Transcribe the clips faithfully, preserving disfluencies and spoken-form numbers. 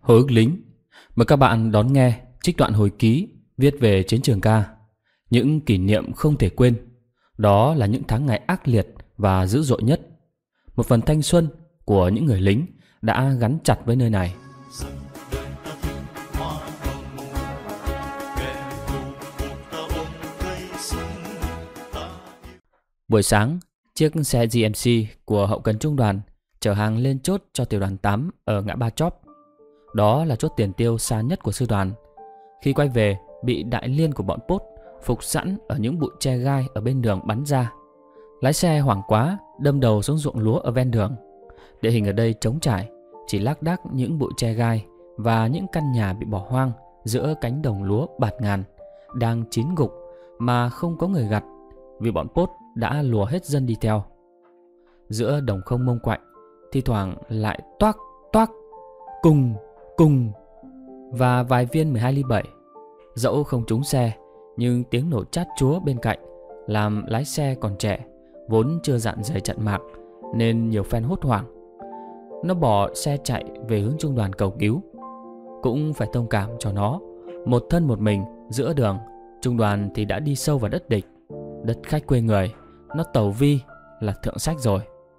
Hồi ức lính. Mời các bạn đón nghe trích đoạn hồi ký viết về chiến trường ca. Những kỷ niệm không thể quên. Đó là những tháng ngày ác liệt và dữ dội nhất. Một phần thanh xuân của những người lính đã gắn chặt với nơi này. Buổi sáng, chiếc xe giê em xê của hậu cần trung đoàn chở hàng lên chốt cho tiểu đoàn tám ở ngã ba Chóp. Đó là chốt tiền tiêu xa nhất của sư đoàn. Khi quay về, bị đại liên của bọn Pốt phục sẵn ở những bụi tre gai ở bên đường bắn ra. Lái xe hoảng quá, đâm đầu xuống ruộng lúa ở ven đường. Địa hình ở đây trống trải, chỉ lác đác những bụi tre gai và những căn nhà bị bỏ hoang giữa cánh đồng lúa bạt ngàn đang chín gục mà không có người gặt vì bọn Pốt đã lùa hết dân đi theo. Giữa đồng không mông quạnh, thi thoảng lại toác toác, cùng cùng và vài viên mười hai ly bảy. Dẫu không trúng xe, nhưng tiếng nổ chát chúa bên cạnh làm lái xe còn trẻ, vốn chưa dạn dày trận mạc, nên nhiều phen hốt hoảng. Nó bỏ xe chạy về hướng trung đoàn cầu cứu. Cũng phải thông cảm cho nó, một thân một mình giữa đường, trung đoàn thì đã đi sâu vào đất địch. Đất khách quê người, nó tàu vi là thượng sách rồi.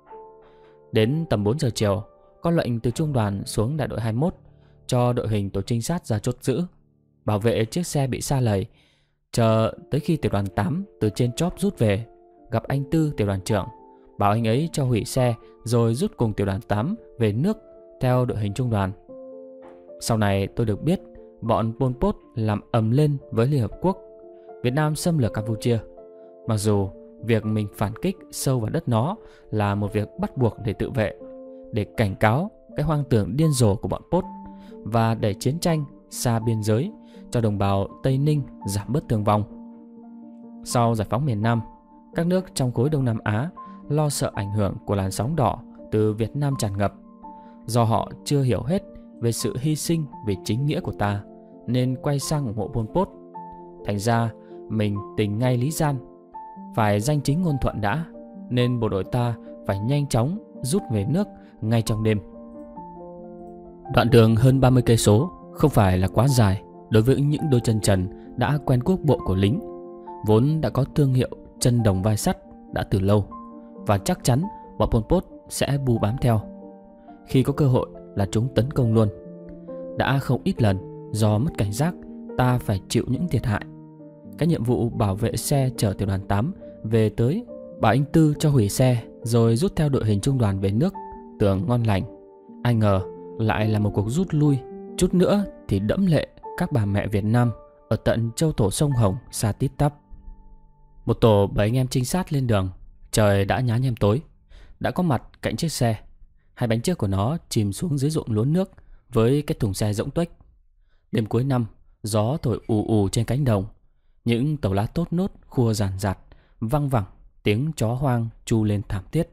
Đến tầm bốn giờ chiều, có lệnh từ trung đoàn xuống đại đội hai mươi mốt cho đội hình tổ trinh sát ra chốt giữ, bảo vệ chiếc xe bị sa lầy, chờ tới khi tiểu đoàn tám từ trên Chóp rút về, gặp anh Tư tiểu đoàn trưởng, bảo anh ấy cho hủy xe rồi rút cùng tiểu đoàn tám về nước theo đội hình trung đoàn. Sau này tôi được biết bọn Pol Pot làm ầm lên với Liên Hợp Quốc, Việt Nam xâm lược Campuchia. Mặc dù việc mình phản kích sâu vào đất nó là một việc bắt buộc để tự vệ, để cảnh cáo cái hoang tưởng điên rồ của bọn Pốt và đẩy chiến tranh xa biên giới cho đồng bào Tây Ninh giảm bớt thương vong. Sau giải phóng miền Nam, các nước trong khối Đông Nam Á lo sợ ảnh hưởng của làn sóng đỏ từ Việt Nam tràn ngập. Do họ chưa hiểu hết về sự hy sinh vì chính nghĩa của ta, nên quay sang ủng hộ Pol Pot. Thành ra mình tình ngay lý gian, phải danh chính ngôn thuận đã, nên bộ đội ta phải nhanh chóng rút về nước ngay trong đêm. Đoạn đường hơn ba mươi cây số không phải là quá dài đối với những đôi chân trần đã quen quốc bộ của lính, vốn đã có thương hiệu chân đồng vai sắt đã từ lâu, và chắc chắn bọn Pol Pot sẽ bu bám theo. Khi có cơ hội là chúng tấn công luôn. Đã không ít lần do mất cảnh giác, ta phải chịu những thiệt hại. Cái nhiệm vụ bảo vệ xe chở tiểu đoàn tám về tới, bảo anh Tư cho hủy xe rồi rút theo đội hình trung đoàn về nước, tưởng ngon lành. Ai ngờ lại là một cuộc rút lui, chút nữa thì đẫm lệ các bà mẹ Việt Nam ở tận châu thổ sông Hồng xa tít tắp. Một tổ bảy anh em trinh sát lên đường. Trời đã nhá nhem tối, đã có mặt cạnh chiếc xe. Hai bánh trước của nó chìm xuống dưới ruộng lúa nước với cái thùng xe rỗng tuếch. Đêm cuối năm, gió thổi ù ù trên cánh đồng. Những tàu lá tốt nốt khua ràn rạt, văng vẳng tiếng chó hoang tru lên thảm thiết.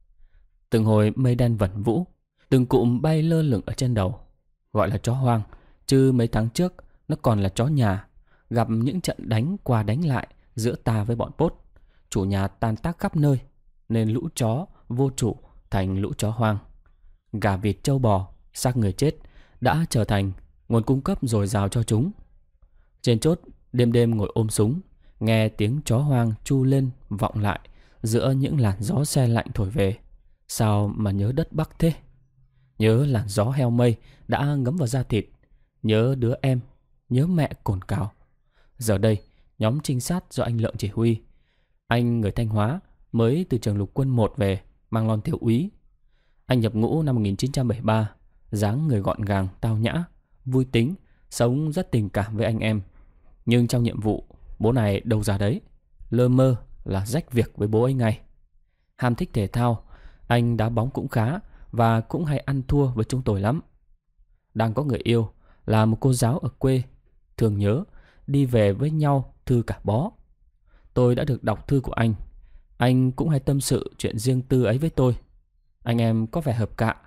Từng hồi mây đen vẩn vũ, từng cụm bay lơ lửng ở trên đầu. Gọi là chó hoang, chứ mấy tháng trước nó còn là chó nhà. Gặp những trận đánh qua đánh lại giữa ta với bọn Pốt, chủ nhà tan tác khắp nơi, nên lũ chó vô chủ thành lũ chó hoang. Gà vịt trâu bò, xác người chết đã trở thành nguồn cung cấp dồi dào cho chúng. Trên chốt, đêm đêm ngồi ôm súng, nghe tiếng chó hoang tru lên vọng lại giữa những làn gió se lạnh thổi về. Sao mà nhớ đất Bắc thế? Nhớ làn gió heo mây đã ngấm vào da thịt, nhớ đứa em, nhớ mẹ cồn cào. Giờ đây, nhóm trinh sát do anh Lợn chỉ huy. Anh người Thanh Hóa, mới từ trường lục quân một về, mang lon thiếu úy. Anh nhập ngũ năm một nghìn chín trăm bảy mươi ba, dáng người gọn gàng, tao nhã, vui tính, sống rất tình cảm với anh em. Nhưng trong nhiệm vụ, bố này đâu ra đấy, lơ mơ là rách việc với bố ấy ngay. Ham thích thể thao, anh đá bóng cũng khá và cũng hay ăn thua với chúng tôi lắm. Đang có người yêu là một cô giáo ở quê, thường nhớ đi về với nhau thư cả bó. Tôi đã được đọc thư của anh. Anh cũng hay tâm sự chuyện riêng tư ấy với tôi. Anh em có vẻ hợp cạ.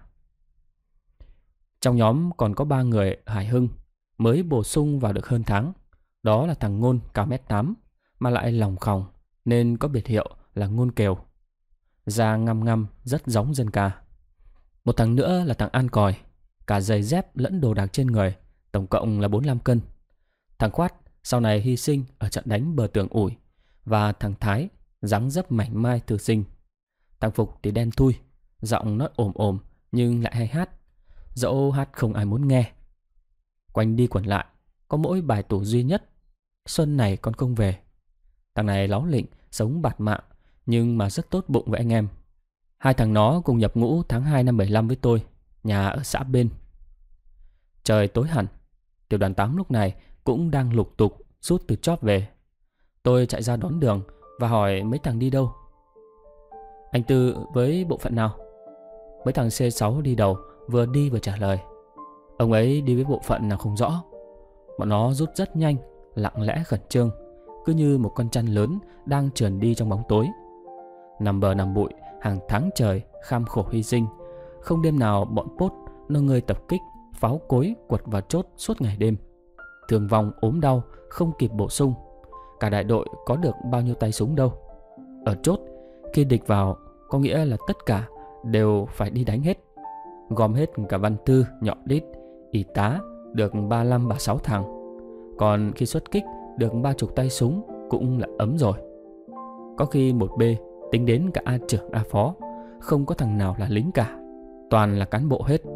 Trong nhóm còn có ba người Hải Hưng, mới bổ sung vào được hơn tháng. Đó là thằng Ngôn cao mét tám, mà lại lòng khòng, nên có biệt hiệu là Ngôn Kèo. Da ngăm ngăm rất giống dân ca. Một thằng nữa là thằng An Còi. cả giày dép lẫn đồ đạc trên người, tổng cộng là bốn mươi lăm cân. Thằng Khoát sau này hy sinh ở trận đánh bờ tường ủi, và thằng Thái dáng dấp mảnh mai thư sinh. Thằng Phục thì đen thui, giọng nói ồm ồm nhưng lại hay hát, dẫu hát không ai muốn nghe. Quanh đi quẩn lại, có mỗi bài tủ duy nhất: xuân này con không về. Thằng này láo lịnh, sống bạt mạng, nhưng mà rất tốt bụng với anh em. Hai thằng nó cùng nhập ngũ tháng hai năm bảy lăm với tôi, nhà ở xã bên. Trời tối hẳn, tiểu đoàn tám lúc này cũng đang lục tục rút từ chóp về. Tôi chạy ra đón đường và hỏi mấy thằng đi đâu. Anh Tư với bộ phận nào? Mấy thằng xê sáu đi đầu vừa đi vừa trả lời. Ông ấy đi với bộ phận nào không rõ. Bọn nó rút rất nhanh, lặng lẽ khẩn trương, cứ như một con chăn lớn đang trườn đi trong bóng tối. Nằm bờ nằm bụi hàng tháng trời, kham khổ hy sinh. Không đêm nào bọn Pốt nó ngơi tập kích, pháo cối quật vào chốt suốt ngày đêm. Thương vong ốm đau không kịp bổ sung. Cả đại đội có được bao nhiêu tay súng đâu. Ở chốt, khi địch vào có nghĩa là tất cả đều phải đi đánh hết. Gom hết cả văn thư, nhọ đít, y tá được ba mươi lăm ba mươi sáu thằng. Còn khi xuất kích được ba chục tay súng cũng là ấm rồi. Có khi một B tính đến cả A trưởng A phó, không có thằng nào là lính cả, toàn là cán bộ hết.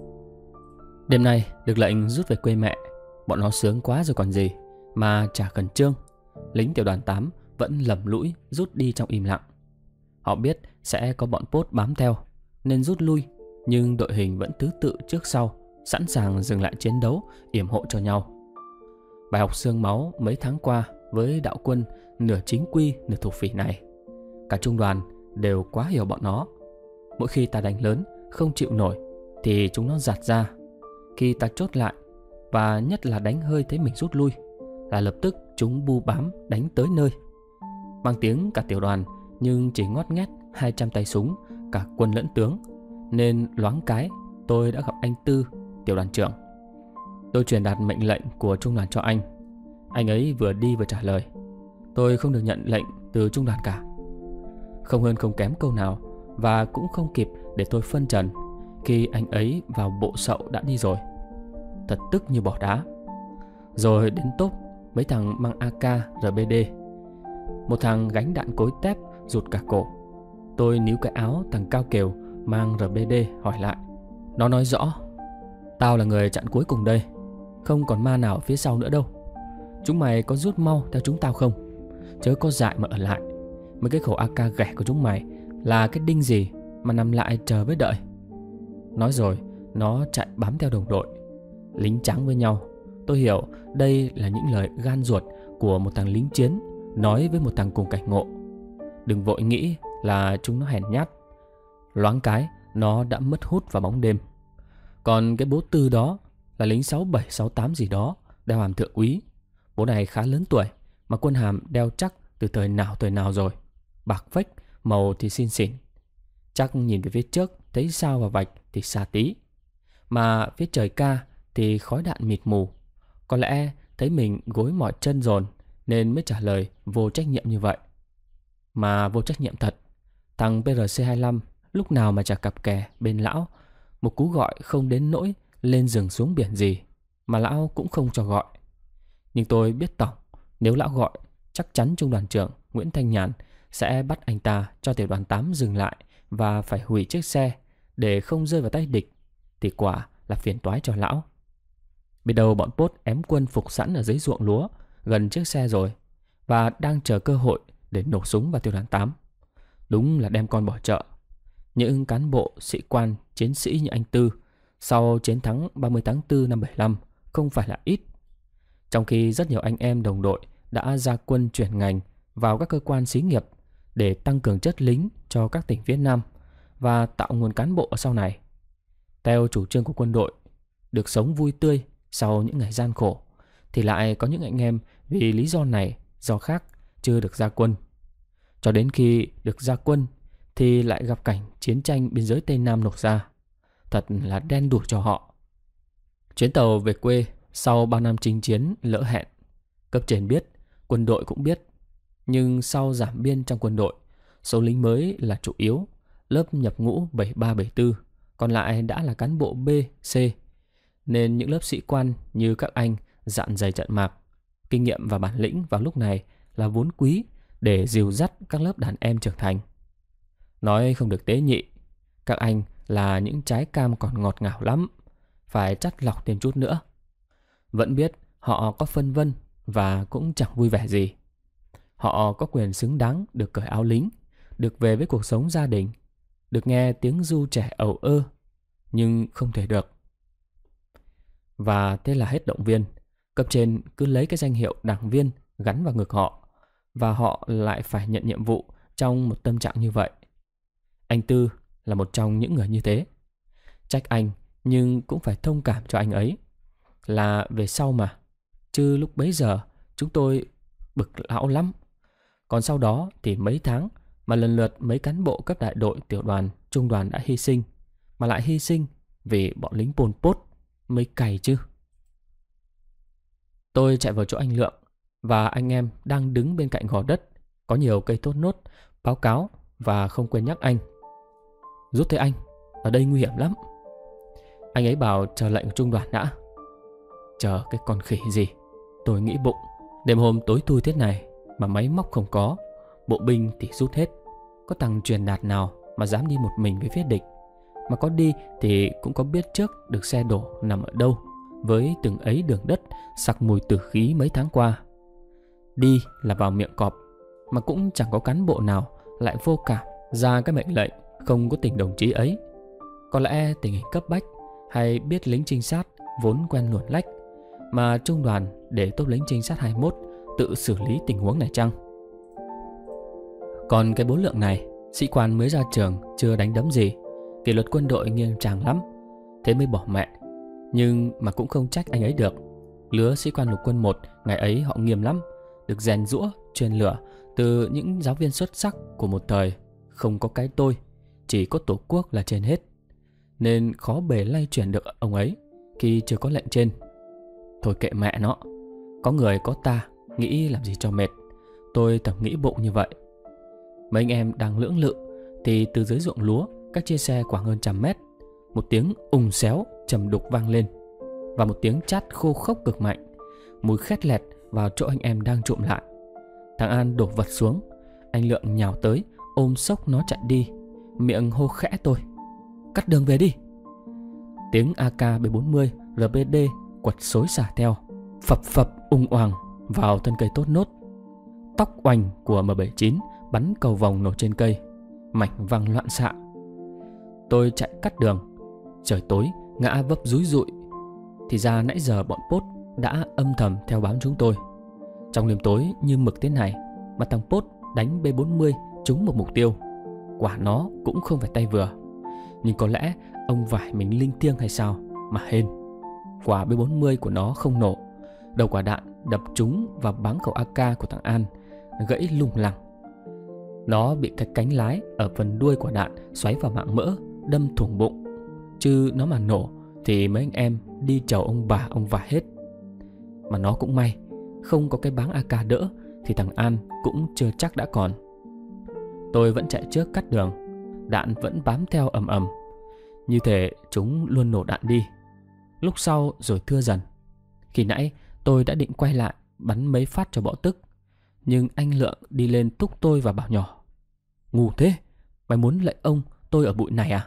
Đêm nay được lệnh rút về quê mẹ. Bọn nó sướng quá rồi còn gì, mà chả khẩn trương. Lính tiểu đoàn tám vẫn lầm lũi rút đi trong im lặng. Họ biết sẽ có bọn Pốt bám theo nên rút lui, nhưng đội hình vẫn thứ tự trước sau, sẵn sàng dừng lại chiến đấu, yểm hộ cho nhau. Bài học xương máu mấy tháng qua với đạo quân nửa chính quy nửa thổ phỉ này, cả trung đoàn đều quá hiểu bọn nó. Mỗi khi ta đánh lớn không chịu nổi thì chúng nó giạt ra. Khi ta chốt lại, và nhất là đánh hơi thấy mình rút lui, là lập tức chúng bu bám đánh tới nơi. Mang tiếng cả tiểu đoàn nhưng chỉ ngót nghét hai trăm tay súng, cả quân lẫn tướng, nên loáng cái tôi đã gặp anh Tư, tiểu đoàn trưởng. Tôi truyền đạt mệnh lệnh của trung đoàn cho anh. Anh ấy vừa đi vừa trả lời. Tôi không được nhận lệnh từ trung đoàn cả. Không hơn không kém câu nào, và cũng không kịp để tôi phân trần khi anh ấy vào bộ sậu đã đi rồi. Thật tức như bỏ đá. Rồi đến tốp mấy thằng mang a ca, rờ bê đê. Một thằng gánh đạn cối tép rụt cả cổ. Tôi níu cái áo thằng Cao Kiều mang rờ bê đê hỏi lại. Nó nói rõ: tao là người chặn cuối cùng đây, không còn ma nào phía sau nữa đâu. Chúng mày có rút mau theo chúng tao không? Chớ có dại mà ở lại. Mấy cái khẩu a ca ghẻ của chúng mày là cái đinh gì mà nằm lại chờ với đợi. Nói rồi nó chạy bám theo đồng đội. Lính trắng với nhau. Tôi hiểu đây là những lời gan ruột của một thằng lính chiến nói với một thằng cùng cảnh ngộ. Đừng vội nghĩ là chúng nó hèn nhát. Loáng cái nó đã mất hút vào bóng đêm. Còn cái bố Tư đó là lính sáu bảy sáu tám gì đó, đeo hàm thượng úy. Bố này khá lớn tuổi, mà quân hàm đeo chắc từ thời nào thời nào rồi. Bạc phách, màu thì xin xỉn. Chắc nhìn về phía trước thấy sao và vạch thì xa tí, mà phía trời ca thì khói đạn mịt mù. Có lẽ thấy mình gối mỏi chân dồn nên mới trả lời vô trách nhiệm như vậy. Mà vô trách nhiệm thật. Thằng pê rờ xê hai lăm lúc nào mà chả cặp kè bên lão. Một cú gọi không đến nỗi lên rừng xuống biển gì, mà lão cũng không cho gọi. Nhưng tôi biết tổng, nếu lão gọi, chắc chắn trung đoàn trưởng Nguyễn Thanh Nhàn sẽ bắt anh ta cho tiểu đoàn tám dừng lại và phải hủy chiếc xe để không rơi vào tay địch, thì quả là phiền toái cho lão. Biết đâu bọn Pốt ém quân phục sẵn ở dưới ruộng lúa gần chiếc xe rồi, và đang chờ cơ hội để nổ súng vào tiểu đoàn tám. Đúng là đem con bỏ chợ. Những cán bộ, sĩ quan, chiến sĩ như anh Tư sau chiến thắng ba mươi tháng tư năm bảy lăm không phải là ít. Trong khi rất nhiều anh em đồng đội đã ra quân chuyển ngành vào các cơ quan xí nghiệp để tăng cường chất lính cho các tỉnh phía Nam và tạo nguồn cán bộ sau này. Theo chủ trương của quân đội, được sống vui tươi sau những ngày gian khổ, thì lại có những anh em vì lý do này, do khác chưa được ra quân. Cho đến khi được ra quân thì lại gặp cảnh chiến tranh biên giới Tây Nam nổ ra. Thật là đen đủi cho họ. Chuyến tàu về quê sau ba năm chinh chiến lỡ hẹn. Cấp trên biết, quân đội cũng biết. Nhưng sau giảm biên trong quân đội, số lính mới là chủ yếu. Lớp nhập ngũ bảy ba bảy tư, còn lại đã là cán bộ B, C nên những lớp sĩ quan như các anh dạn dày trận mạc. Kinh nghiệm và bản lĩnh vào lúc này là vốn quý để dìu dắt các lớp đàn em trưởng thành. Nói không được tế nhị, các anh là những trái cam còn ngọt ngào lắm, phải chắt lọc thêm chút nữa. Vẫn biết họ có phân vân và cũng chẳng vui vẻ gì. Họ có quyền xứng đáng được cởi áo lính, được về với cuộc sống gia đình, được nghe tiếng ru trẻ ầu ơ, nhưng không thể được. Và thế là hết động viên. Cấp trên cứ lấy cái danh hiệu đảng viên gắn vào ngực họ, và họ lại phải nhận nhiệm vụ trong một tâm trạng như vậy. Anh Tư là một trong những người như thế. Trách anh nhưng cũng phải thông cảm cho anh ấy. Là về sau mà, chứ lúc bấy giờ chúng tôi bực lão lắm. Còn sau đó thì mấy tháng mà lần lượt mấy cán bộ cấp đại đội, tiểu đoàn, trung đoàn đã hy sinh, mà lại hy sinh vì bọn lính Pol Pot mới cày chứ. Tôi chạy vào chỗ anh Lượng, và anh em đang đứng bên cạnh gò đất có nhiều cây thốt nốt, báo cáo và không quên nhắc anh: "Rút thế anh, ở đây nguy hiểm lắm." Anh ấy bảo chờ lệnh của trung đoàn đã. Chờ cái con khỉ gì, tôi nghĩ bụng. Đêm hôm tối thui thế này mà máy móc không có, bộ binh thì rút hết, có thằng truyền đạt nào mà dám đi một mình với phía địch. Mà có đi thì cũng có biết trước được xe đổ nằm ở đâu, với từng ấy đường đất sặc mùi tử khí mấy tháng qua. Đi là vào miệng cọp, mà cũng chẳng có cán bộ nào lại vô cảm ra cái mệnh lệnh không có tình đồng chí ấy. Có lẽ tình hình cấp bách, hay biết lính trinh sát vốn quen luồn lách, mà trung đoàn để tốp lính trinh sát hai mươi mốt tự xử lý tình huống này chăng? Còn cái bốn lượng này, sĩ quan mới ra trường, chưa đánh đấm gì, kỷ luật quân đội nghiêm tràng lắm, thế mới bỏ mẹ. Nhưng mà cũng không trách anh ấy được. Lứa sĩ quan lục quân một ngày ấy họ nghiêm lắm, được rèn giũa, truyền lửa từ những giáo viên xuất sắc của một thời. Không có cái tôi, chỉ có tổ quốc là trên hết, nên khó bề lay chuyển được ông ấy khi chưa có lệnh trên. Thôi kệ mẹ nó, có người có ta, nghĩ làm gì cho mệt. Tôi thầm nghĩ bụng như vậy. Mấy anh em đang lưỡng lự thì từ dưới ruộng lúa cách chia xe khoảng hơn trăm mét, một tiếng ùng xéo trầm đục vang lên, và một tiếng chát khô khốc cực mạnh, mùi khét lẹt vào chỗ anh em đang trụm lại. Thằng An đổ vật xuống, anh Lượng nhào tới ôm xốc nó chạy đi, miệng hô khẽ tôi: "Cắt đường về đi." Tiếng a ca B bốn mươi R P D quật xối xả theo, phập phập ung oàng vào thân cây tốt nốt. Tóc oành của M bảy chín bắn cầu vòng nổ trên cây, mảnh văng loạn xạ. Tôi chạy cắt đường. Trời tối, ngã vấp rúi rụi. Thì ra nãy giờ bọn Pốt đã âm thầm theo bám chúng tôi. Trong đêm tối như mực thế này mà thằng Pốt đánh B bốn mươi trúng một mục tiêu, quả nó cũng không phải tay vừa. Nhưng có lẽ ông vải mình linh thiêng hay sao mà hên, quả B bốn mươi của nó không nổ. Đầu quả đạn đập trúng vào báng khẩu a ca của thằng An, gãy lủng lẳng. Nó bị cái cánh lái ở phần đuôi quả đạn xoáy vào mạng mỡ, đâm thủng bụng. Chứ nó mà nổ thì mấy anh em đi chầu ông bà ông vải hết. Mà nó cũng may, không có cái báng a ca đỡ thì thằng An cũng chưa chắc đã còn. Tôi vẫn chạy trước cắt đường, đạn vẫn bám theo ầm ầm, như thể chúng luôn nổ đạn đi. Lúc sau rồi thưa dần. Khi nãy tôi đã định quay lại bắn mấy phát cho bỏ tức, nhưng anh Lượng đi lên thúc tôi và bảo nhỏ: "Ngu thế, mày muốn lệnh ông tôi ở bụi này à?"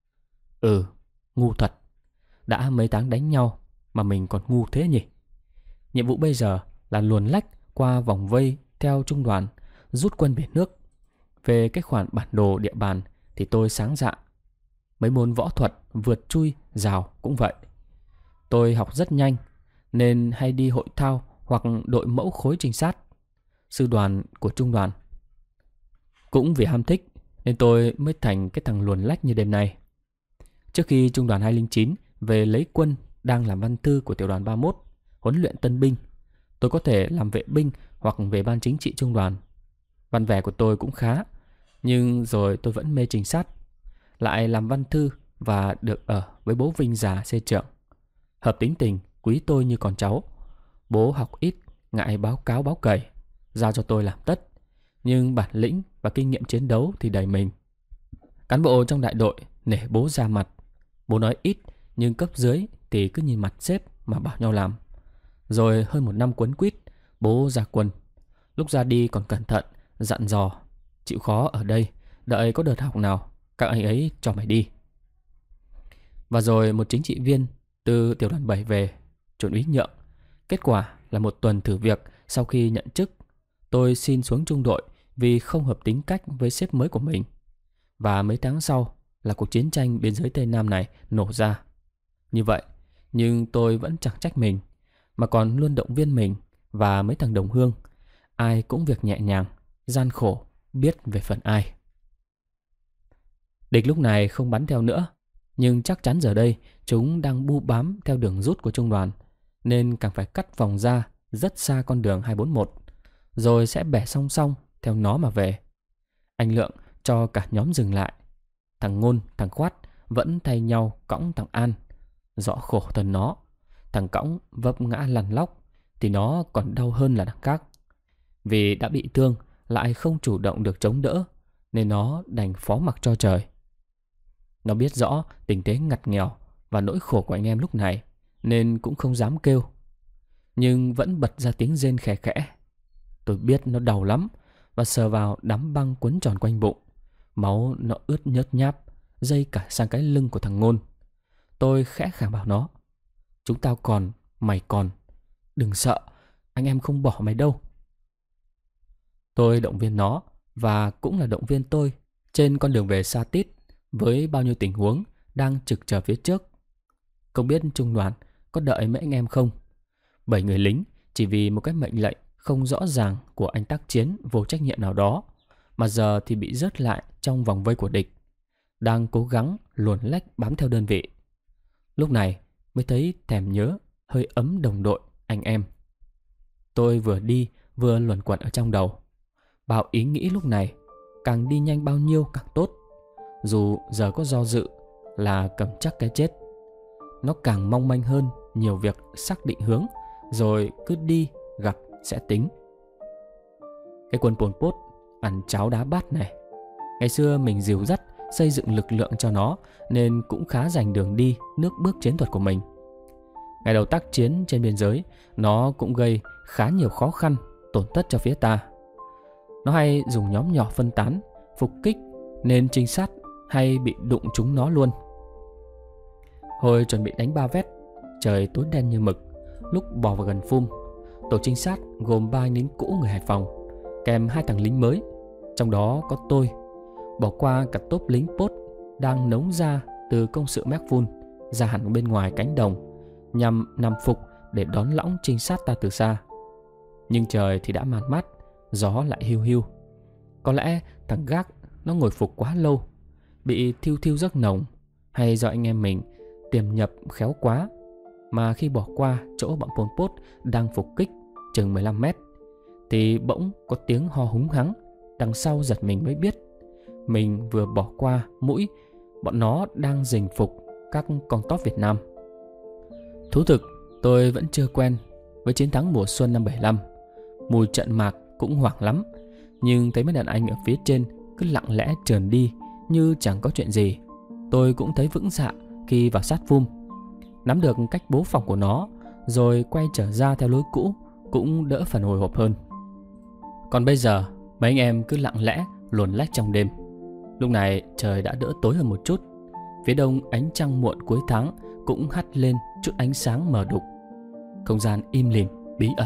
Ừ, ngu thật. Đã mấy tháng đánh nhau mà mình còn ngu thế nhỉ. Nhiệm vụ bây giờ là luồn lách qua vòng vây theo trung đoàn, rút quân về nước. Về cái khoản bản đồ địa bàn thì tôi sáng dạ. Mấy môn võ thuật, vượt chui, rào cũng vậy. Tôi học rất nhanh nên hay đi hội thao hoặc đội mẫu khối trinh sát, sư đoàn của trung đoàn. Cũng vì ham thích nên tôi mới thành cái thằng luồn lách như đêm nay. Trước khi trung đoàn hai không chín về lấy quân đang làm văn thư của tiểu đoàn ba mươi mốt, huấn luyện tân binh, tôi có thể làm vệ binh hoặc về ban chính trị trung đoàn. Văn vẻ của tôi cũng khá, nhưng rồi tôi vẫn mê trinh sát, lại làm văn thư và được ở với bố Vinh già xê trưởng. Hợp tính tình, quý tôi như con cháu. Bố học ít, ngại báo cáo báo cày, giao cho tôi làm tất, nhưng bản lĩnh và kinh nghiệm chiến đấu thì đầy mình. Cán bộ trong đại đội nể bố ra mặt. Bố nói ít nhưng cấp dưới thì cứ nhìn mặt sếp mà bảo nhau làm. Rồi hơn một năm quấn quýt, bố ra quân. Lúc ra đi còn cẩn thận, dặn dò: chịu khó ở đây, đợi có đợt học nào các anh ấy cho mày đi. Và rồi một chính trị viên từ tiểu đoàn bảy về, chuẩn úy nhượng. Kết quả là một tuần thử việc sau khi nhận chức, tôi xin xuống trung đội vì không hợp tính cách với sếp mới của mình. Và mấy tháng sau là cuộc chiến tranh biên giới Tây Nam này nổ ra. Như vậy, nhưng tôi vẫn chẳng trách mình, mà còn luôn động viên mình và mấy thằng đồng hương. Ai cũng việc nhẹ nhàng, gian khổ, biết về phần ai. Địch lúc này không bắn theo nữa, nhưng chắc chắn giờ đây chúng đang bu bám theo đường rút của trung đoàn, nên càng phải cắt vòng ra rất xa con đường hai bốn một, rồi sẽ bẻ song song theo nó mà về. Anh Lượng cho cả nhóm dừng lại. Thằng Ngôn, thằng Khoát vẫn thay nhau cõng thằng An. Rõ khổ thân nó, thằng cõng vấp ngã lăn lóc thì nó còn đau hơn là thằng khác. Vì đã bị thương lại không chủ động được chống đỡ, nên nó đành phó mặc cho trời. Nó biết rõ tình thế ngặt nghèo và nỗi khổ của anh em lúc này, nên cũng không dám kêu, nhưng vẫn bật ra tiếng rên khẽ khẽ. Tôi biết nó đau lắm, và sờ vào đám băng quấn tròn quanh bụng. Máu nó ướt nhớt nháp, dây cả sang cái lưng của thằng Ngôn. Tôi khẽ khàng bảo nó: chúng tao còn, mày còn. Đừng sợ, anh em không bỏ mày đâu. Tôi động viên nó, và cũng là động viên tôi trên con đường về Sa Tít, với bao nhiêu tình huống đang trực chờ phía trước. Không biết trung đoàn có đợi mấy anh em không? Bảy người lính chỉ vì một cái mệnh lệnh không rõ ràng của anh tác chiến vô trách nhiệm nào đó, mà giờ thì bị rớt lại trong vòng vây của địch, đang cố gắng luồn lách bám theo đơn vị. Lúc này mới thấy thèm nhớ hơi ấm đồng đội, anh em. Tôi vừa đi vừa luẩn quẩn ở trong đầu. Bao ý nghĩ lúc này, càng đi nhanh bao nhiêu càng tốt. Dù giờ có do dự là cầm chắc cái chết, nó càng mong manh hơn nhiều việc xác định hướng, rồi cứ đi gặp sẽ tính. Cái quân Pol Pot ăn cháo đá bát này, ngày xưa mình dìu dắt xây dựng lực lượng cho nó, nên cũng khá rành đường đi nước bước chiến thuật của mình. Ngày đầu tác chiến trên biên giới, nó cũng gây khá nhiều khó khăn, tổn thất cho phía ta. Nó hay dùng nhóm nhỏ phân tán, phục kích, nên trinh sát hay bị đụng trúng nó luôn. Hồi chuẩn bị đánh Ba Vét, trời tối đen như mực. Lúc bò vào gần Phum, tổ trinh sát gồm ba anh lính cũ người Hải Phòng kèm hai thằng lính mới, trong đó có tôi, bỏ qua cả tốp lính Pốt đang nống ra từ công sự Merville ra hẳn bên ngoài cánh đồng, nhằm nằm phục để đón lõng trinh sát ta từ xa. Nhưng trời thì đã màn mát, gió lại hiu hiu. Có lẽ thằng gác nó ngồi phục quá lâu, bị thiêu thiêu giấc nồng, hay do anh em mình tiềm nhập khéo quá, mà khi bỏ qua chỗ bọn Pol Pot đang phục kích chừng mười lăm mét, thì bỗng có tiếng ho húng hắng. Đằng sau giật mình mới biết mình vừa bỏ qua mũi bọn nó đang rình phục các con tóp Việt Nam. Thú thực, tôi vẫn chưa quen với chiến thắng mùa xuân năm bảy lăm. Mùi trận mạc cũng hoảng lắm, nhưng thấy mấy đàn anh ở phía trên cứ lặng lẽ trườn đi như chẳng có chuyện gì. Tôi cũng thấy vững dạ khi vào sát Phum, nắm được cách bố phòng của nó, rồi quay trở ra theo lối cũ, cũng đỡ phần hồi hộp hơn. Còn bây giờ, mấy anh em cứ lặng lẽ luồn lách trong đêm. Lúc này trời đã đỡ tối hơn một chút. Phía đông ánh trăng muộn cuối tháng cũng hắt lên chút ánh sáng mờ đục. Không gian im lìm, bí ẩn.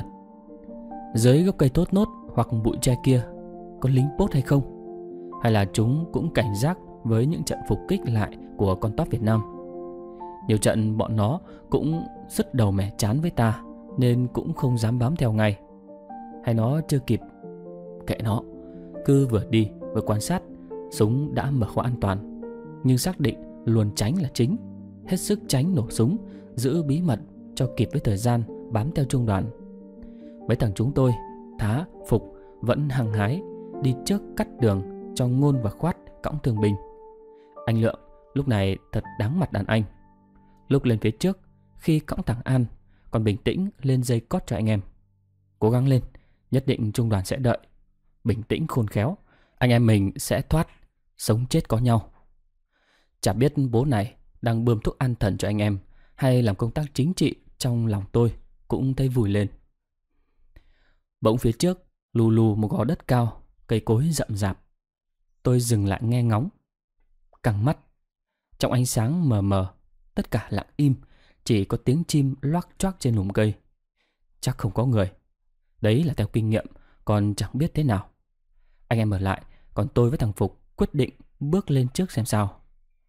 Dưới gốc cây thốt nốt hoặc bụi tre kia, có lính Pốt hay không? Hay là chúng cũng cảnh giác với những trận phục kích lại của con tóp Việt Nam? Nhiều trận bọn nó cũng sứt đầu mẻ chán với ta, nên cũng không dám bám theo ngay. Hay nó chưa kịp? Kệ nó, cứ vừa đi vừa quan sát. Súng đã mở khóa an toàn, nhưng xác định luồn tránh là chính. Hết sức tránh nổ súng, giữ bí mật cho kịp với thời gian bám theo trung đoàn. Mấy thằng chúng tôi, Thá, Phục vẫn hăng hái đi trước cắt đường cho Ngôn và Khoát cõng thương binh. Anh Lượng lúc này thật đáng mặt đàn anh. Lúc lên phía trước, khi cõng thằng An, còn bình tĩnh lên dây cót cho anh em. Cố gắng lên, nhất định trung đoàn sẽ đợi. Bình tĩnh khôn khéo, anh em mình sẽ thoát, sống chết có nhau. Chả biết bố này đang bơm thuốc an thần cho anh em, hay làm công tác chính trị trong lòng tôi cũng thấy vui lên. Bỗng phía trước lù lù một gò đất cao, cây cối rậm rạp. Tôi dừng lại nghe ngóng, căng mắt. Trong ánh sáng mờ mờ, tất cả lặng im, chỉ có tiếng chim loác choác trên lùm cây. Chắc không có người. Đấy là theo kinh nghiệm, còn chẳng biết thế nào. Anh em ở lại, còn tôi với thằng Phục quyết định bước lên trước xem sao.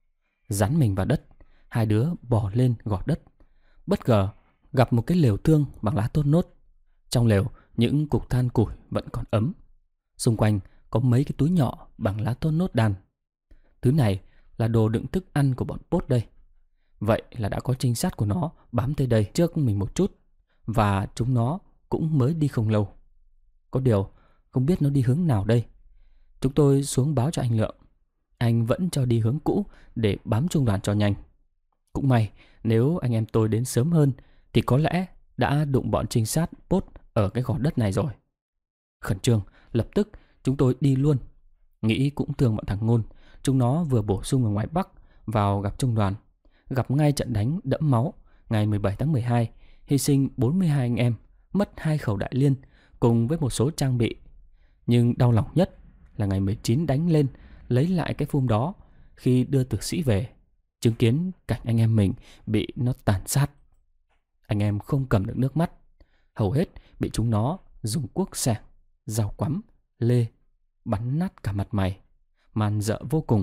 Dắn mình vào đất, hai đứa bò lên gọt đất. Bất ngờ gặp một cái lều thương bằng lá tốt nốt. Trong lều những cục than củi vẫn còn ấm. Xung quanh có mấy cái túi nhỏ bằng lá tốt nốt đan. Thứ này là đồ đựng thức ăn của bọn Pốt đây. Vậy là đã có trinh sát của nó bám tới đây trước mình một chút, và chúng nó cũng mới đi không lâu. Có điều không biết nó đi hướng nào đây. Chúng tôi xuống báo cho anh Lượng. Anh vẫn cho đi hướng cũ để bám trung đoàn cho nhanh. Cũng may nếu anh em tôi đến sớm hơn thì có lẽ đã đụng bọn trinh sát Pốt ở cái gò đất này rồi. Khẩn trương, lập tức chúng tôi đi luôn. Nghĩ cũng thương bọn thằng Ngôn. Chúng nó vừa bổ sung ở ngoài Bắc vào gặp trung đoàn, gặp ngay trận đánh đẫm máu ngày mười bảy tháng mười hai, hy sinh bốn mươi hai anh em, mất hai khẩu đại liên cùng với một số trang bị. Nhưng đau lòng nhất là ngày mười chín đánh lên, lấy lại cái phum đó khi đưa tử sĩ về, chứng kiến cảnh anh em mình bị nó tàn sát. Anh em không cầm được nước mắt, hầu hết bị chúng nó dùng cuốc xẻng, dao quắm, lê bắn nát cả mặt mày, man dợ vô cùng.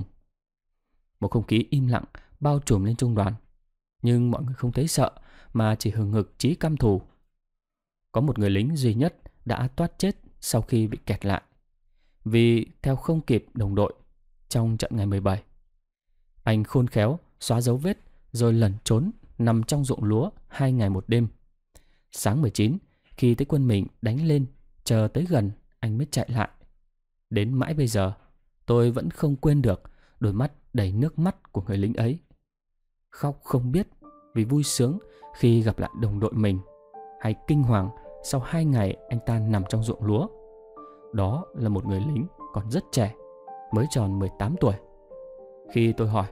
Một không khí im lặng bao trùm lên trung đoàn, nhưng mọi người không thấy sợ mà chỉ hừng hực chí căm thù. Có một người lính duy nhất đã thoát chết sau khi bị kẹt lại, vì theo không kịp đồng đội trong trận ngày mười bảy. Anh khôn khéo xóa dấu vết rồi lẩn trốn nằm trong ruộng lúa hai ngày một đêm. Sáng mười chín, khi thấy quân mình đánh lên, chờ tới gần anh mới chạy lại. Đến mãi bây giờ tôi vẫn không quên được đôi mắt đầy nước mắt của người lính ấy. Khóc không biết vì vui sướng khi gặp lại đồng đội mình, hay kinh hoàng sau hai ngày anh ta nằm trong ruộng lúa. Đó là một người lính còn rất trẻ, mới tròn mười tám tuổi. Khi tôi hỏi,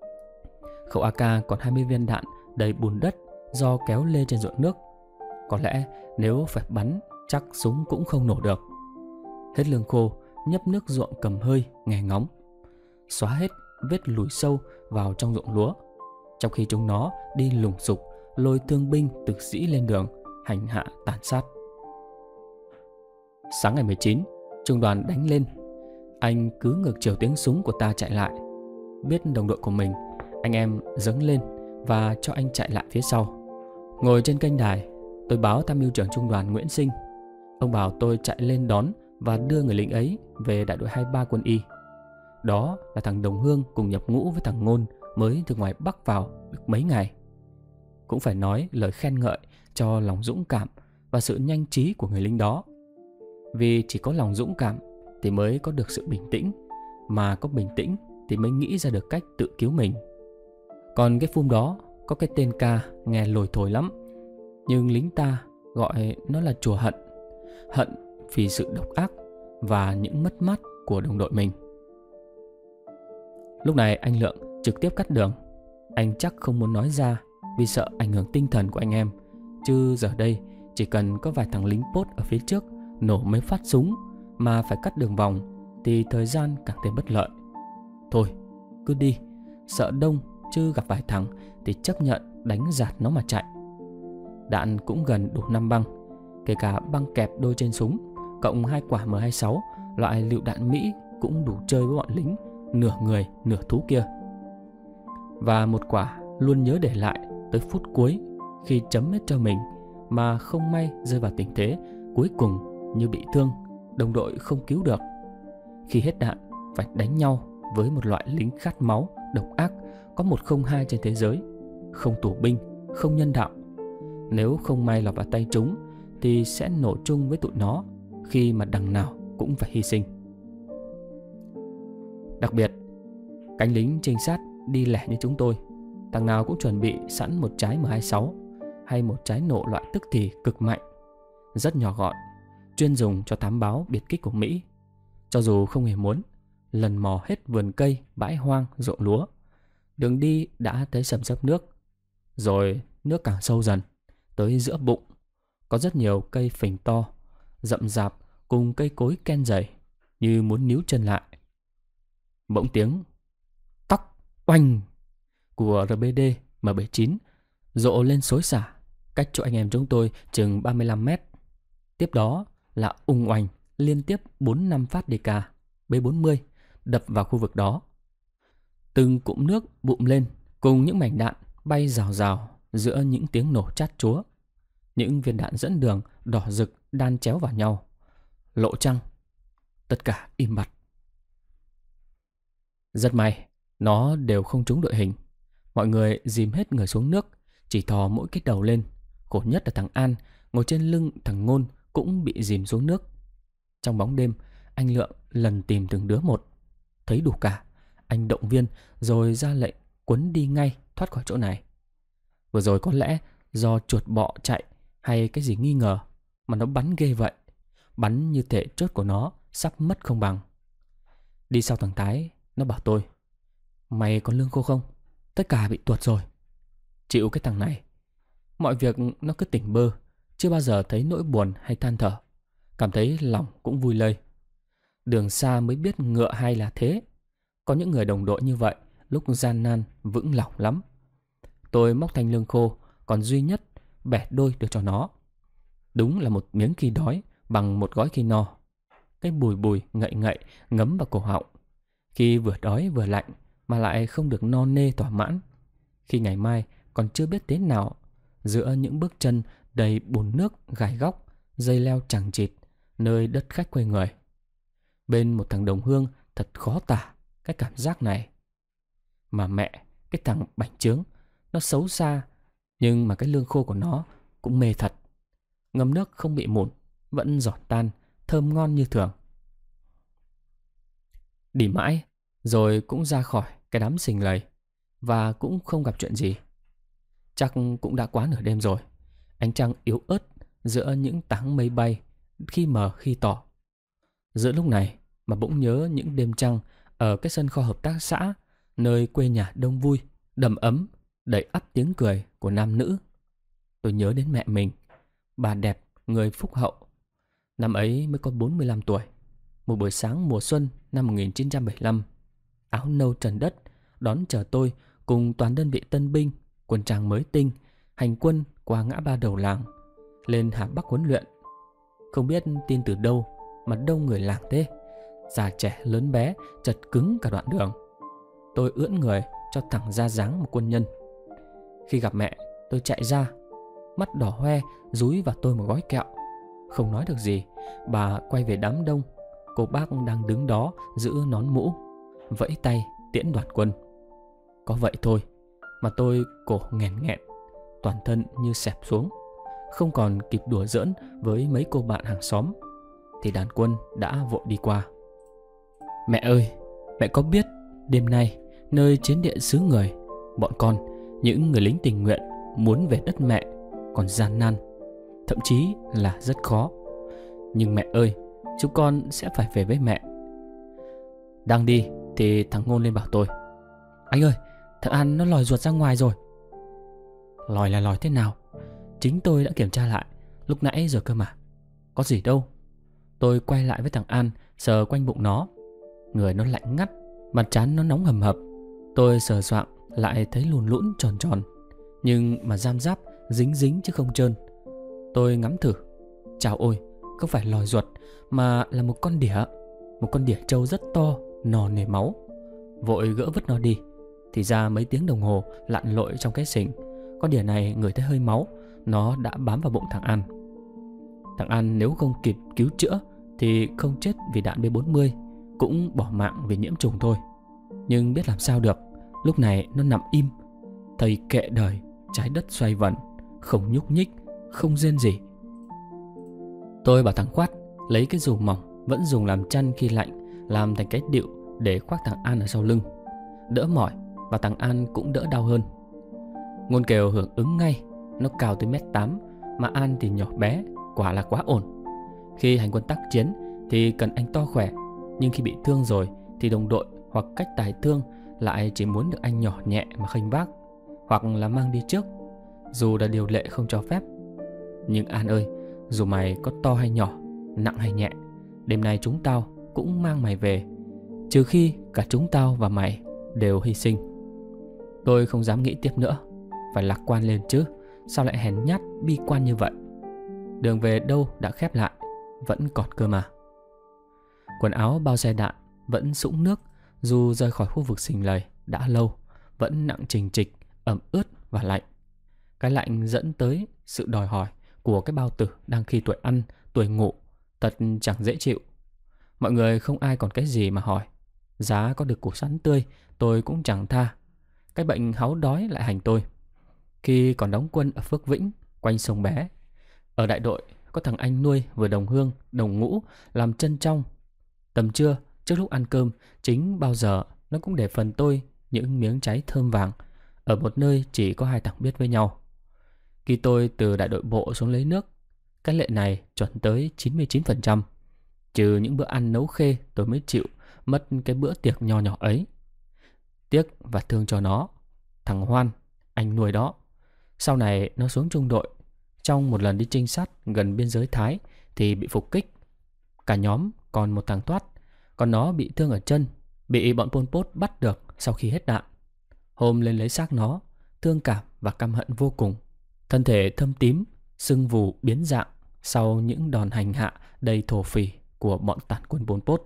khẩu a ca còn hai mươi viên đạn đầy bùn đất do kéo lê trên ruộng nước. Có lẽ nếu phải bắn chắc súng cũng không nổ được. Hết lương khô, nhấp nước ruộng cầm hơi nghe ngóng, xóa hết vết lùi sâu vào trong ruộng lúa, trong khi chúng nó đi lùng sục lôi thương binh tử sĩ lên đường hành hạ tàn sát. Sáng ngày mười chín, trung đoàn đánh lên. Anh cứ ngược chiều tiếng súng của ta chạy lại. Biết đồng đội của mình, anh em dâng lên và cho anh chạy lại phía sau. Ngồi trên kênh đài, tôi báo tham mưu trưởng trung đoàn Nguyễn Sinh. Ông bảo tôi chạy lên đón và đưa người lính ấy về đại đội hai mươi ba quân y. Đó là thằng Đồng Hương cùng nhập ngũ với thằng Ngôn mới từ ngoài Bắc vào được mấy ngày. Cũng phải nói lời khen ngợi cho lòng dũng cảm và sự nhanh trí của người lính đó. Vì chỉ có lòng dũng cảm thì mới có được sự bình tĩnh, mà có bình tĩnh thì mới nghĩ ra được cách tự cứu mình. Còn cái phum đó có cái tên ca nghe lồi thổi lắm, nhưng lính ta gọi nó là chùa hận. Hận vì sự độc ác và những mất mát của đồng đội mình. Lúc này anh Lượng trực tiếp cắt đường. Anh chắc không muốn nói ra vì sợ ảnh hưởng tinh thần của anh em. Chứ giờ đây chỉ cần có vài thằng lính Pốt ở phía trước nổ mấy phát súng mà phải cắt đường vòng thì thời gian càng thêm bất lợi. Thôi cứ đi, sợ đông chứ gặp vài thằng thì chấp nhận đánh giạt nó mà chạy. Đạn cũng gần đủ năm băng, kể cả băng kẹp đôi trên súng, cộng hai quả M hai sáu loại lựu đạn Mỹ cũng đủ chơi với bọn lính nửa người nửa thú kia. Và một quả luôn nhớ để lại tới phút cuối khi chấm hết cho mình mà không may rơi vào tình thế cuối cùng như bị thương, đồng đội không cứu được. Khi hết đạn phải đánh nhau với một loại lính khát máu, độc ác có một không hai trên thế giới, không tù binh, không nhân đạo. Nếu không may lọt vào tay chúng thì sẽ nổ chung với tụi nó khi mà đằng nào cũng phải hy sinh. Đặc biệt, cánh lính trinh sát đi lẻ như chúng tôi, thằng nào cũng chuẩn bị sẵn một trái M hai sáu hay một trái nổ loại tức thì cực mạnh, rất nhỏ gọn, chuyên dùng cho thám báo biệt kích của Mỹ. Cho dù không hề muốn, lần mò hết vườn cây, bãi hoang, ruộng lúa, đường đi đã thấy sầm sấp nước. Rồi nước càng sâu dần, tới giữa bụng có rất nhiều cây phình to, rậm rạp cùng cây cối ken dày như muốn níu chân lại. Bỗng tiếng tóc oanh của rờ bê đê M bảy chín rộ lên xối xả, cách chỗ anh em chúng tôi chừng ba mươi lăm mét. Tiếp đó là ung oanh liên tiếp bốn năm phát đê ca B bốn mươi đập vào khu vực đó. Từng cụm nước bụm lên cùng những mảnh đạn bay rào rào giữa những tiếng nổ chát chúa. Những viên đạn dẫn đường đỏ rực đan chéo vào nhau. Lộ trăng. Tất cả im bặt. Rất may, nó đều không trúng đội hình. Mọi người dìm hết người xuống nước, chỉ thò mỗi cái đầu lên. Khổ nhất là thằng An ngồi trên lưng thằng Ngôn cũng bị dìm xuống nước. Trong bóng đêm, anh Lượng lần tìm từng đứa một. Thấy đủ cả, anh động viên rồi ra lệnh quấn đi ngay thoát khỏi chỗ này. Vừa rồi có lẽ do chuột bọ chạy hay cái gì nghi ngờ mà nó bắn ghê vậy. Bắn như thể chốt của nó sắp mất không bằng. Đi sau thằng Thái, nó bảo tôi: mày có lương khô không? Tất cả bị tuột rồi. Chịu cái thằng này. Mọi việc nó cứ tỉnh bơ, chưa bao giờ thấy nỗi buồn hay than thở. Cảm thấy lòng cũng vui lây. Đường xa mới biết ngựa hay là thế. Có những người đồng đội như vậy, lúc gian nan vững lòng lắm. Tôi móc thanh lương khô còn duy nhất, bẻ đôi được cho nó. Đúng là một miếng khi đói bằng một gói khi no. Cái bùi bùi ngậy ngậy ngấm vào cổ họng. Khi vừa đói vừa lạnh mà lại không được no nê thỏa mãn. Khi ngày mai còn chưa biết thế nào, giữa những bước chân đầy bùn nước gai góc, dây leo chằng chịt nơi đất khách quê người. Bên một thằng đồng hương thật khó tả cái cảm giác này. Mà mẹ, cái thằng bảnh trướng, nó xấu xa, nhưng mà cái lương khô của nó cũng mê thật. Ngâm nước không bị mụn, vẫn giòn tan, thơm ngon như thường. Đi mãi, rồi cũng ra khỏi cái đám sình lầy, và cũng không gặp chuyện gì. Chắc cũng đã quá nửa đêm rồi. Ánh trăng yếu ớt giữa những táng mây bay, khi mờ khi tỏ. Giữa lúc này mà bỗng nhớ những đêm trăng ở cái sân kho hợp tác xã, nơi quê nhà đông vui, đầm ấm, đầy ắp tiếng cười của nam nữ. Tôi nhớ đến mẹ mình, bà đẹp, người phúc hậu. Năm ấy mới có bốn mươi lăm tuổi. Một buổi sáng mùa xuân năm một nghìn chín trăm bảy mươi lăm, áo nâu trần đất đón chờ tôi cùng toàn đơn vị tân binh, quân trang mới tinh, hành quân qua ngã ba đầu làng, lên Hà Bắc huấn luyện. Không biết tin từ đâu mà đông người làng thế. Già trẻ lớn bé chật cứng cả đoạn đường. Tôi ưỡn người cho thẳng ra dáng một quân nhân. Khi gặp mẹ, tôi chạy ra, mắt đỏ hoe dúi vào tôi một gói kẹo. Không nói được gì, bà quay về đám đông. Cô bác đang đứng đó giữ nón mũ, vẫy tay tiễn đoàn quân. Có vậy thôi mà tôi cổ nghẹn nghẹn, toàn thân như xẹp xuống. Không còn kịp đùa giỡn với mấy cô bạn hàng xóm thì đoàn quân đã vội đi qua. Mẹ ơi, mẹ có biết đêm nay nơi chiến địa xứ người, bọn con, những người lính tình nguyện muốn về đất mẹ còn gian nan, thậm chí là rất khó. Nhưng mẹ ơi, chúng con sẽ phải về với mẹ. Đang đi thì thằng Ngôn lên bảo tôi: anh ơi, thằng An nó lòi ruột ra ngoài rồi. Lòi là lòi thế nào? Chính tôi đã kiểm tra lại lúc nãy rồi cơ mà. Có gì đâu. Tôi quay lại với thằng An, sờ quanh bụng nó. Người nó lạnh ngắt, mặt trán nó nóng hầm hập. Tôi sờ soạng lại thấy lùn lũn tròn tròn, nhưng mà giam giáp dính dính chứ không trơn. Tôi ngắm thử. Chào ôi, không phải lòi ruột mà là một con đỉa. Một con đỉa trâu rất to, nò nề máu. Vội gỡ vứt nó đi. Thì ra mấy tiếng đồng hồ lặn lội trong cái sình, con đỉa này ngửi thấy hơi máu, nó đã bám vào bụng thằng An. Thằng An nếu không kịp cứu chữa thì không chết vì đạn B bốn mươi, cũng bỏ mạng vì nhiễm trùng thôi. Nhưng biết làm sao được, lúc này nó nằm im, thầy kệ đời, trái đất xoay vần, không nhúc nhích, không rên gì. Tôi bảo thằng Khoát lấy cái dù mỏng vẫn dùng làm chăn khi lạnh, làm thành cái đựu để khoác thằng An ở sau lưng, đỡ mỏi và thằng An cũng đỡ đau hơn. Ngôn Kiều hưởng ứng ngay. Nó cao tới mét tám mà An thì nhỏ bé, quả là quá ổn. Khi hành quân tác chiến thì cần anh to khỏe, nhưng khi bị thương rồi thì đồng đội hoặc cách tài thương lại chỉ muốn được anh nhỏ nhẹ mà khênh vác, hoặc là mang đi trước dù là điều lệ không cho phép. Nhưng An ơi, dù mày có to hay nhỏ, nặng hay nhẹ, đêm nay chúng tao cũng mang mày về, trừ khi cả chúng tao và mày đều hy sinh. Tôi không dám nghĩ tiếp nữa. Phải lạc quan lên chứ, sao lại hèn nhát bi quan như vậy? Đường về đâu đã khép lại, vẫn còn cơ mà. Quần áo bao xe đạn vẫn sũng nước, dù rời khỏi khu vực Xình Lầy đã lâu, vẫn nặng trình trịch, ẩm ướt và lạnh. Cái lạnh dẫn tới sự đòi hỏi của cái bao tử đang khi tuổi ăn, tuổi ngủ, thật chẳng dễ chịu. Mọi người không ai còn cái gì mà hỏi. Giá có được củ sắn tươi tôi cũng chẳng tha. Cái bệnh háu đói lại hành tôi. Khi còn đóng quân ở Phước Vĩnh, quanh sông Bé, ở đại đội có thằng anh nuôi vừa đồng hương, đồng ngũ, làm chân trong. Tầm trưa, trước lúc ăn cơm, chính bao giờ nó cũng để phần tôi những miếng cháy thơm vàng, ở một nơi chỉ có hai thằng biết với nhau. Khi tôi từ đại đội bộ xuống lấy nước, cái lệ này chuẩn tới chín mươi chín phần trăm. Trừ những bữa ăn nấu khê tôi mới chịu mất cái bữa tiệc nho nhỏ ấy. Tiếc và thương cho nó. Thằng Hoan, anh nuôi đó, sau này nó xuống trung đội. Trong một lần đi trinh sát gần biên giới Thái thì bị phục kích. Cả nhóm còn một thằng thoát, còn nó bị thương ở chân, bị bọn Pol Pot bắt được sau khi hết đạn. Hôm lên lấy xác nó, thương cảm và căm hận vô cùng. Thân thể thâm tím, sưng vù biến dạng sau những đòn hành hạ đầy thổ phỉ của bọn tàn quân Pol Pot.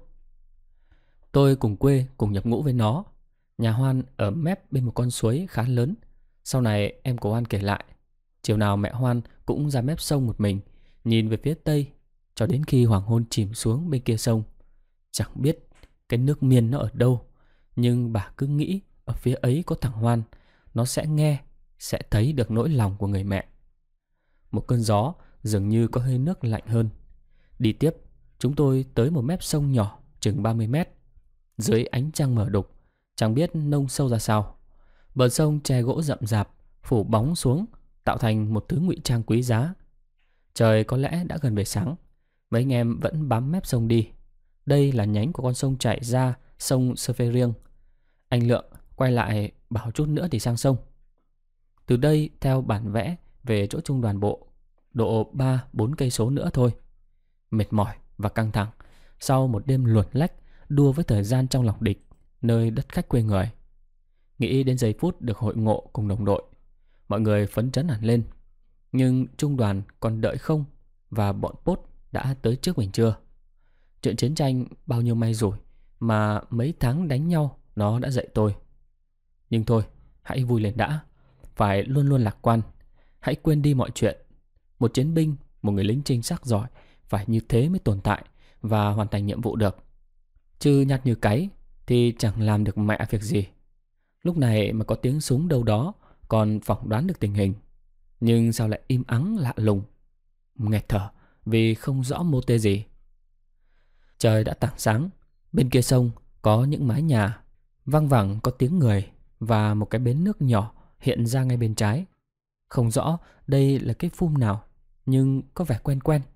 Tôi cùng quê cùng nhập ngũ với nó. Nhà Hoan ở mép bên một con suối khá lớn. Sau này em của Hoan kể lại, chiều nào mẹ Hoan cũng ra mép sông một mình, nhìn về phía tây, cho đến khi hoàng hôn chìm xuống bên kia sông. Chẳng biết cái nước miên nó ở đâu, nhưng bà cứ nghĩ ở phía ấy có thằng Hoan, nó sẽ nghe, sẽ thấy được nỗi lòng của người mẹ. Một cơn gió dường như có hơi nước lạnh hơn. Đi tiếp, chúng tôi tới một mép sông nhỏ chừng ba mươi mét. Dưới ánh trăng mờ đục, chẳng biết nông sâu ra sao. Bờ sông tre gỗ rậm rạp, phủ bóng xuống, tạo thành một thứ ngụy trang quý giá. Trời có lẽ đã gần về sáng. Mấy anh em vẫn bám mép sông đi. Đây là nhánh của con sông chảy ra sông Sơ Phê Riêng. Anh Lượng quay lại bảo chút nữa thì sang sông. Từ đây theo bản vẽ về chỗ trung đoàn bộ, độ ba bốn cây số nữa thôi. Mệt mỏi và căng thẳng sau một đêm luồn lách đua với thời gian trong lòng địch, nơi đất khách quê người. Nghĩ đến giây phút được hội ngộ cùng đồng đội, mọi người phấn chấn hẳn lên. Nhưng trung đoàn còn đợi không, và bọn Pốt đã tới trước mình chưa? Chuyện chiến tranh bao nhiêu may rủi mà mấy tháng đánh nhau nó đã dạy tôi. Nhưng thôi, hãy vui lên đã. Phải luôn luôn lạc quan. Hãy quên đi mọi chuyện. Một chiến binh, một người lính trinh sát giỏi phải như thế mới tồn tại và hoàn thành nhiệm vụ được. Chứ nhát như cáy thì chẳng làm được mẹ việc gì. Lúc này mà có tiếng súng đâu đó, còn phỏng đoán được tình hình. Nhưng sao lại im ắng lạ lùng, nghẹt thở vì không rõ mô tê gì. Trời đã tảng sáng. Bên kia sông có những mái nhà, văng vẳng có tiếng người, và một cái bến nước nhỏ hiện ra ngay bên trái. Không rõ đây là cái phum nào, nhưng có vẻ quen quen.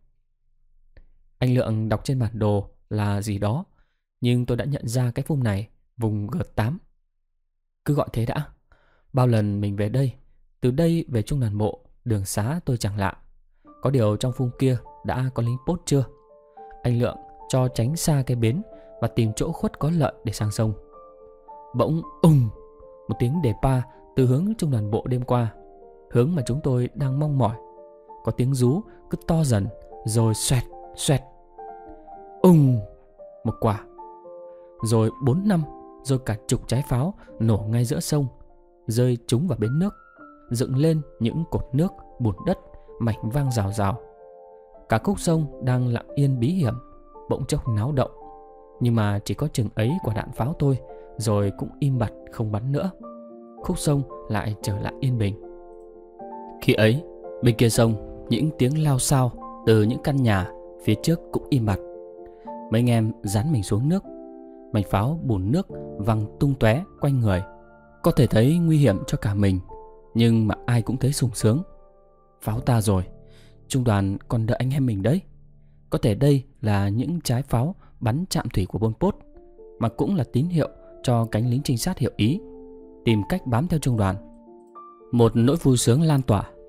Anh Lượng đọc trên bản đồ là gì đó, nhưng tôi đã nhận ra cái phum này vùng G tám. Cứ gọi thế đã. Bao lần mình về đây, từ đây về trung đoàn bộ, đường xá tôi chẳng lạ. Có điều trong phum kia đã có lính Pốt chưa? Anh Lượng cho tránh xa cái bến và tìm chỗ khuất có lợi để sang sông. Bỗng ùng, một tiếng đề pa từ hướng trung đoàn bộ đêm qua, hướng mà chúng tôi đang mong mỏi. Có tiếng rú cứ to dần, rồi xoẹt xoẹt. Ùng, một quả, rồi bốn năm, rồi cả chục trái pháo nổ ngay giữa sông, rơi trúng vào bến nước, dựng lên những cột nước, bùn đất, mảnh vang rào rào. Cả khúc sông đang lặng yên bí hiểm bỗng chốc náo động. Nhưng mà chỉ có chừng ấy quả đạn pháo thôi, rồi cũng im bặt không bắn nữa. Khúc sông lại trở lại yên bình. Khi ấy, bên kia sông, những tiếng lao xao từ những căn nhà phía trước cũng im bặt. Mấy anh em dán mình xuống nước. Mảnh pháo bùn nước văng tung tóe quanh người. Có thể thấy nguy hiểm cho cả mình, nhưng mà ai cũng thấy sung sướng. Pháo ta rồi, trung đoàn còn đợi anh em mình đấy. Có thể đây là những trái pháo bắn chạm thủy của Pol Pot, mà cũng là tín hiệu cho cánh lính trinh sát hiểu ý, tìm cách bám theo trung đoàn. Một nỗi vui sướng lan tỏa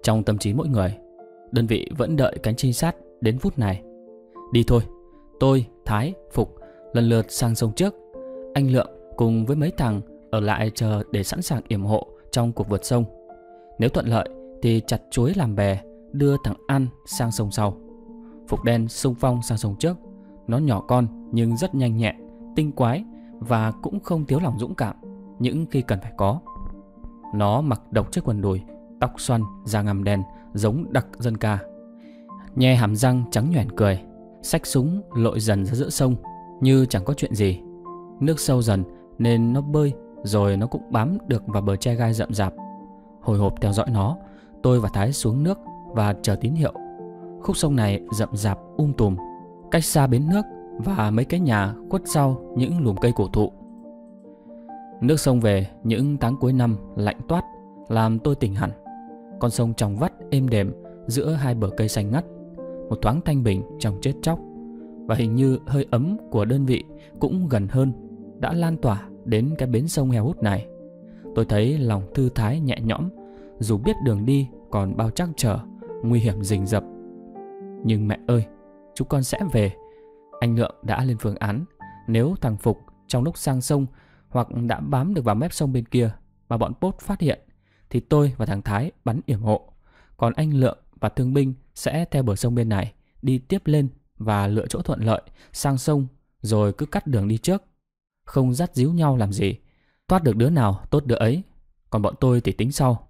Trong tâm trí mỗi người, đơn vị vẫn đợi cánh trinh sát đến phút này. Đi thôi. Tôi, Thái, Phục lần lượt sang sông trước. Anh Lượng cùng với mấy thằng ở lại chờ để sẵn sàng yểm hộ trong cuộc vượt sông. Nếu thuận lợi thì chặt chuối làm bè, đưa thằng An sang sông sau. Phục đen xung phong sang sông trước. Nó nhỏ con nhưng rất nhanh nhẹn, tinh quái và cũng không thiếu lòng dũng cảm những khi cần phải có. Nó mặc độc chiếc quần đùi, tóc xoăn, da ngăm đen giống đặc dân ca. Nhe hàm răng trắng nhoẻn cười, xách súng lội dần ra giữa sông như chẳng có chuyện gì. Nước sâu dần nên nó bơi, rồi nó cũng bám được vào bờ tre gai rậm rạp. Hồi hộp theo dõi nó, tôi và Thái xuống nước và chờ tín hiệu. Khúc sông này rậm rạp um tùm, cách xa bến nước và mấy cái nhà khuất sau những lùm cây cổ thụ. Nước sông về những tháng cuối năm lạnh toát làm tôi tỉnh hẳn. Con sông trong vắt êm đềm giữa hai bờ cây xanh ngắt, một thoáng thanh bình trong chết chóc. Và hình như hơi ấm của đơn vị cũng gần hơn, đã lan tỏa đến cái bến sông heo hút này. Tôi thấy lòng thư thái nhẹ nhõm, dù biết đường đi còn bao trắc trở, nguy hiểm rình rập. Nhưng mẹ ơi, chúng con sẽ về. Anh Lượng đã lên phương án, nếu thằng Phục trong lúc sang sông hoặc đã bám được vào mép sông bên kia mà bọn Pốt phát hiện, thì tôi và thằng Thái bắn yểm hộ. Còn anh Lượng và thương binh sẽ theo bờ sông bên này đi tiếp lên và lựa chỗ thuận lợi sang sông, rồi cứ cắt đường đi trước, không dắt díu nhau làm gì. Thoát được đứa nào tốt đứa ấy, còn bọn tôi thì tính sau.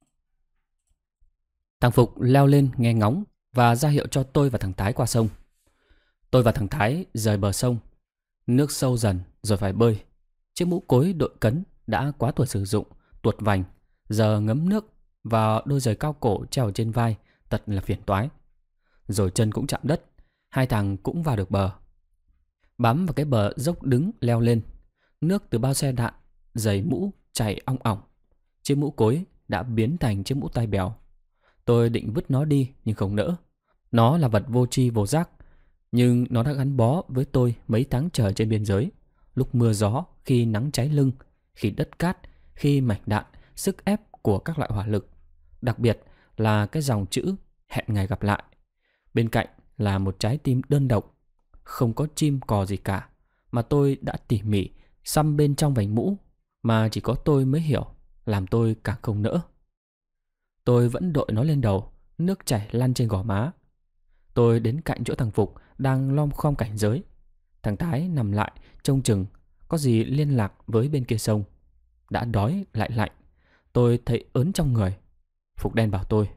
Thằng Phục leo lên nghe ngóng và ra hiệu cho tôi và thằng Thái qua sông. Tôi và thằng Thái rời bờ sông. Nước sâu dần rồi phải bơi. Chiếc mũ cối đội cấn đã quá tuổi sử dụng, tuột vành, giờ ngấm nước và đôi giày cao cổ treo trên vai thật là phiền toái. Rồi chân cũng chạm đất, hai thằng cũng vào được bờ. Bám vào cái bờ dốc đứng leo lên. Nước từ bao xe đạn, giày mũ chảy ong ỏng. Chiếc mũ cối đã biến thành chiếc mũ tai bèo. Tôi định vứt nó đi nhưng không nỡ. Nó là vật vô tri vô giác, nhưng nó đã gắn bó với tôi mấy tháng trời trên biên giới. Lúc mưa gió, khi nắng cháy lưng, khi đất cát, khi mạch đạn, sức ép của các loại hỏa lực. Đặc biệt là cái dòng chữ hẹn ngày gặp lại. Bên cạnh là một trái tim đơn độc, không có chim cò gì cả, mà tôi đã tỉ mỉ xăm bên trong vành mũ, mà chỉ có tôi mới hiểu, làm tôi càng không nỡ. Tôi vẫn đội nó lên đầu, nước chảy lăn trên gò má. Tôi đến cạnh chỗ thằng Phục đang lom khom cảnh giới. Thằng Thái nằm lại trông chừng có gì liên lạc với bên kia sông. Đã đói lại lạnh, tôi thấy ớn trong người. Phục đen bảo tôi: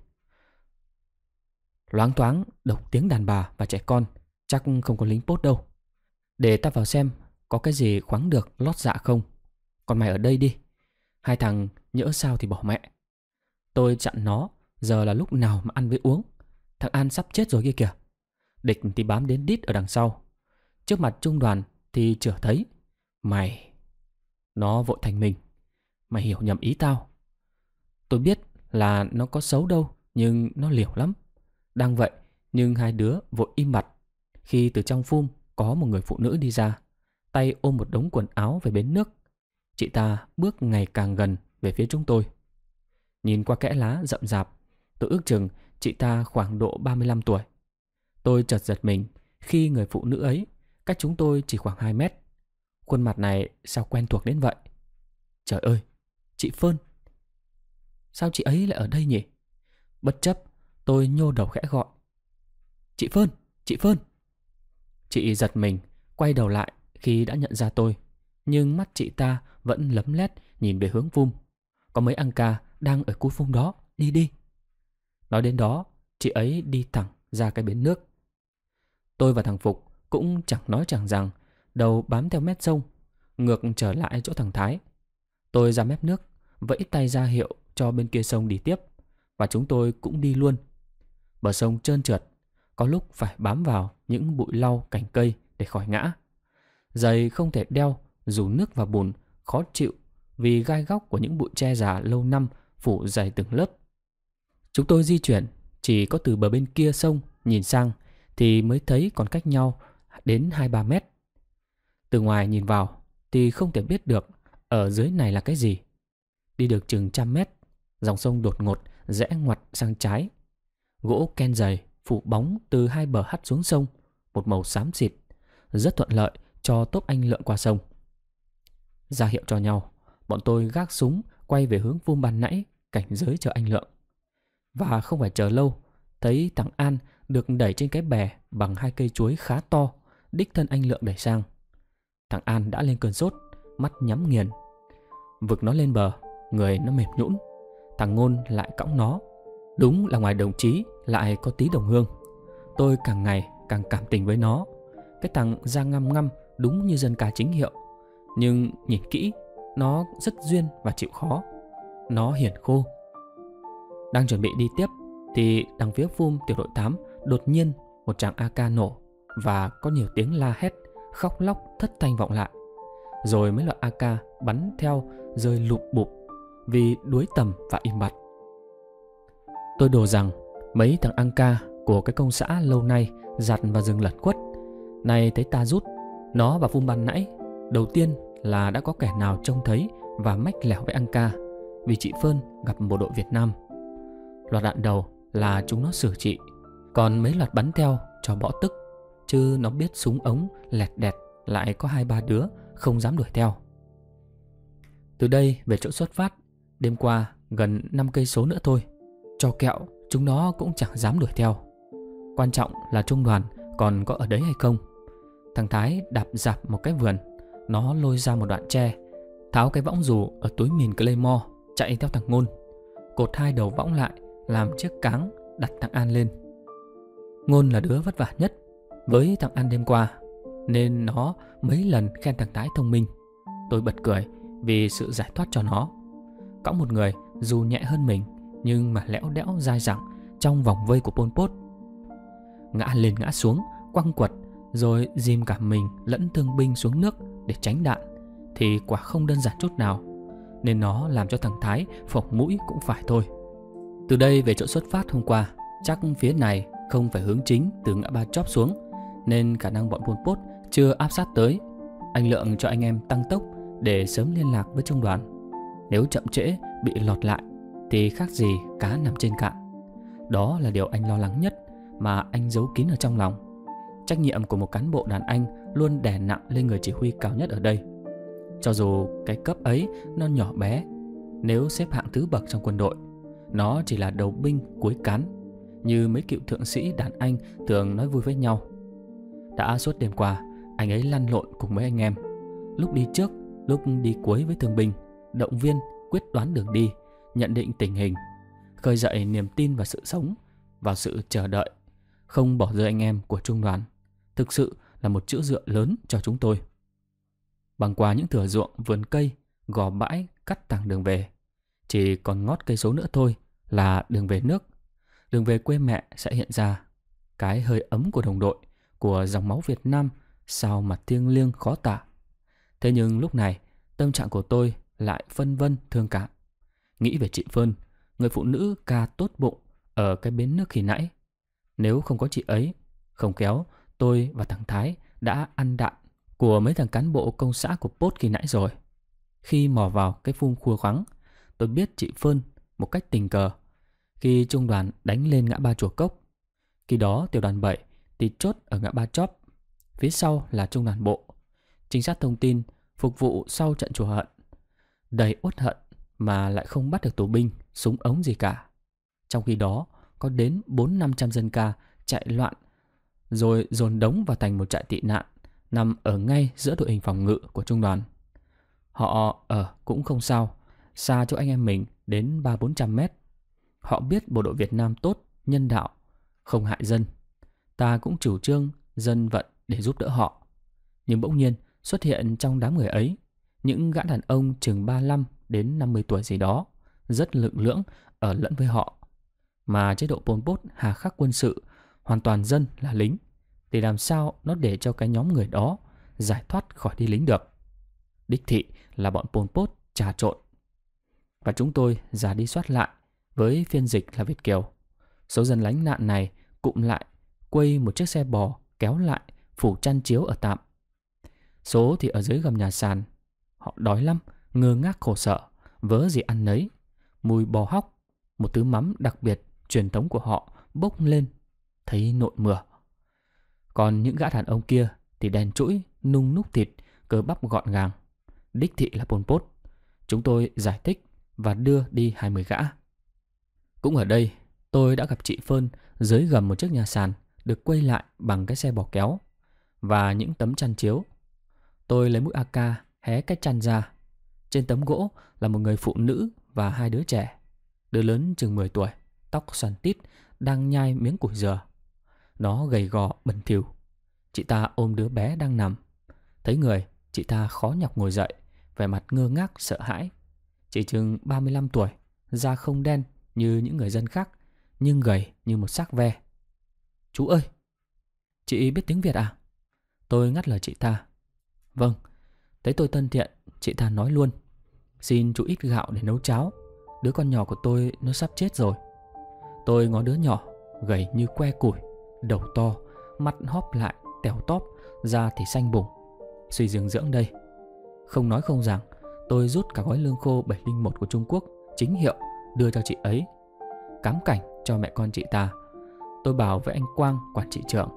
loáng thoáng độc tiếng đàn bà và trẻ con, chắc không có lính Pốt đâu. Để ta vào xem có cái gì khoáng được lót dạ không. Còn mày ở đây đi, hai thằng nhỡ sao thì bỏ mẹ. Tôi chặn nó, giờ là lúc nào mà ăn với uống. Thằng An sắp chết rồi kia kìa. Địch thì bám đến đít ở đằng sau. Trước mặt trung đoàn thì chửa thấy. Mày... Nó vội thành mình. Mày hiểu nhầm ý tao. Tôi biết là nó có xấu đâu, nhưng nó liều lắm. Đang vậy, nhưng hai đứa vội im bặt khi từ trong phum có một người phụ nữ đi ra, tay ôm một đống quần áo về bến nước. Chị ta bước ngày càng gần về phía chúng tôi. Nhìn qua kẽ lá rậm rạp, tôi ước chừng chị ta khoảng độ ba mươi lăm tuổi. Tôi chợt giật mình khi người phụ nữ ấy cách chúng tôi chỉ khoảng hai mét. Khuôn mặt này sao quen thuộc đến vậy? Trời ơi, chị Phơn! Sao chị ấy lại ở đây nhỉ? Bất chấp, tôi nhô đầu khẽ gọi: Chị Phơn! Chị Phơn! Chị giật mình, quay đầu lại khi đã nhận ra tôi, nhưng mắt chị ta vẫn lấm lét nhìn về hướng phum. Có mấy anh ca đang ở cú phum đó, đi đi. Nói đến đó, chị ấy đi thẳng ra cái bến nước. Tôi và thằng Phục cũng chẳng nói chẳng rằng, đầu bám theo mét sông, ngược trở lại chỗ thằng Thái. Tôi ra mép nước, vẫy tay ra hiệu cho bên kia sông đi tiếp, và chúng tôi cũng đi luôn. Bờ sông trơn trượt, có lúc phải bám vào những bụi lau cành cây để khỏi ngã. Giày không thể đeo dù nước và bùn khó chịu vì gai góc của những bụi tre già lâu năm phủ dày từng lớp. Chúng tôi di chuyển chỉ có từ bờ bên kia sông nhìn sang thì mới thấy còn cách nhau đến hai ba mét. Từ ngoài nhìn vào thì không thể biết được ở dưới này là cái gì. Đi được chừng trăm mét, dòng sông đột ngột rẽ ngoặt sang trái. Gỗ ken dày phủ bóng từ hai bờ hắt xuống sông, một màu xám xịt, rất thuận lợi cho tốp anh lượn qua sông. Ra hiệu cho nhau, bọn tôi gác súng quay về hướng Vum ban nãy, cảnh giới chờ anh Lượng. Và không phải chờ lâu, thấy thằng An được đẩy trên cái bè bằng hai cây chuối khá to, đích thân anh Lượng đẩy sang. Thằng An đã lên cơn sốt, mắt nhắm nghiền. Vực nó lên bờ, người nó mềm nhũn. Thằng Ngôn lại cõng nó. Đúng là ngoài đồng chí lại có tí đồng hương. Tôi càng ngày càng cảm tình với nó. Cái thằng da ngăm ngăm đúng như dân ca chính hiệu, nhưng nhìn kỹ nó rất duyên và chịu khó. Nó hiền khô. Đang chuẩn bị đi tiếp thì đằng phía Vum tiểu đội tám đột nhiên một tràng a ca nổ và có nhiều tiếng la hét, khóc lóc thất thanh vọng lại. Rồi mấy loại a ca bắn theo rơi lụp bụp vì đuối tầm và im bặt. Tôi đổ rằng mấy thằng ăn ca của cái công xã lâu nay giặt vào rừng lẩn khuất, nay thấy ta rút, nó và Vum ban nãy đầu tiên là đã có kẻ nào trông thấy và mách lẻo với ăn ca vì chị Phơn gặp bộ đội Việt Nam. Loạt đạn đầu là chúng nó xử trị, còn mấy loạt bắn theo cho bỏ tức, chứ nó biết súng ống lẹt đẹt lại có hai ba đứa không dám đuổi theo. Từ đây về chỗ xuất phát, đêm qua gần năm cây số nữa thôi, cho kẹo chúng nó cũng chẳng dám đuổi theo. Quan trọng là trung đoàn còn có ở đấy hay không. Thằng Thái đạp dạp một cái vườn, nó lôi ra một đoạn tre, tháo cái võng dù ở túi mìn Claymore, chạy theo thằng Ngôn, cột hai đầu võng lại làm chiếc cáng, đặt thằng An lên. Ngôn là đứa vất vả nhất với thằng An đêm qua, nên nó mấy lần khen thằng Thái thông minh. Tôi bật cười vì sự giải thoát cho nó. Cõng một người dù nhẹ hơn mình nhưng mà lẽo đẽo dai dẳng trong vòng vây của Pol Pot. Ngã lên ngã xuống, quăng quật, rồi dìm cả mình lẫn thương binh xuống nước để tránh đạn thì quả không đơn giản chút nào, nên nó làm cho thằng Thái phỏng mũi cũng phải thôi. Từ đây về chỗ xuất phát hôm qua, chắc phía này không phải hướng chính từ ngã ba Chóp xuống, nên khả năng bọn Pol Pot chưa áp sát tới. Anh Lượng cho anh em tăng tốc để sớm liên lạc với trung đoàn. Nếu chậm trễ bị lọt lại thì khác gì cá nằm trên cạn. Đó là điều anh lo lắng nhất mà anh giấu kín ở trong lòng. Trách nhiệm của một cán bộ đàn anh luôn đè nặng lên người chỉ huy cao nhất ở đây. Cho dù cái cấp ấy nó nhỏ bé, nếu xếp hạng thứ bậc trong quân đội, nó chỉ là đầu binh cuối cán, như mấy cựu thượng sĩ đàn anh thường nói vui với nhau. Đã suốt đêm qua, anh ấy lăn lộn cùng mấy anh em, lúc đi trước, lúc đi cuối với thương binh, động viên, quyết đoán đường đi, nhận định tình hình, khơi dậy niềm tin và sự sống, vào sự chờ đợi, không bỏ rơi anh em của trung đoàn. Thực sự là một chữ dựa lớn cho chúng tôi. Băng qua những thửa ruộng, vườn cây, gò bãi cắt thẳng đường về. Chỉ còn ngót cây số nữa thôi là đường về nước. Đường về quê mẹ sẽ hiện ra. Cái hơi ấm của đồng đội, của dòng máu Việt Nam sao mà thiêng liêng khó tả. Thế nhưng lúc này tâm trạng của tôi lại phân vân thương cảm. Nghĩ về chị Phơn, người phụ nữ ca tốt bụng ở cái bến nước khi nãy. Nếu không có chị ấy, không khéo tôi và thằng Thái đã ăn đạn của mấy thằng cán bộ công xã của Pốt khi nãy rồi. Khi mò vào cái phum khua khoắng, tôi biết chị Phơn một cách tình cờ khi trung đoàn đánh lên ngã ba Chùa Cốc. Khi đó tiểu đoàn bảy thì chốt ở ngã ba Chóp, phía sau là trung đoàn bộ, trinh sát thông tin phục vụ sau trận Chùa Hận. Đầy uất hận mà lại không bắt được tù binh, súng ống gì cả. Trong khi đó có đến bốn năm trăm dân ca chạy loạn, rồi dồn đống vào thành một trại tị nạn nằm ở ngay giữa đội hình phòng ngự của trung đoàn. Họ ở cũng không sao, xa chỗ anh em mình đến ba bốn trăm mét. Họ biết bộ đội Việt Nam tốt, nhân đạo, không hại dân. Ta cũng chủ trương dân vận để giúp đỡ họ. Nhưng bỗng nhiên xuất hiện trong đám người ấy những gã đàn ông chừng ba mươi lăm đến năm mươi tuổi gì đó, rất lượng lưỡng ở lẫn với họ. Mà chế độ Pol Pot hà khắc quân sự, hoàn toàn dân là lính, thì làm sao nó để cho cái nhóm người đó giải thoát khỏi đi lính được. Đích thị là bọn Pol Pot trà trộn. Và chúng tôi ra đi soát lại với phiên dịch là Việt kiều. Số dân lánh nạn này cụm lại, quây một chiếc xe bò kéo lại, phủ chăn chiếu ở tạm. Số thì ở dưới gầm nhà sàn. Họ đói lắm, ngơ ngác khổ sở, vớ gì ăn nấy. Mùi bò hóc, một thứ mắm đặc biệt truyền thống của họ bốc lên, thấy nộn mửa. Còn những gã đàn ông kia thì đen trũi, nung núc thịt, cơ bắp gọn gàng. Đích thị là Pol Pot. Chúng tôi giải thích và đưa đi hai mươi gã. Cũng ở đây, tôi đã gặp chị Phơn dưới gầm một chiếc nhà sàn được quay lại bằng cái xe bò kéo và những tấm chăn chiếu. Tôi lấy mũi a ca hé cái chăn ra. Trên tấm gỗ là một người phụ nữ và hai đứa trẻ. Đứa lớn chừng mười tuổi, tóc xoăn tít, đang nhai miếng củi dừa. Nó gầy gò, bẩn thỉu. Chị ta ôm đứa bé đang nằm. Thấy người, chị ta khó nhọc ngồi dậy, vẻ mặt ngơ ngác sợ hãi. Chị chừng ba mươi lăm tuổi, da không đen như những người dân khác, nhưng gầy như một xác ve. Chú ơi! Chị biết tiếng Việt à? Tôi ngắt lời chị ta. Vâng. Thấy tôi thân thiện, chị ta nói luôn. Xin chú ít gạo để nấu cháo. Đứa con nhỏ của tôi nó sắp chết rồi. Tôi ngó đứa nhỏ, gầy như que củi, đầu to, mắt hóp lại, tèo tóp, da thì xanh bùng. Suy dinh dưỡng đây. Không nói không rằng, tôi rút cả gói lương khô bảy không một của Trung Quốc, chính hiệu, đưa cho chị ấy. Cám cảnh cho mẹ con chị ta. Tôi bảo với anh Quang, quản trị trưởng.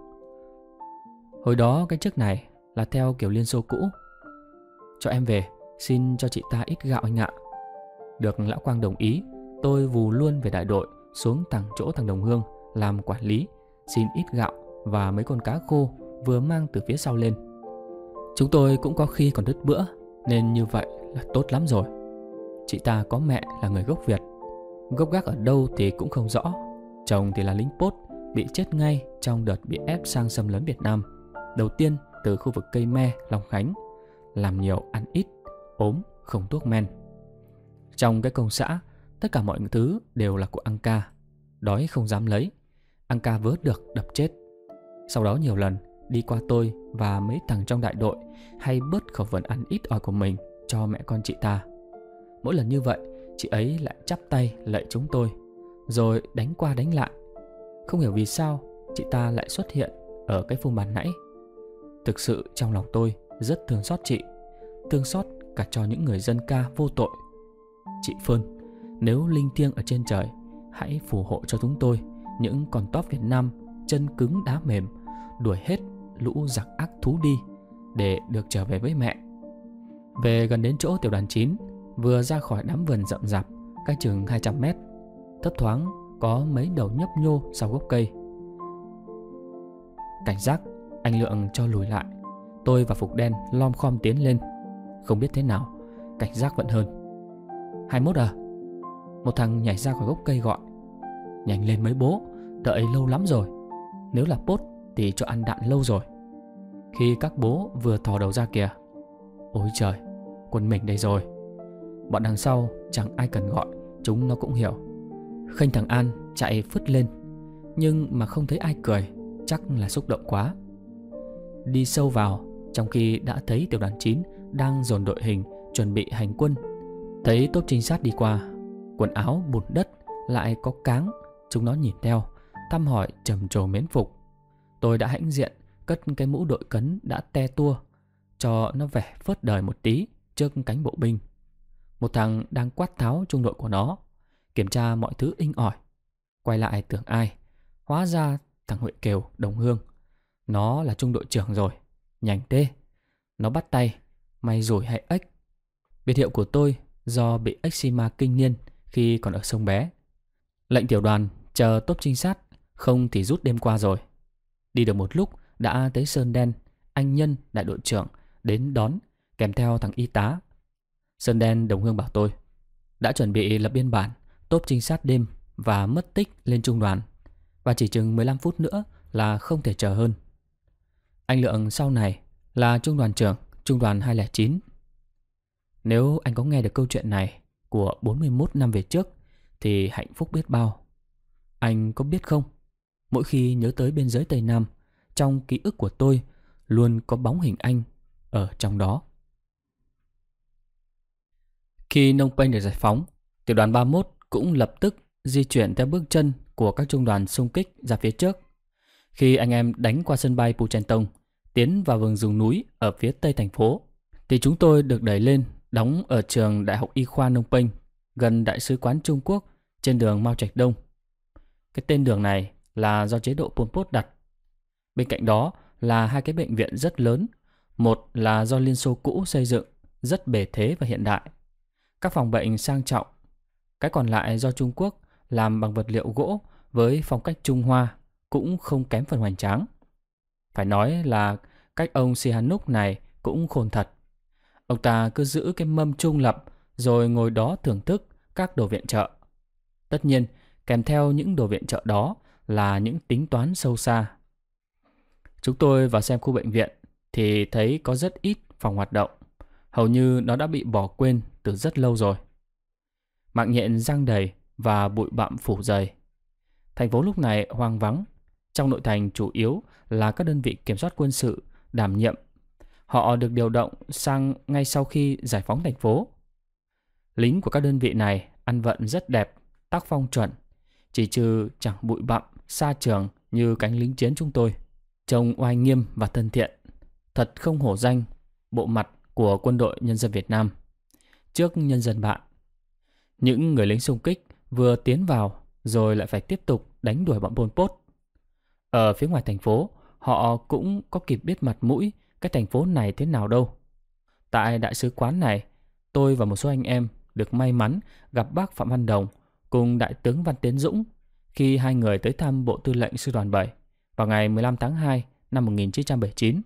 Hồi đó cái chức này là theo kiểu Liên Xô cũ. Cho em về, xin cho chị ta ít gạo anh ạ. Được lão Quang đồng ý, tôi vù luôn về đại đội, xuống thẳng chỗ thằng Đồng Hương làm quản lý, xin ít gạo và mấy con cá khô vừa mang từ phía sau lên. Chúng tôi cũng có khi còn đứt bữa, nên như vậy là tốt lắm rồi. Chị ta có mẹ là người gốc Việt, gốc gác ở đâu thì cũng không rõ. Chồng thì là lính Pốt, bị chết ngay trong đợt bị ép sang xâm lấn Việt Nam. Đầu tiên từ khu vực Cây Me, Long Khánh. Làm nhiều ăn ít, ốm, không thuốc men. Trong cái công xã, tất cả mọi thứ đều là của Ang Ca. Đói không dám lấy, Ang Ca vớ được đập chết. Sau đó nhiều lần đi qua tôi và mấy thằng trong đại đội hay bớt khẩu phần ăn ít ỏi của mình cho mẹ con chị ta. Mỗi lần như vậy, chị ấy lại chắp tay lạy chúng tôi, rồi đánh qua đánh lại. Không hiểu vì sao chị ta lại xuất hiện ở cái phô bàn nãy. Thực sự trong lòng tôi rất thương xót chị, thương xót cả cho những người dân ca vô tội. Chị Phơn, nếu linh thiêng ở trên trời, hãy phù hộ cho chúng tôi, những con tóp Việt Nam chân cứng đá mềm, đuổi hết lũ giặc ác thú đi để được trở về với mẹ. Về gần đến chỗ tiểu đoàn chín, vừa ra khỏi đám vườn rậm rạp cách chừng hai trăm mét, thấp thoáng có mấy đầu nhấp nhô sau gốc cây. Cảnh giác, anh Lượng cho lùi lại. Tôi và Phục Đen lom khom tiến lên. Không biết thế nào, cảnh giác vẫn hơn. Hai mốt à? Một thằng nhảy ra khỏi gốc cây gọi. Nhanh lên mấy bố, đợi lâu lắm rồi. Nếu là Pốt thì cho ăn đạn lâu rồi. Khi các bố vừa thò đầu ra kìa. Ôi trời, quân mình đây rồi. Bọn đằng sau chẳng ai cần gọi, chúng nó cũng hiểu. Khênh thằng An chạy phứt lên, nhưng mà không thấy ai cười, chắc là xúc động quá. Đi sâu vào, trong khi đã thấy tiểu đoàn chín đang dồn đội hình chuẩn bị hành quân. Thấy tốp trinh sát đi qua, quần áo bùn đất, lại có cáng. Chúng nó nhìn theo, thăm hỏi trầm trồ mến phục. Tôi đã hãnh diện cất cái mũ đội cấn đã te tua, cho nó vẻ phớt đời một tí trước cánh bộ binh. Một thằng đang quát tháo trung đội của nó, kiểm tra mọi thứ inh ỏi. Quay lại tưởng ai, hóa ra thằng Huệ Kiều, Đồng Hương. Nó là trung đội trưởng rồi, nhanh thế. Nó bắt tay, mày rủi hay ếch. Biệt hiệu của tôi do bị eczema kinh niên khi còn ở sông Bé. Lệnh tiểu đoàn chờ tốp trinh sát, không thì rút đêm qua rồi. Đi được một lúc đã tới Sơn Đen, anh Nhân, đại đội trưởng, đến đón kèm theo thằng y tá. Sơn Đen, Đồng Hương bảo tôi đã chuẩn bị lập biên bản tốp trinh sát đêm và mất tích lên trung đoàn, và chỉ chừng mười lăm phút nữa là không thể chờ hơn. Anh Lượng sau này là trung đoàn trưởng trung đoàn hai không chín. Nếu anh có nghe được câu chuyện này của bốn mươi mốt năm về trước thì hạnh phúc biết bao. Anh có biết không, mỗi khi nhớ tới biên giới Tây Nam, trong ký ức của tôi luôn có bóng hình anh ở trong đó. Khi Phnom Penh được giải phóng, tiểu đoàn ba mươi mốt cũng lập tức di chuyển theo bước chân của các trung đoàn xung kích ra phía trước. Khi anh em đánh qua sân bay Puchentong, tiến vào vùng rừng núi ở phía tây thành phố, thì chúng tôi được đẩy lên đóng ở trường Đại học Y khoa Phnom Penh, gần Đại sứ quán Trung Quốc trên đường Mao Trạch Đông. Cái tên đường này là do chế độ Pol Pot đặt. Bên cạnh đó là hai cái bệnh viện rất lớn. Một là do Liên Xô cũ xây dựng, rất bề thế và hiện đại, các phòng bệnh sang trọng. Cái còn lại do Trung Quốc làm bằng vật liệu gỗ với phong cách Trung Hoa, cũng không kém phần hoành tráng. Phải nói là cách ông Sihanouk này cũng khôn thật. Ông ta cứ giữ cái mâm trung lập rồi ngồi đó thưởng thức các đồ viện trợ. Tất nhiên, kèm theo những đồ viện trợ đó là những tính toán sâu xa. Chúng tôi vào xem khu bệnh viện thì thấy có rất ít phòng hoạt động. Hầu như nó đã bị bỏ quên từ rất lâu rồi. Mạng nhện giăng đầy và bụi bặm phủ dày. Thành phố lúc này hoang vắng. Trong nội thành chủ yếu là các đơn vị kiểm soát quân sự đảm nhiệm. Họ được điều động sang ngay sau khi giải phóng thành phố. Lính của các đơn vị này ăn vận rất đẹp, tác phong chuẩn, chỉ trừ chẳng bụi bặm, xa trường như cánh lính chiến chúng tôi. Trông oai nghiêm và thân thiện, thật không hổ danh bộ mặt của Quân đội Nhân dân Việt Nam trước nhân dân bạn. Những người lính xung kích vừa tiến vào rồi lại phải tiếp tục đánh đuổi bọn Pol Pot. Ở phía ngoài thành phố, họ cũng có kịp biết mặt mũi cái thành phố này thế nào đâu. Tại đại sứ quán này, tôi và một số anh em được may mắn gặp bác Phạm Văn Đồng cùng đại tướng Văn Tiến Dũng khi hai người tới thăm Bộ Tư lệnh Sư đoàn bảy vào ngày mười lăm tháng hai năm một nghìn chín trăm bảy mươi chín.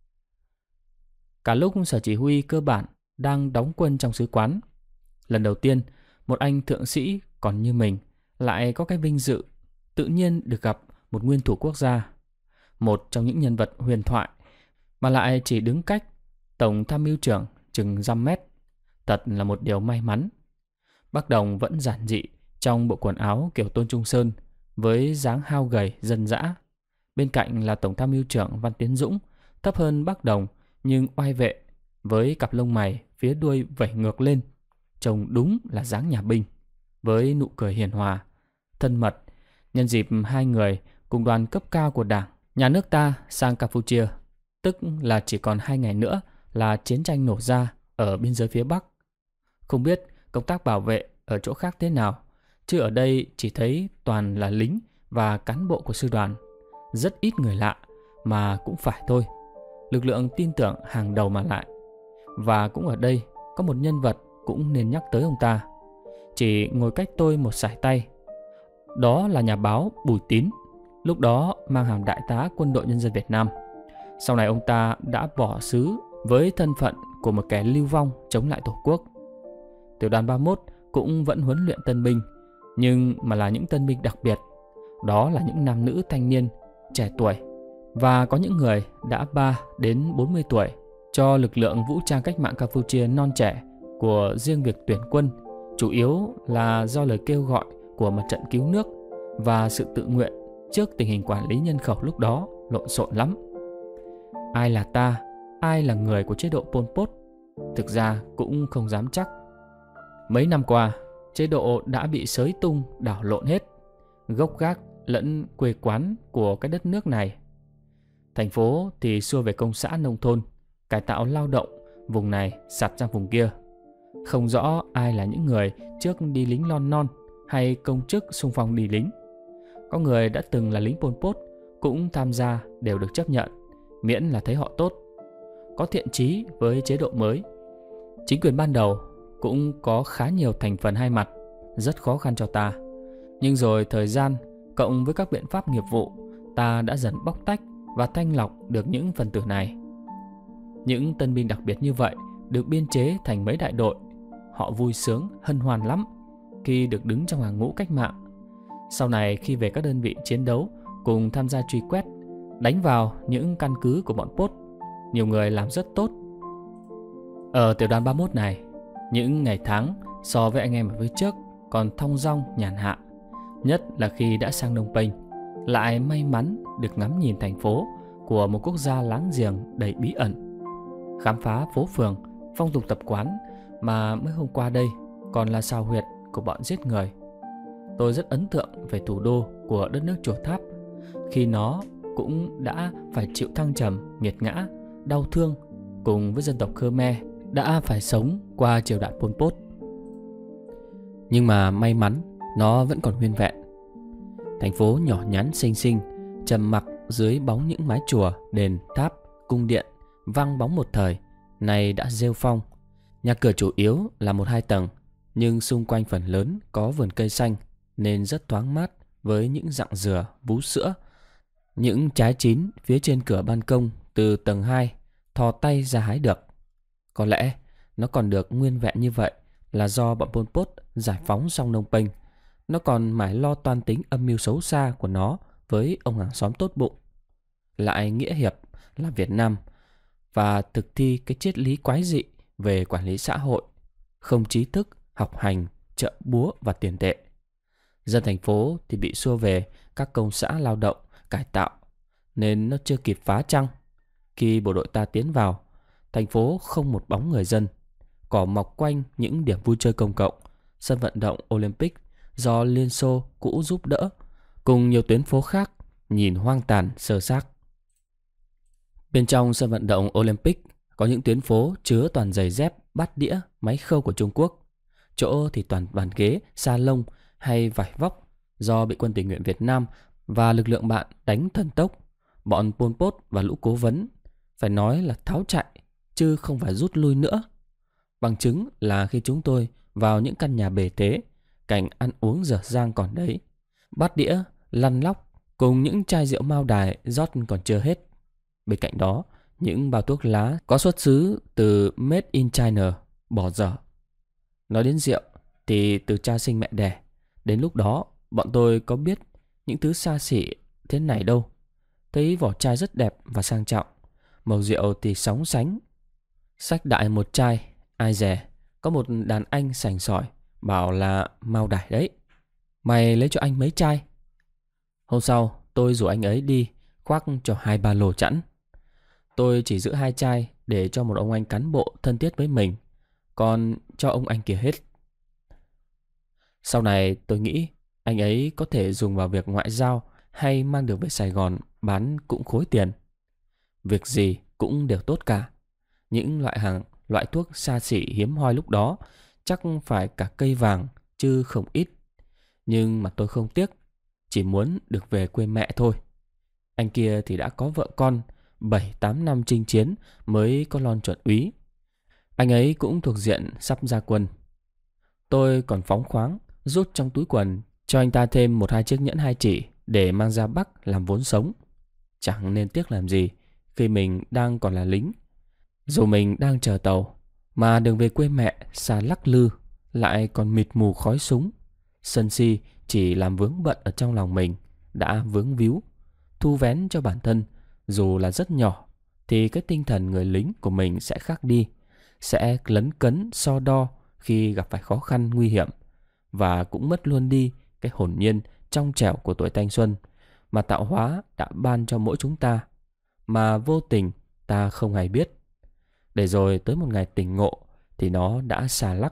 Cả lúc sở chỉ huy cơ bản đang đóng quân trong sứ quán, lần đầu tiên một anh thượng sĩ còn như mình lại có cái vinh dự tự nhiên được gặp một nguyên thủ quốc gia, một trong những nhân vật huyền thoại, mà lại chỉ đứng cách Tổng tham mưu trưởng chừng dăm mét. Thật là một điều may mắn. Bác Đồng vẫn giản dị trong bộ quần áo kiểu Tôn Trung Sơn với dáng hao gầy dân dã. Bên cạnh là Tổng tham mưu trưởng Văn Tiến Dũng, thấp hơn bác Đồng nhưng oai vệ, với cặp lông mày phía đuôi vẩy ngược lên, trông đúng là dáng nhà binh, với nụ cười hiền hòa, thân mật, nhân dịp hai người cùng đoàn cấp cao của Đảng, nhà nước ta sang Campuchia, tức là chỉ còn hai ngày nữa là chiến tranh nổ ra ở biên giới phía Bắc. Không biết công tác bảo vệ ở chỗ khác thế nào, chứ ở đây chỉ thấy toàn là lính và cán bộ của sư đoàn. Rất ít người lạ, mà cũng phải thôi. Lực lượng tin tưởng hàng đầu mà lại. Và cũng ở đây có một nhân vật cũng nên nhắc tới ông ta, chỉ ngồi cách tôi một sải tay. Đó là nhà báo Bùi Tín, lúc đó mang hàm đại tá Quân đội Nhân dân Việt Nam. Sau này ông ta đã bỏ xứ với thân phận của một kẻ lưu vong chống lại Tổ quốc. Tiểu đoàn ba mươi mốt cũng vẫn huấn luyện tân binh, nhưng mà là những tân binh đặc biệt. Đó là những nam nữ thanh niên trẻ tuổi, và có những người đã ba đến bốn mươi tuổi, cho lực lượng vũ trang cách mạng Campuchia non trẻ của riêng việc tuyển quân, chủ yếu là do lời kêu gọi của mặt trận cứu nước và sự tự nguyện trước tình hình quản lý nhân khẩu lúc đó lộn xộn lắm. Ai là ta, ai là người của chế độ Pol Pot, thực ra cũng không dám chắc. Mấy năm qua, chế độ đã bị xới tung đảo lộn hết, gốc gác lẫn quê quán của cái đất nước này. Thành phố thì xua về công xã nông thôn, cải tạo lao động vùng này sạt sang vùng kia. Không rõ ai là những người trước đi lính lon non hay công chức xung phong đi lính. Có người đã từng là lính Pol Pot cũng tham gia đều được chấp nhận, miễn là thấy họ tốt, có thiện chí với chế độ mới. Chính quyền ban đầu cũng có khá nhiều thành phần hai mặt, rất khó khăn cho ta. Nhưng rồi thời gian cộng với các biện pháp nghiệp vụ, ta đã dần bóc tách và thanh lọc được những phần tử này. Những tân binh đặc biệt như vậy được biên chế thành mấy đại đội. Họ vui sướng, hân hoan lắm khi được đứng trong hàng ngũ cách mạng. Sau này khi về các đơn vị chiến đấu, cùng tham gia truy quét, đánh vào những căn cứ của bọn Pốt, nhiều người làm rất tốt. Ở tiểu đoàn ba mươi mốt này, những ngày tháng so với anh em ở phía trước còn thong dong nhàn hạ. Nhất là khi đã sang Phnom Penh, lại may mắn được ngắm nhìn thành phố của một quốc gia láng giềng đầy bí ẩn, khám phá phố phường, phong tục tập quán mà mới hôm qua đây còn là sao huyệt của bọn giết người. Tôi rất ấn tượng về thủ đô của đất nước Chùa Tháp, khi nó cũng đã phải chịu thăng trầm, nghiệt ngã, đau thương cùng với dân tộc Khmer đã phải sống qua triều đại Pol Pot. Nhưng mà may mắn nó vẫn còn nguyên vẹn. Thành phố nhỏ nhắn xinh xinh, trầm mặc dưới bóng những mái chùa, đền, tháp, cung điện vang bóng một thời, nay đã rêu phong. Nhà cửa chủ yếu là một hai tầng, nhưng xung quanh phần lớn có vườn cây xanh nên rất thoáng mát, với những rặng dừa, vú sữa, những trái chín phía trên cửa ban công từ tầng hai thò tay ra hái được. Có lẽ nó còn được nguyên vẹn như vậy là do bọn Pol Pot giải phóng xong Phnom Penh. Nó còn mải lo toan tính âm mưu xấu xa của nó với ông hàng xóm tốt bụng, lại nghĩa hiệp là Việt Nam, và thực thi cái triết lý quái dị về quản lý xã hội, không trí thức, học hành, trợ búa và tiền tệ. Dân thành phố thì bị xua về các công xã lao động, cải tạo, nên nó chưa kịp phá trăng. Khi bộ đội ta tiến vào, thành phố không một bóng người dân, cỏ mọc quanh những điểm vui chơi công cộng, sân vận động Olympic do Liên Xô cũ giúp đỡ, cùng nhiều tuyến phố khác nhìn hoang tàn sơ xác. Bên trong sân vận động Olympic có những tuyến phố chứa toàn giày dép, bát đĩa, máy khâu của Trung Quốc. Chỗ thì toàn bàn ghế, sa lông hay vải vóc do bị quân tình nguyện Việt Nam và lực lượng bạn đánh thần tốc. Bọn Pol Pot và lũ cố vấn phải nói là tháo chạy chứ không phải rút lui nữa. Bằng chứng là khi chúng tôi vào những căn nhà bề thế, cảnh ăn uống dở dang còn đấy, bát đĩa lăn lóc cùng những chai rượu Mao Đài rót còn chưa hết. Bên cạnh đó, những bao thuốc lá có xuất xứ từ Made in China bỏ dở. Nói đến rượu thì từ cha sinh mẹ đẻ, đến lúc đó bọn tôi có biết những thứ xa xỉ thế này đâu. Thấy vỏ chai rất đẹp và sang trọng, màu rượu thì sóng sánh. Xách đại một chai, ai dè có một đàn anh sành sỏi bảo là Mao Đài đấy, mày lấy cho anh mấy chai. Hôm sau tôi rủ anh ấy đi khoác cho hai ba lô chẵn. Tôi chỉ giữ hai chai để cho một ông anh cán bộ thân thiết với mình, còn cho ông anh kia hết. Sau này tôi nghĩ anh ấy có thể dùng vào việc ngoại giao hay mang được về Sài Gòn bán cũng khối tiền. Việc gì cũng đều tốt cả. Những loại hàng, loại thuốc xa xỉ hiếm hoi lúc đó chắc phải cả cây vàng chứ không ít. Nhưng mà tôi không tiếc, chỉ muốn được về quê mẹ thôi. Anh kia thì đã có vợ con, bảy tám năm chinh chiến mới có lon chuẩn úy. Anh ấy cũng thuộc diện sắp ra quân. Tôi còn phóng khoáng rút trong túi quần cho anh ta thêm một hai chiếc nhẫn hai chỉ để mang ra Bắc làm vốn sống. Chẳng nên tiếc làm gì khi mình đang còn là lính. Dù mình đang chờ tàu, mà đường về quê mẹ xa lắc lư, lại còn mịt mù khói súng. Sân si chỉ làm vướng bận ở trong lòng mình, đã vướng víu. Thu vén cho bản thân, dù là rất nhỏ, thì cái tinh thần người lính của mình sẽ khác đi, sẽ lấn cấn so đo khi gặp phải khó khăn nguy hiểm, và cũng mất luôn đi cái hồn nhiên trong trẻo của tuổi thanh xuân mà tạo hóa đã ban cho mỗi chúng ta, mà vô tình ta không hay biết. Để rồi tới một ngày tỉnh ngộ thì nó đã xa lắc.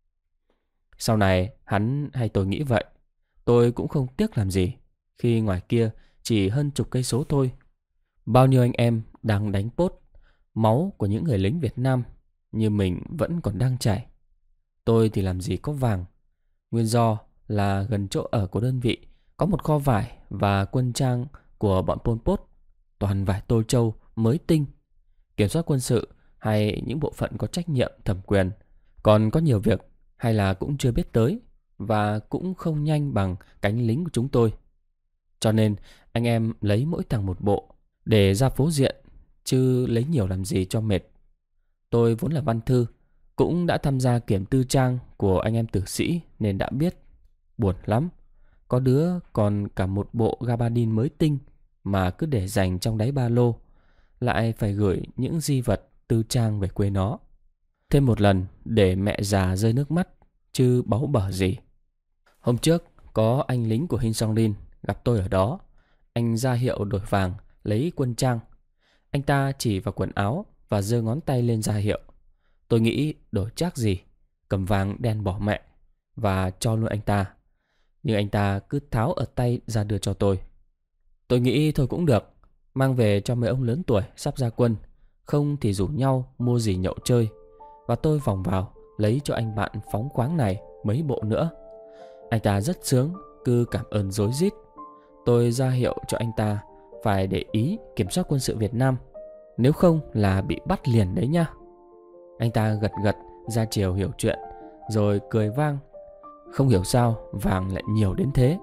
Sau này hắn hay tôi nghĩ vậy, tôi cũng không tiếc làm gì khi ngoài kia chỉ hơn chục cây số thôi. Bao nhiêu anh em đang đánh pốt, máu của những người lính Việt Nam như mình vẫn còn đang chảy. Tôi thì làm gì có vàng. Nguyên do là gần chỗ ở của đơn vị có một kho vải và quân trang của bọn Pol Pot, toàn vải Tô Châu mới tinh. Kiểm soát quân sự hay những bộ phận có trách nhiệm thẩm quyền còn có nhiều việc hay là cũng chưa biết tới, và cũng không nhanh bằng cánh lính của chúng tôi. Cho nên anh em lấy mỗi thằng một bộ để ra phố diện, chứ lấy nhiều làm gì cho mệt. Tôi vốn là văn thư, cũng đã tham gia kiểm tư trang của anh em tử sĩ nên đã biết. Buồn lắm. Có đứa còn cả một bộ gabardine mới tinh mà cứ để dành trong đáy ba lô, lại phải gửi những di vật tư trang về quê nó. Thêm một lần để mẹ già rơi nước mắt, chứ báu bở gì. Hôm trước có anh lính của Hin Song Rin gặp tôi ở đó. Anh ra hiệu đổi vàng lấy quân trang. Anh ta chỉ vào quần áo và giơ ngón tay lên ra hiệu. Tôi nghĩ đổi chắc gì, cầm vàng đen bỏ mẹ và cho luôn anh ta. Nhưng anh ta cứ tháo ở tay ra đưa cho tôi. Tôi nghĩ thôi cũng được, mang về cho mấy ông lớn tuổi sắp ra quân, không thì rủ nhau mua gì nhậu chơi. Và tôi vòng vào lấy cho anh bạn phóng khoáng này mấy bộ nữa. Anh ta rất sướng, cứ cảm ơn rối rít. Tôi ra hiệu cho anh ta phải để ý kiểm soát quân sự Việt Nam, nếu không là bị bắt liền đấy nha. Anh ta gật gật ra chiều hiểu chuyện, rồi cười vang. Không hiểu sao vàng lại nhiều đến thế.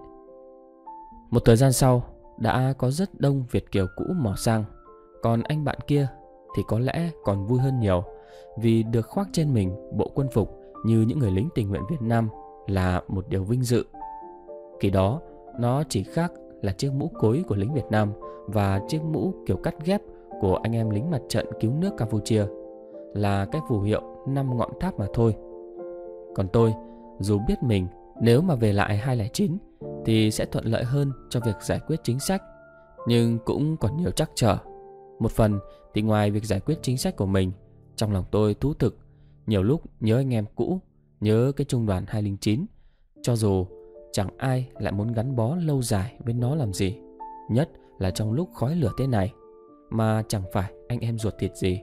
Một thời gian sau, đã có rất đông Việt kiều cũ mò sang. Còn anh bạn kia thì có lẽ còn vui hơn nhiều, vì được khoác trên mình bộ quân phục như những người lính tình nguyện Việt Nam là một điều vinh dự. Khi đó, nó chỉ khác là chiếc mũ cối của lính Việt Nam và chiếc mũ kiểu cắt ghép của anh em lính mặt trận cứu nước Campuchia, là cái phù hiệu năm ngọn tháp mà thôi. Còn tôi, dù biết mình nếu mà về lại hai không không chín thì sẽ thuận lợi hơn cho việc giải quyết chính sách, nhưng cũng còn nhiều trắc trở. Một phần thì ngoài việc giải quyết chính sách của mình, trong lòng tôi thú thực nhiều lúc nhớ anh em cũ, nhớ cái trung đoàn hai không chín, cho dù chẳng ai lại muốn gắn bó lâu dài với nó làm gì, nhất là trong lúc khói lửa thế này, mà chẳng phải anh em ruột thịt gì.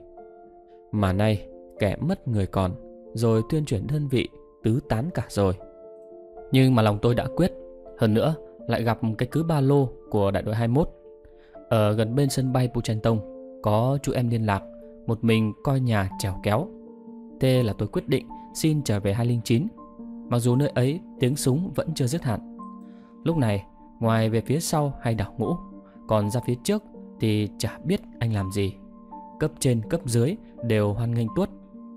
Mà nay kẻ mất người còn, rồi tuyên truyền đơn vị tứ tán cả rồi. Nhưng mà lòng tôi đã quyết. Hơn nữa lại gặp cái cứ ba lô của đại đội hai mốt. Ở gần bên sân bay Puchentong có chú em liên lạc, một mình coi nhà chèo kéo. Thế là tôi quyết định xin trở về hai không không chín, mặc dù nơi ấy tiếng súng vẫn chưa dứt hẳn. Lúc này ngoài về phía sau hay đảo ngũ, còn ra phía trước thì chả biết anh làm gì. Cấp trên cấp dưới đều hoan nghênh tuốt.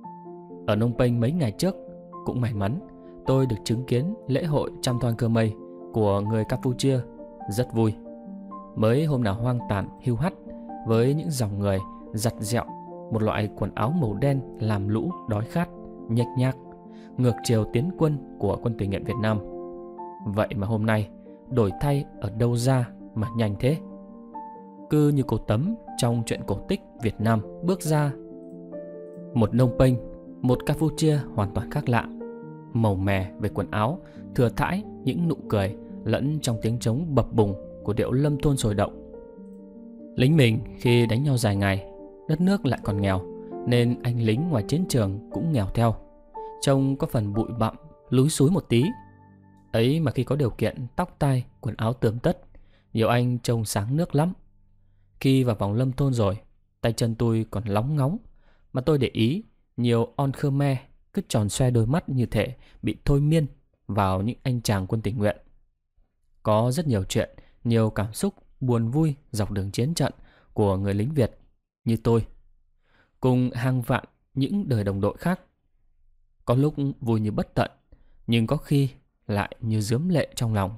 Ở Phnom Penh mấy ngày trước, cũng may mắn tôi được chứng kiến lễ hội Chăm Thoan Cơ Mây của người Campuchia, rất vui. Mới hôm nào hoang tàn hiu hắt với những dòng người giặt dẹo một loại quần áo màu đen làm lũ đói khát, nhếch nhác, ngược chiều tiến quân của quân tình nguyện Việt Nam. Vậy mà hôm nay đổi thay ở đâu ra mà nhanh thế? Cứ như cô Tấm trong truyện cổ tích Việt Nam bước ra. Một Phnom Penh, một Campuchia hoàn toàn khác lạ. Màu mè về quần áo, thừa thãi những nụ cười lẫn trong tiếng trống bập bùng của điệu lâm thôn sôi động. Lính mình khi đánh nhau dài ngày, đất nước lại còn nghèo, nên anh lính ngoài chiến trường cũng nghèo theo, trông có phần bụi bặm, lúi xúi một tí. Ấy mà khi có điều kiện tóc tai, quần áo tươm tất, nhiều anh trông sáng nước lắm. Khi vào vòng lâm thôn rồi, tay chân tôi còn lóng ngóng, mà tôi để ý nhiều on Khmer cứ tròn xoe đôi mắt như thể bị thôi miên vào những anh chàng quân tình nguyện. Có rất nhiều chuyện, nhiều cảm xúc buồn vui dọc đường chiến trận của người lính Việt như tôi, cùng hàng vạn những đời đồng đội khác. Có lúc vui như bất tận, nhưng có khi lại như rướm lệ trong lòng.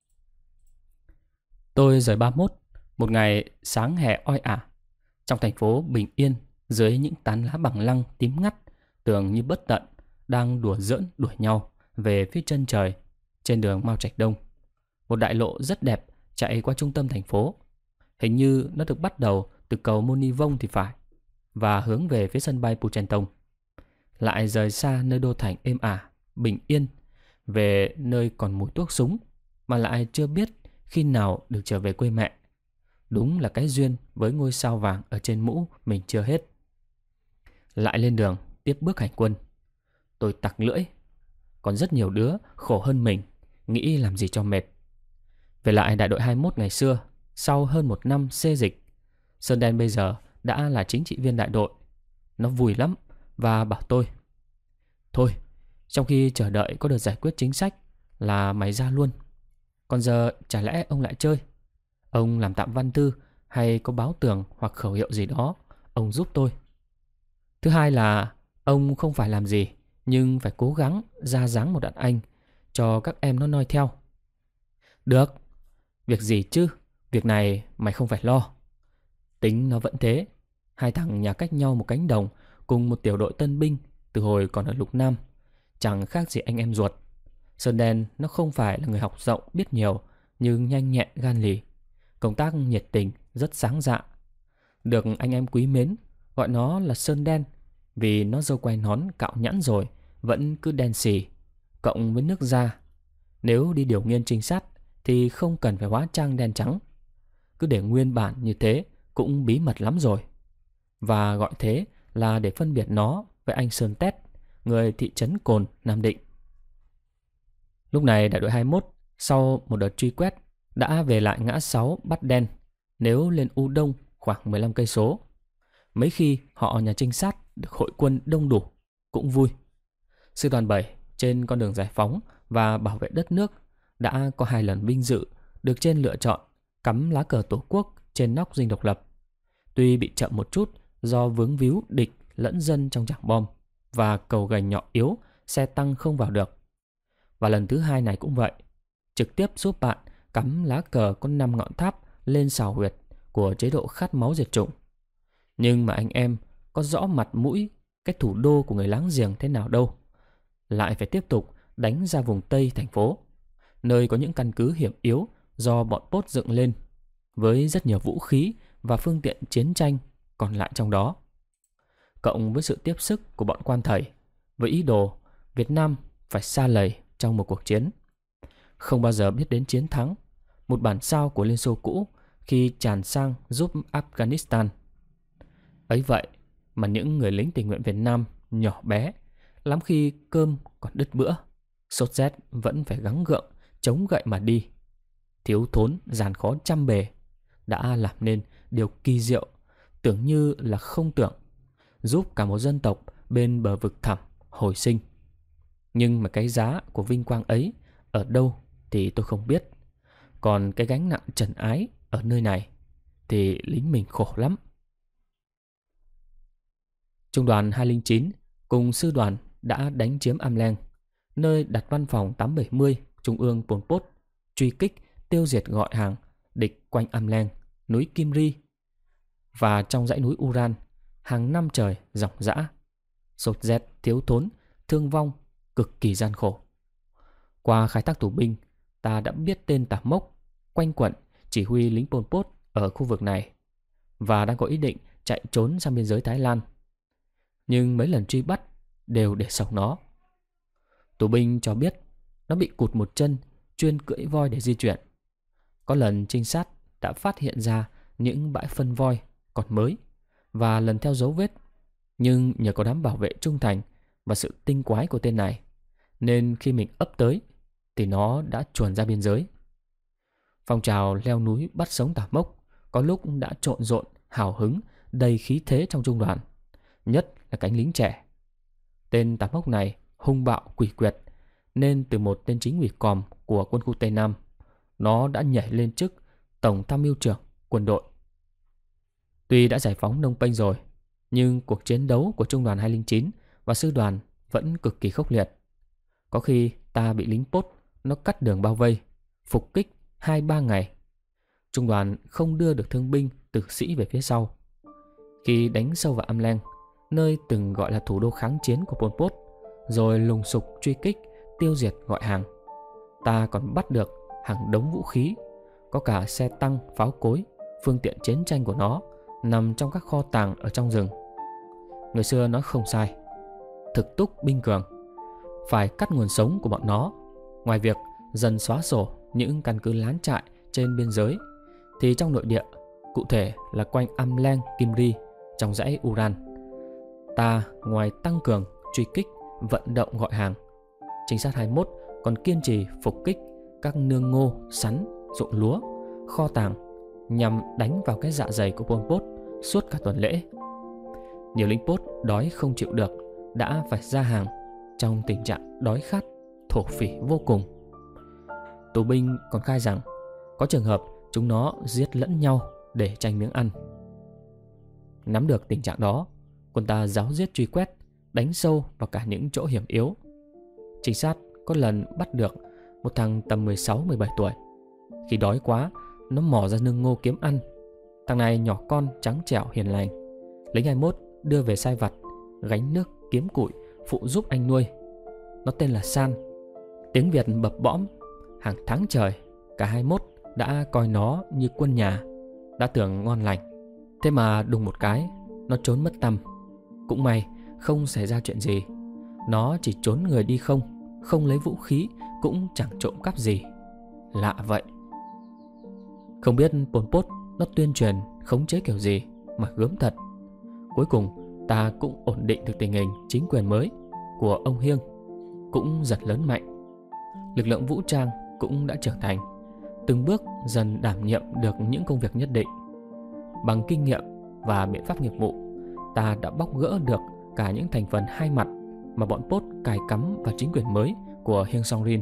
Tôi rời ba mốt, một ngày sáng hè oi ả, trong thành phố bình yên, dưới những tán lá bằng lăng tím ngắt, tưởng như bất tận, đang đùa giỡn đuổi nhau về phía chân trời, trên đường Mao Trạch Đông. Một đại lộ rất đẹp chạy qua trung tâm thành phố. Hình như nó được bắt đầu từ cầu Moni Vong thì phải, và hướng về phía sân bay Puchentong. Lại rời xa nơi đô thành êm ả, bình yên, về nơi còn mùi thuốc súng, mà lại chưa biết khi nào được trở về quê mẹ. Đúng là cái duyên với ngôi sao vàng ở trên mũ mình chưa hết. Lại lên đường tiếp bước hành quân. Tôi tặc lưỡi. Còn rất nhiều đứa khổ hơn mình, nghĩ làm gì cho mệt. Về lại đại đội hai mốt ngày xưa, sau hơn một năm xê dịch, Sơn Đen bây giờ đã là chính trị viên đại đội. Nó vui lắm và bảo tôi: thôi, trong khi chờ đợi có đợt giải quyết chính sách là mày ra luôn. Còn giờ chả lẽ ông lại chơi? Ông làm tạm văn thư hay có báo tường hoặc khẩu hiệu gì đó, ông giúp tôi. Thứ hai là ông không phải làm gì, nhưng phải cố gắng ra dáng một đàn anh cho các em nó noi theo. Được, việc gì chứ, việc này mày không phải lo. Tính nó vẫn thế. Hai thằng nhà cách nhau một cánh đồng, cùng một tiểu đội tân binh từ hồi còn ở Lục Nam, chẳng khác gì anh em ruột. Sơn Đen nó không phải là người học rộng biết nhiều, nhưng nhanh nhẹn gan lì, công tác nhiệt tình, rất sáng dạ. Được anh em quý mến gọi nó là Sơn Đen, vì nó râu quai nón cạo nhẵn rồi vẫn cứ đen xì, cộng với nước da. Nếu đi điều nghiên trinh sát thì không cần phải hóa trang đen trắng, cứ để nguyên bản như thế cũng bí mật lắm rồi. Và gọi thế là để phân biệt nó với anh Sơn Tét, người thị trấn Cồn, Nam Định. Lúc này đại đội hai mươi mốt sau một đợt truy quét đã về lại ngã sáu Bắt Đen, nếu lên U Đông khoảng mười lăm cây số. Mấy khi họ nhà trinh sát được hội quân đông đủ cũng vui. Sư đoàn bảy trên con đường giải phóng và bảo vệ đất nước đã có hai lần vinh dự được trên lựa chọn cắm lá cờ Tổ quốc trên nóc dinh độc lập. Tuy bị chậm một chút do vướng víu địch lẫn dân trong trảng bom và cầu gành nhỏ yếu, xe tăng không vào được. Và lần thứ hai này cũng vậy, trực tiếp giúp bạn cắm lá cờ có năm ngọn tháp lên sào huyệt của chế độ khát máu diệt chủng. Nhưng mà anh em có rõ mặt mũi cái thủ đô của người láng giềng thế nào đâu, lại phải tiếp tục đánh ra vùng Tây thành phố, nơi có những căn cứ hiểm yếu do bọn Pốt dựng lên, với rất nhiều vũ khí và phương tiện chiến tranh còn lại trong đó. Cộng với sự tiếp sức của bọn quan thầy, với ý đồ Việt Nam phải sa lầy trong một cuộc chiến, không bao giờ biết đến chiến thắng, một bản sao của Liên Xô cũ khi tràn sang giúp Afghanistan. Ấy vậy mà những người lính tình nguyện Việt Nam nhỏ bé, lắm khi cơm còn đứt bữa, sốt rét vẫn phải gắng gượng chống gậy mà đi, thiếu thốn gian khó trăm bề, đã làm nên điều kỳ diệu tưởng như là không tưởng, giúp cả một dân tộc bên bờ vực thẳm hồi sinh. Nhưng mà cái giá của vinh quang ấy ở đâu thì tôi không biết. Còn cái gánh nặng trần ái ở nơi này thì lính mình khổ lắm. Trung đoàn hai không chín cùng sư đoàn đã đánh chiếm Am Leng, nơi đặt văn phòng tám bảy mươi Trung ương Pol Pot, truy kích, tiêu diệt gọi hàng địch quanh Am Leng, núi Kim Ri và trong dãy núi Uran hàng năm trời ròng rã, sốt rét, thiếu thốn, thương vong cực kỳ gian khổ. Qua khai thác tù binh, ta đã biết tên Tà Mốc quanh quẩn chỉ huy lính Pol Pot ở khu vực này và đang có ý định chạy trốn sang biên giới Thái Lan. Nhưng mấy lần truy bắt đều để sống nó. Tù binh cho biết nó bị cụt một chân, chuyên cưỡi voi để di chuyển. Có lần trinh sát đã phát hiện ra những bãi phân voi còn mới và lần theo dấu vết, nhưng nhờ có đám bảo vệ trung thành và sự tinh quái của tên này, nên khi mình ấp tới thì nó đã chuồn ra biên giới. Phong trào leo núi bắt sống Tà Mốc có lúc đã trộn rộn, hào hứng, đầy khí thế trong trung đoàn, nhất là cánh lính trẻ. Tên Tà Mốc này hung bạo quỷ quyệt, nên từ một tên chính ủy còm của quân khu Tây Nam, nó đã nhảy lên chức Tổng tham mưu trưởng quân đội. Tuy đã giải phóng Phnom Penh rồi, nhưng cuộc chiến đấu của Trung đoàn hai không chín và sư đoàn vẫn cực kỳ khốc liệt. Có khi ta bị lính Pốt nó cắt đường bao vây, phục kích hai ba ngày. Trung đoàn không đưa được thương binh, tử sĩ về phía sau. Khi đánh sâu vào Am Leng, nơi từng gọi là thủ đô kháng chiến của Pol Pot, rồi lùng sục truy kích, tiêu diệt gọi hàng, ta còn bắt được hàng đống vũ khí, có cả xe tăng, pháo cối, phương tiện chiến tranh của nó nằm trong các kho tàng ở trong rừng. Người xưa nói không sai, thực túc binh cường. Phải cắt nguồn sống của bọn nó. Ngoài việc dần xóa sổ những căn cứ lán trại trên biên giới, thì trong nội địa, cụ thể là quanh Am Leng, Kim Ri, trong dãy Uran, ta ngoài tăng cường truy kích, vận động gọi hàng, trinh sát hai mươi mốt còn kiên trì phục kích các nương ngô, sắn, ruộng lúa, kho tàng, nhằm đánh vào cái dạ dày của Pol Pot suốt cả tuần lễ. Nhiều lính Pốt đói không chịu được đã phải ra hàng trong tình trạng đói khát, thổ phỉ vô cùng. Tù binh còn khai rằng có trường hợp chúng nó giết lẫn nhau để tranh miếng ăn. Nắm được tình trạng đó, quân ta ráo riết truy quét, đánh sâu vào cả những chỗ hiểm yếu. Trinh sát có lần bắt được một thằng tầm mười sáu mười bảy tuổi. Khi đói quá, nó mò ra nương ngô kiếm ăn. Thằng này nhỏ con, trắng trẻo, hiền lành. Lính hai mươi mốt đưa về sai vặt, gánh nước, kiếm củi, phụ giúp anh nuôi. Nó tên là San. Tiếng Việt bập bõm. Hàng tháng trời, cả hai mươi mốt đã coi nó như quân nhà, đã tưởng ngon lành. Thế mà đùng một cái, nó trốn mất tăm. Cũng may không xảy ra chuyện gì. Nó chỉ trốn người đi không, không lấy vũ khí, cũng chẳng trộm cắp gì. Lạ vậy. Không biết Pol Pot nó tuyên truyền khống chế kiểu gì mà gớm thật. Cuối cùng ta cũng ổn định được tình hình chính quyền mới của ông Hiêng, cũng giật lớn mạnh. lực lượng vũ trang cũng đã trưởng thành, từng bước dần đảm nhiệm được những công việc nhất định. Bằng kinh nghiệm và biện pháp nghiệp vụ, ta đã bóc gỡ được cả những thành phần hai mặt mà bọn Pốt cài cắm vào chính quyền mới của Heng Somrin.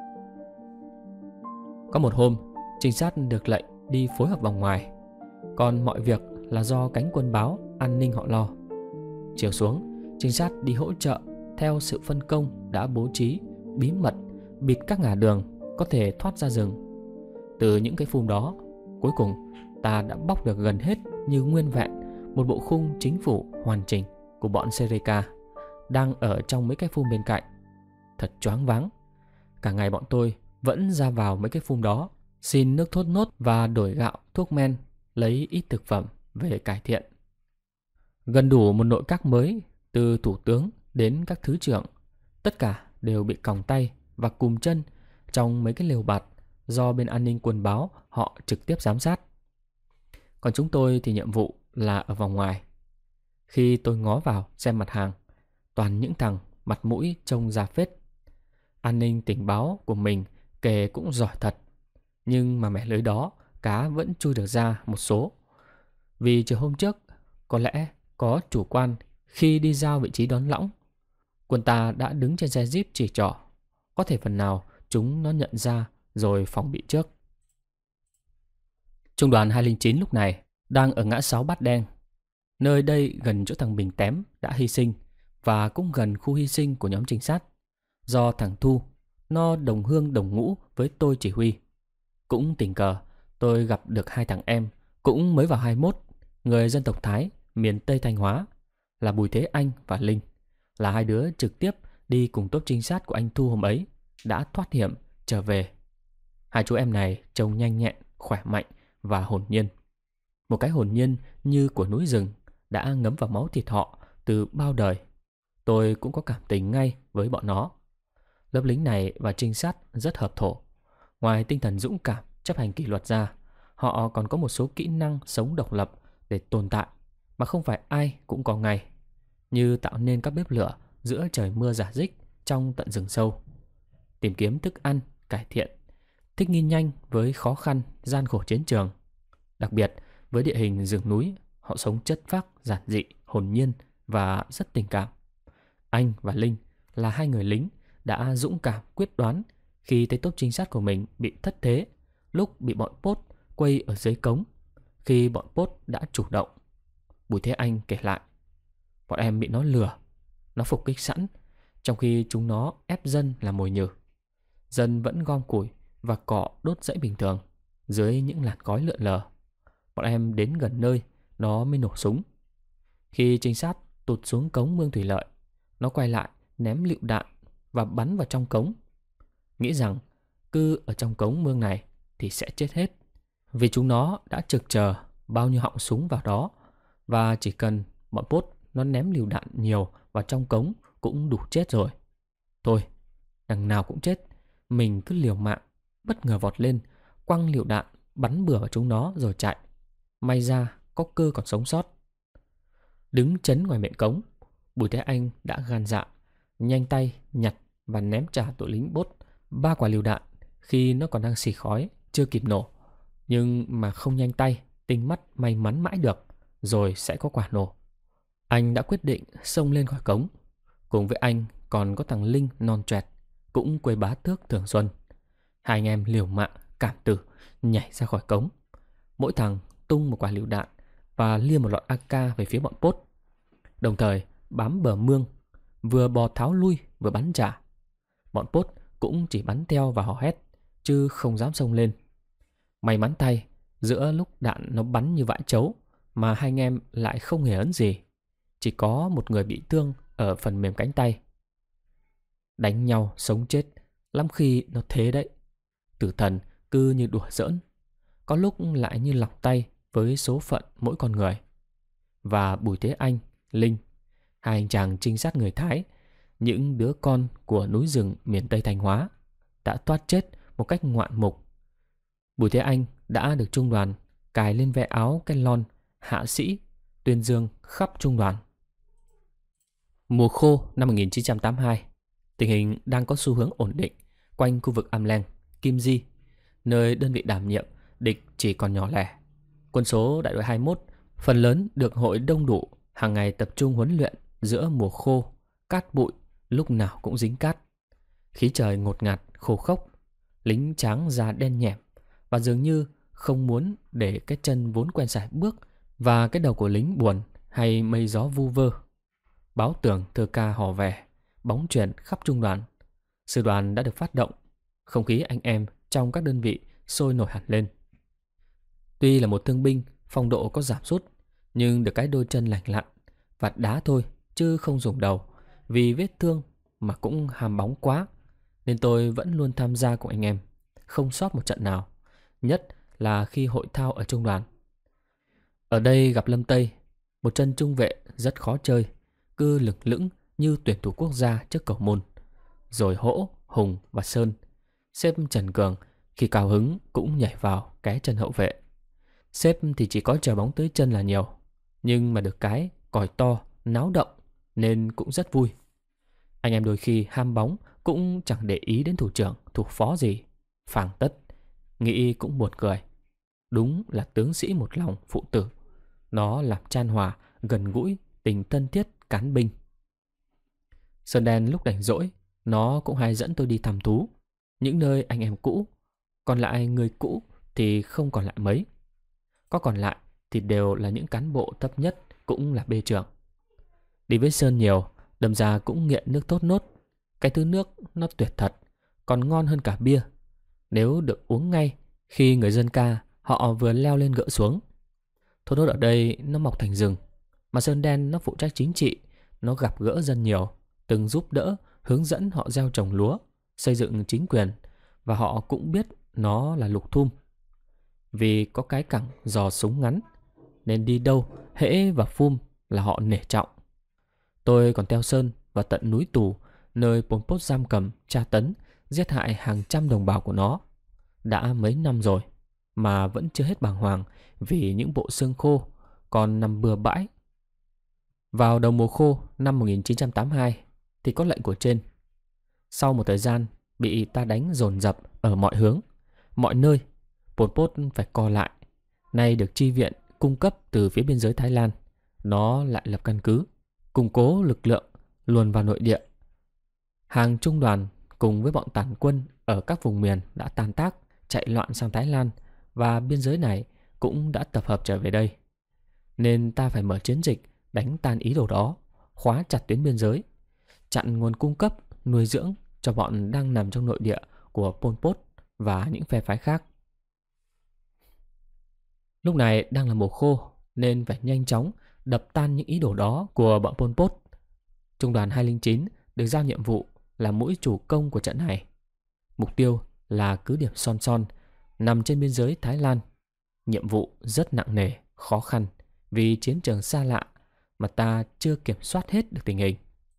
Có một hôm, trinh sát được lệnh đi phối hợp vòng ngoài, còn mọi việc là do cánh quân báo an ninh họ lo. Chiều xuống, trinh sát đi hỗ trợ theo sự phân công đã bố trí bí mật bịt các ngả đường có thể thoát ra rừng. Từ những cái phum đó, cuối cùng ta đã bóc được gần hết như nguyên vẹn một bộ khung chính phủ hoàn chỉnh của bọn Sereka đang ở trong mấy cái phum bên cạnh. Thật choáng váng. Cả ngày bọn tôi vẫn ra vào mấy cái phum đó, xin nước thốt nốt và đổi gạo, thuốc men, lấy ít thực phẩm về cải thiện. Gần đủ một nội các mới, từ thủ tướng đến các thứ trưởng, tất cả đều bị còng tay và cùm chân trong mấy cái lều bạt do bên an ninh quân báo họ trực tiếp giám sát. Còn chúng tôi thì nhiệm vụ là ở vòng ngoài. Khi tôi ngó vào xem mặt hàng, toàn những thằng mặt mũi trông già phết. An ninh tình báo của mình kể cũng giỏi thật, nhưng mà mẻ lưới đó cá vẫn chui được ra một số. Vì chiều hôm trước có lẽ có chủ quan khi đi giao vị trí đón lõng, quân ta đã đứng trên xe jeep chỉ trỏ. Có thể phần nào chúng nó nhận ra rồi phòng bị trước. Trung đoàn hai không chín lúc này đang ở ngã sáu Bát Đen. Nơi đây gần chỗ thằng Bình Tém đã hy sinh, và cũng gần khu hy sinh của nhóm trinh sát do thằng Thu, nó đồng hương đồng ngũ với tôi chỉ huy. Cũng tình cờ tôi gặp được hai thằng em cũng mới vào hai mươi mốt, người dân tộc Thái miền Tây Thanh Hóa, là Bùi Thế Anh và Linh, là hai đứa trực tiếp đi cùng tốp trinh sát của anh Thu hôm ấy, đã thoát hiểm trở về. Hai chú em này trông nhanh nhẹn, khỏe mạnh và hồn nhiên. Một cái hồn nhiên như của núi rừng đã ngấm vào máu thịt họ từ bao đời. Tôi cũng có cảm tình ngay với bọn nó. Lớp lính này và trinh sát rất hợp thổ. Ngoài tinh thần dũng cảm chấp hành kỷ luật ra, họ còn có một số kỹ năng sống độc lập để tồn tại mà không phải ai cũng có ngay, như tạo nên các bếp lửa giữa trời mưa rả rích trong tận rừng sâu, tìm kiếm thức ăn, cải thiện, thích nghi nhanh với khó khăn, gian khổ chiến trường. Đặc biệt với địa hình rừng núi, họ sống chất phác, giản dị, hồn nhiên và rất tình cảm. Anh và Linh là hai người lính đã dũng cảm quyết đoán khi thấy tốp trinh sát của mình bị thất thế lúc bị bọn Pốt quây ở dưới cống, khi bọn Pốt đã chủ động. Bùi Thế Anh kể lại, bọn em bị nó lừa, nó phục kích sẵn, trong khi chúng nó ép dân làm mồi nhử. Dân vẫn gom củi và cỏ đốt rẫy bình thường dưới những làn khói lượn lờ. Bọn em đến gần nơi nó mới nổ súng. Khi trinh sát tụt xuống cống mương thủy lợi, nó quay lại ném lựu đạn và bắn vào trong cống, nghĩ rằng cứ ở trong cống mương này thì sẽ chết hết, vì chúng nó đã trực chờ bao nhiêu họng súng vào đó, và chỉ cần bọn Pốt nó ném lựu đạn nhiều vào trong cống cũng đủ chết rồi. Thôi, đằng nào cũng chết, mình cứ liều mạng, bất ngờ vọt lên, quăng lựu đạn bắn bừa vào chúng nó rồi chạy. May ra có cơ còn sống sót. Đứng chấn ngoài miệng cống, Bùi Thế Anh đã gan dạ, nhanh tay nhặt và ném trả tụi lính Pốt ba quả lựu đạn khi nó còn đang xì khói, chưa kịp nổ. Nhưng mà không nhanh tay, tinh mắt may mắn mãi được, rồi sẽ có quả nổ. Anh đã quyết định xông lên khỏi cống. Cùng với anh còn có thằng Linh non choẹt, cũng quê bá tước Thường Xuân. Hai anh em liều mạng cảm tử nhảy ra khỏi cống. Mỗi thằng tung một quả lựu đạn và lia một lọt a ca về phía bọn Pốt, đồng thời bám bờ mương, vừa bò tháo lui vừa bắn trả. Bọn Pốt cũng chỉ bắn theo và hò hét, chứ không dám xông lên. May mắn thay, giữa lúc đạn nó bắn như vãi trấu mà hai anh em lại không hề ấn gì, chỉ có một người bị thương ở phần mềm cánh tay. Đánh nhau sống chết lắm khi nó thế đấy. Tử thần cứ như đùa giỡn, có lúc lại như lỏng tay với số phận mỗi con người. Và Bùi Thế Anh, Linh, hai anh chàng trinh sát người Thái, những đứa con của núi rừng miền Tây Thanh Hóa, đã thoát chết một cách ngoạn mục. Bùi Thế Anh đã được trung đoàn cài lên ve áo cái lon hạ sĩ tuyên dương khắp trung đoàn. Mùa khô năm một nghìn chín trăm tám mươi hai, tình hình đang có xu hướng ổn định quanh khu vực Am Leng, Kim Di, nơi đơn vị đảm nhiệm địch chỉ còn nhỏ lẻ. Quân số đại đội hai mươi mốt phần lớn được hội đông đủ, hàng ngày tập trung huấn luyện giữa mùa khô, cát bụi lúc nào cũng dính cát. Khí trời ngột ngạt, khô khốc, lính tráng da đen nhẻm và dường như không muốn để cái chân vốn quen sải bước và cái đầu của lính buồn hay mây gió vu vơ. Báo tường thơ ca hò vè, bóng chuyền khắp trung đoàn. Sư đoàn đã được phát động, không khí anh em trong các đơn vị sôi nổi hẳn lên. Tuy là một thương binh, phong độ có giảm sút, nhưng được cái đôi chân lành lặn, vạt đá thôi chứ không dùng đầu, vì vết thương mà cũng hàm bóng quá, nên tôi vẫn luôn tham gia cùng anh em, không sót một trận nào, nhất là khi hội thao ở trung đoàn. Ở đây gặp Lâm Tây, một chân trung vệ rất khó chơi, cứ lửng lững như tuyển thủ quốc gia trước cầu môn. Rồi Hỗ, Hùng và Sơn. Sếp Trần Cường khi cao hứng cũng nhảy vào cái chân hậu vệ. Sếp thì chỉ có chờ bóng tới chân là nhiều, nhưng mà được cái còi to, náo động nên cũng rất vui. Anh em đôi khi ham bóng cũng chẳng để ý đến thủ trưởng, thủ phó gì, phảng tất. Nghĩ cũng buồn cười. Đúng là tướng sĩ một lòng phụ tử. Nó làm chan hòa, gần gũi, tình thân thiết cán binh. Sơn Đen lúc rảnh rỗi, nó cũng hay dẫn tôi đi thăm thú những nơi anh em cũ. Còn lại người cũ thì không còn lại mấy. Có còn lại thì đều là những cán bộ thấp nhất, cũng là bê trưởng. Đi với Sơn nhiều, đâm ra cũng nghiện nước thốt nốt. Cái thứ nước nó tuyệt thật, còn ngon hơn cả bia. Nếu được uống ngay khi người dân ca họ vừa leo lên gỡ xuống. Thốt nốt ở đây nó mọc thành rừng, mà Sơn Đen nó phụ trách chính trị. Nó gặp gỡ dân nhiều, từng giúp đỡ, hướng dẫn họ gieo trồng lúa, xây dựng chính quyền. Và họ cũng biết nó là lục thum. Vì có cái cẳng giò súng ngắn, nên đi đâu hễ và phum là họ nể trọng. Tôi còn theo Sơn vào tận núi Tù, nơi Pol Pot giam cầm, tra tấn, giết hại hàng trăm đồng bào của nó. Đã mấy năm rồi mà vẫn chưa hết bàng hoàng vì những bộ xương khô còn nằm bừa bãi. Vào đầu mùa khô năm một nghìn chín trăm tám mươi hai thì có lệnh của trên. Sau một thời gian bị ta đánh dồn dập ở mọi hướng, mọi nơi, Pol Pot phải co lại. Nay được chi viện cung cấp từ phía biên giới Thái Lan, nó lại lập căn cứ, củng cố lực lượng luồn vào nội địa. Hàng trung đoàn cùng với bọn tản quân ở các vùng miền đã tan tác, chạy loạn sang Thái Lan, và biên giới này cũng đã tập hợp trở về đây. Nên ta phải mở chiến dịch đánh tan ý đồ đó, khóa chặt tuyến biên giới, chặn nguồn cung cấp, nuôi dưỡng cho bọn đang nằm trong nội địa của Pol Pot và những phe phái khác. Lúc này đang là mùa khô nên phải nhanh chóng đập tan những ý đồ đó của bọn Pol Pot. Trung đoàn hai không chín được giao nhiệm vụ là mũi chủ công của trận này. Mục tiêu là cứ điểm Son Son nằm trên biên giới Thái Lan. Nhiệm vụ rất nặng nề, khó khăn vì chiến trường xa lạ mà ta chưa kiểm soát hết được tình hình.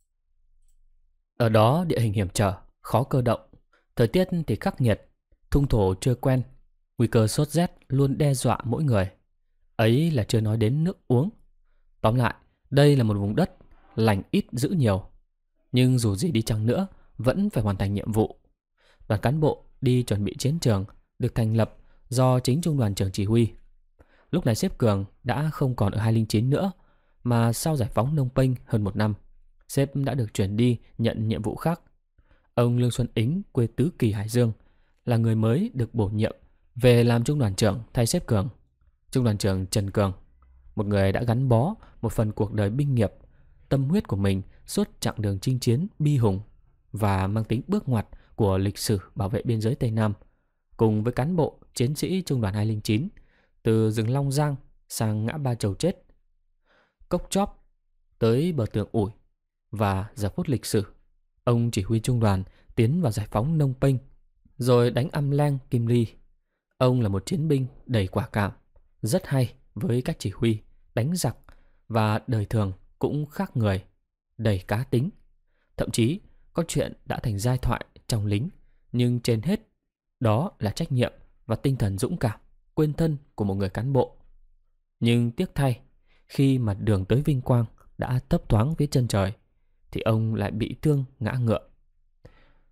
Ở đó địa hình hiểm trở, khó cơ động, thời tiết thì khắc nghiệt, thung thổ chưa quen, nguy cơ sốt rét luôn đe dọa mỗi người. Ấy là chưa nói đến nước uống. Tóm lại, đây là một vùng đất lành ít dữ nhiều. Nhưng dù gì đi chăng nữa, vẫn phải hoàn thành nhiệm vụ. Đoàn cán bộ đi chuẩn bị chiến trường được thành lập do chính trung đoàn trưởng chỉ huy. Lúc này sếp Cường đã không còn ở hai không chín nữa, mà sau giải phóng Phnom Penh hơn một năm, sếp đã được chuyển đi nhận nhiệm vụ khác. Ông Lương Xuân Ính, quê Tứ Kỳ, Hải Dương, là người mới được bổ nhiệm về làm trung đoàn trưởng thay sếp Cường. Trung đoàn trưởng Trần Cường, một người đã gắn bó một phần cuộc đời binh nghiệp, tâm huyết của mình suốt chặng đường chinh chiến bi hùng và mang tính bước ngoặt của lịch sử bảo vệ biên giới Tây Nam, cùng với cán bộ chiến sĩ trung đoàn hai không chín từ rừng Long Giang sang ngã ba Chầu Chết, Cốc Chóp tới bờ tường ủi, và giờ phút lịch sử ông chỉ huy trung đoàn tiến vào giải phóng Phnom Penh rồi đánh Am Leng, Kim Ly. Ông là một chiến binh đầy quả cảm, rất hay với cách chỉ huy, đánh giặc, và đời thường cũng khác người, đầy cá tính. Thậm chí có chuyện đã thành giai thoại trong lính, nhưng trên hết đó là trách nhiệm và tinh thần dũng cảm, quên thân của một người cán bộ. Nhưng tiếc thay, khi mà đường tới vinh quang đã thấp thoáng phía chân trời, thì ông lại bị thương ngã ngựa.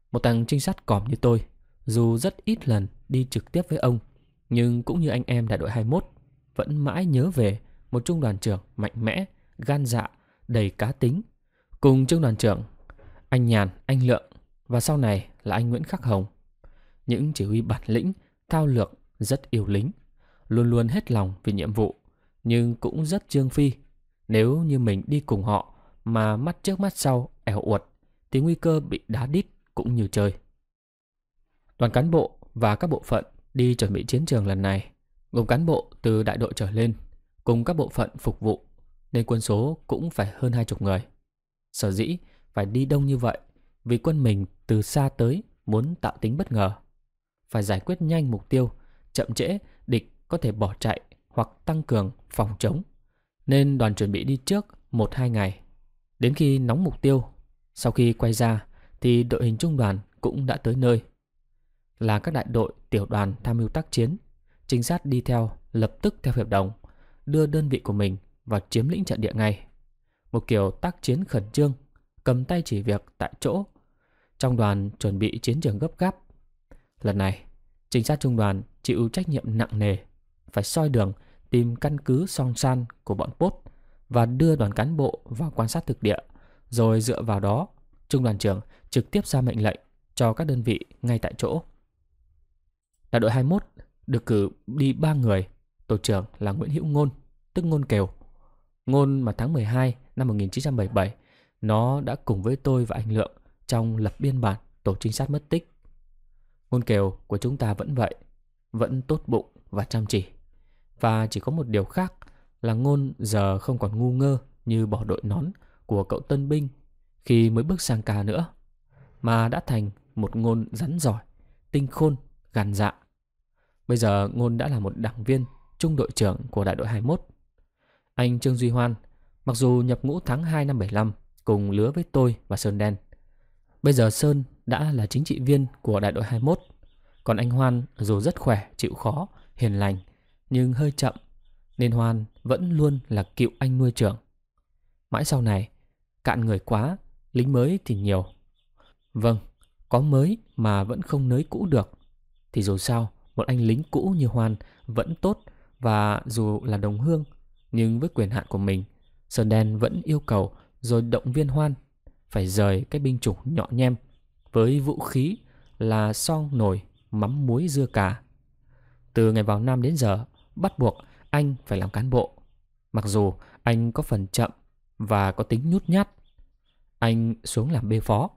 Một thằng trinh sát còm như tôi, dù rất ít lần đi trực tiếp với ông, nhưng cũng như anh em đại đội hai mốt, vẫn mãi nhớ về một trung đoàn trưởng mạnh mẽ, gan dạ, đầy cá tính. Cùng trung đoàn trưởng, anh Nhàn, anh Lượng và sau này là anh Nguyễn Khắc Hồng. Những chỉ huy bản lĩnh, thao lược, rất yêu lính, luôn luôn hết lòng vì nhiệm vụ, nhưng cũng rất trương phi. Nếu như mình đi cùng họ mà mắt trước mắt sau ẻo uột thì nguy cơ bị đá đít cũng như chơi. Đoàn cán bộ và các bộ phận đi chuẩn bị chiến trường lần này gồm cán bộ từ đại đội trở lên cùng các bộ phận phục vụ, nên quân số cũng phải hơn hai chục người. Sở dĩ phải đi đông như vậy vì quân mình từ xa tới muốn tạo tính bất ngờ, phải giải quyết nhanh mục tiêu, chậm trễ địch có thể bỏ chạy hoặc tăng cường phòng chống, nên đoàn chuẩn bị đi trước một hai ngày. Đến khi nóng mục tiêu, sau khi quay ra thì đội hình trung đoàn cũng đã tới nơi. Là các đại đội, tiểu đoàn tham mưu tác chiến, trinh sát đi theo lập tức theo hiệp đồng, đưa đơn vị của mình vào chiếm lĩnh trận địa ngay. Một kiểu tác chiến khẩn trương, cầm tay chỉ việc tại chỗ. Trong đoàn chuẩn bị chiến trường gấp gáp. Lần này, trinh sát trung đoàn chịu trách nhiệm nặng nề, phải soi đường tìm căn cứ song san của bọn Pốt và đưa đoàn cán bộ vào quan sát thực địa, rồi dựa vào đó, trung đoàn trưởng trực tiếp ra mệnh lệnh cho các đơn vị ngay tại chỗ. Đại đội hai mốt được cử đi ba người, tổ trưởng là Nguyễn Hữu Ngôn, tức Ngôn Kều. Ngôn mà tháng mười hai năm một nghìn chín trăm bảy mươi bảy, nó đã cùng với tôi và anh Lượng trong lập biên bản tổ trinh sát mất tích. Ngôn Kều của chúng ta vẫn vậy, vẫn tốt bụng và chăm chỉ. Và chỉ có một điều khác là Ngôn giờ không còn ngu ngơ như bỏ đội nón của cậu tân binh khi mới bước sang ca nữa, mà đã thành một Ngôn rắn giỏi, tinh khôn, gan dạ. Bây giờ Ngôn đã là một đảng viên, trung đội trưởng của đại đội hai mốt. Anh Trương Duy Hoan, mặc dù nhập ngũ tháng hai năm bảy lăm cùng lứa với tôi và Sơn Đen, bây giờ Sơn đã là chính trị viên của đại đội hai mốt. Còn anh Hoan dù rất khỏe, chịu khó, hiền lành, nhưng hơi chậm, nên Hoan vẫn luôn là cựu anh nuôi trưởng. Mãi sau này, cạn người quá, lính mới thì nhiều. Vâng, có mới mà vẫn không nới cũ được. Thì dù sao, một anh lính cũ như Hoan vẫn tốt, và dù là đồng hương, nhưng với quyền hạn của mình, Sơn Đen vẫn yêu cầu rồi động viên Hoan phải rời cái binh chủng nhọ nhem với vũ khí là son nồi, mắm muối dưa cà. Từ ngày vào Nam đến giờ, bắt buộc anh phải làm cán bộ. Mặc dù anh có phần chậm và có tính nhút nhát, anh xuống làm bê phó.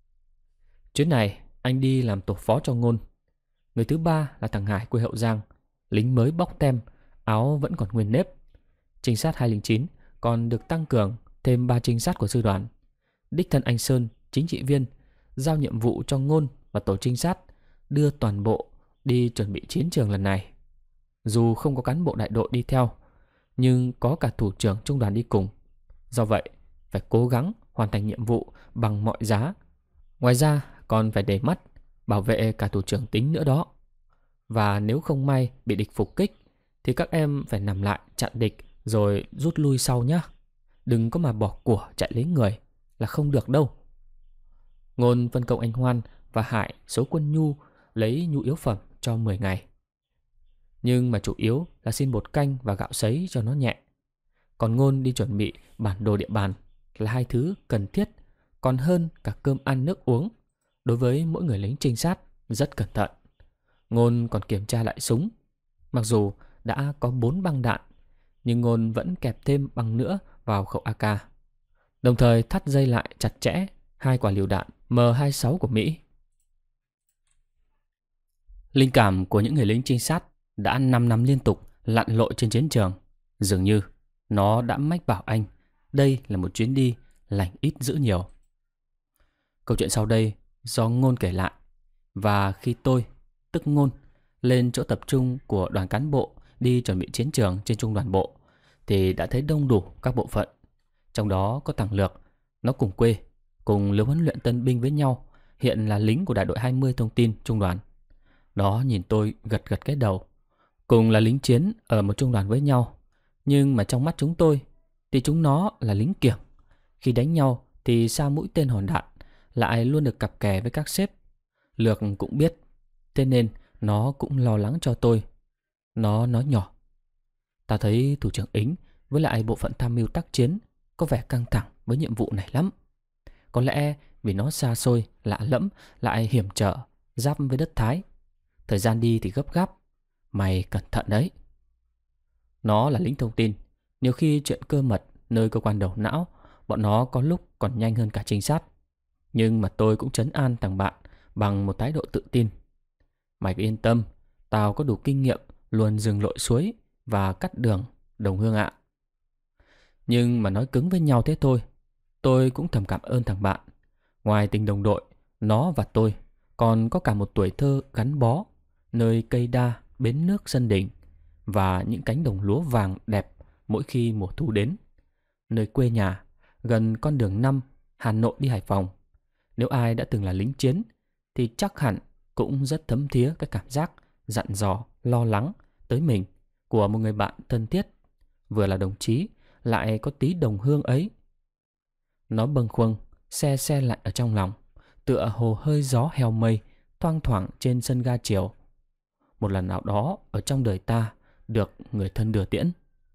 Chuyến này anh đi làm tổ phó cho Ngôn. Người thứ ba là thằng Hải quê Hậu Giang, lính mới bóc tem, áo vẫn còn nguyên nếp. Trinh sát hai không chín còn được tăng cường thêm ba trinh sát của sư đoàn. Đích thân anh Sơn, chính trị viên, giao nhiệm vụ cho Ngôn và tổ trinh sát đưa toàn bộ đi chuẩn bị chiến trường lần này. Dù không có cán bộ đại đội đi theo, nhưng có cả thủ trưởng trung đoàn đi cùng. Do vậy, phải cố gắng hoàn thành nhiệm vụ bằng mọi giá. Ngoài ra, còn phải để mắt bảo vệ cả thủ trưởng Tính nữa đó. Và nếu không may bị địch phục kích thì các em phải nằm lại chặn địch rồi rút lui sau nhé. Đừng có mà bỏ của chạy lấy người là không được đâu. Ngôn phân công anh Hoan và Hải số quân nhu, lấy nhu yếu phẩm cho mười ngày. Nhưng mà chủ yếu là xin bột canh và gạo sấy cho nó nhẹ. Còn Ngôn đi chuẩn bị bản đồ địa bàn là hai thứ cần thiết, còn hơn cả cơm ăn nước uống. Đối với mỗi người lính trinh sát rất cẩn thận. Ngôn còn kiểm tra lại súng. Mặc dù đã có bốn băng đạn, nhưng Ngôn vẫn kẹp thêm băng nữa vào khẩu a ca. Đồng thời thắt dây lại chặt chẽ hai quả lựu đạn M hai sáu của Mỹ. Linh cảm của những người lính trinh sát đã năm năm liên tục lặn lội trên chiến trường, dường như nó đã mách bảo anh đây là một chuyến đi lành ít dữ nhiều. Câu chuyện sau đây do Ngôn kể lại, và khi tôi, tức Ngôn, lên chỗ tập trung của đoàn cán bộ đi chuẩn bị chiến trường trên trung đoàn bộ thì đã thấy đông đủ các bộ phận. Trong đó có thằng Lược, nó cùng quê, cùng lứa huấn luyện tân binh với nhau, hiện là lính của đại đội hai mươi thông tin trung đoàn. Nó nhìn tôi gật gật cái đầu. Cùng là lính chiến ở một trung đoàn với nhau, nhưng mà trong mắt chúng tôi thì chúng nó là lính kiểng. Khi đánh nhau thì sao mũi tên hòn đạn lại luôn được cặp kè với các sếp Lược cũng biết, thế nên nó cũng lo lắng cho tôi. Nó nói nhỏ: "Ta thấy thủ trưởng Ính với lại bộ phận tham mưu tác chiến có vẻ căng thẳng với nhiệm vụ này lắm. Có lẽ vì nó xa xôi, lạ lẫm, lại hiểm trở, giáp với đất Thái. Thời gian đi thì gấp gáp. Mày cẩn thận đấy." Nó là lính thông tin. Nhiều khi chuyện cơ mật nơi cơ quan đầu não, bọn nó có lúc còn nhanh hơn cả trinh sát. Nhưng mà tôi cũng trấn an thằng bạn bằng một thái độ tự tin: "Mày cứ yên tâm, tao có đủ kinh nghiệm luôn dừng lội suối và cắt đường, đồng hương ạ." Nhưng mà nói cứng với nhau thế thôi. Tôi cũng thầm cảm ơn thằng bạn. Ngoài tình đồng đội, nó và tôi còn có cả một tuổi thơ gắn bó nơi cây đa, bến nước sân đỉnh và những cánh đồng lúa vàng đẹp mỗi khi mùa thu đến. Nơi quê nhà, gần con đường năm Hà Nội đi Hải Phòng. Nếu ai đã từng là lính chiến thì chắc hẳn cũng rất thấm thía cái cảm giác dặn dò, lo lắng tới mình của một người bạn thân thiết, vừa là đồng chí lại có tí đồng hương ấy. Nó bâng khuâng, se se lạnh ở trong lòng, tựa hồ hơi gió heo mây thoang thoảng trên sân ga chiều. Một lần nào đó ở trong đời ta được người thân đưa tiễn.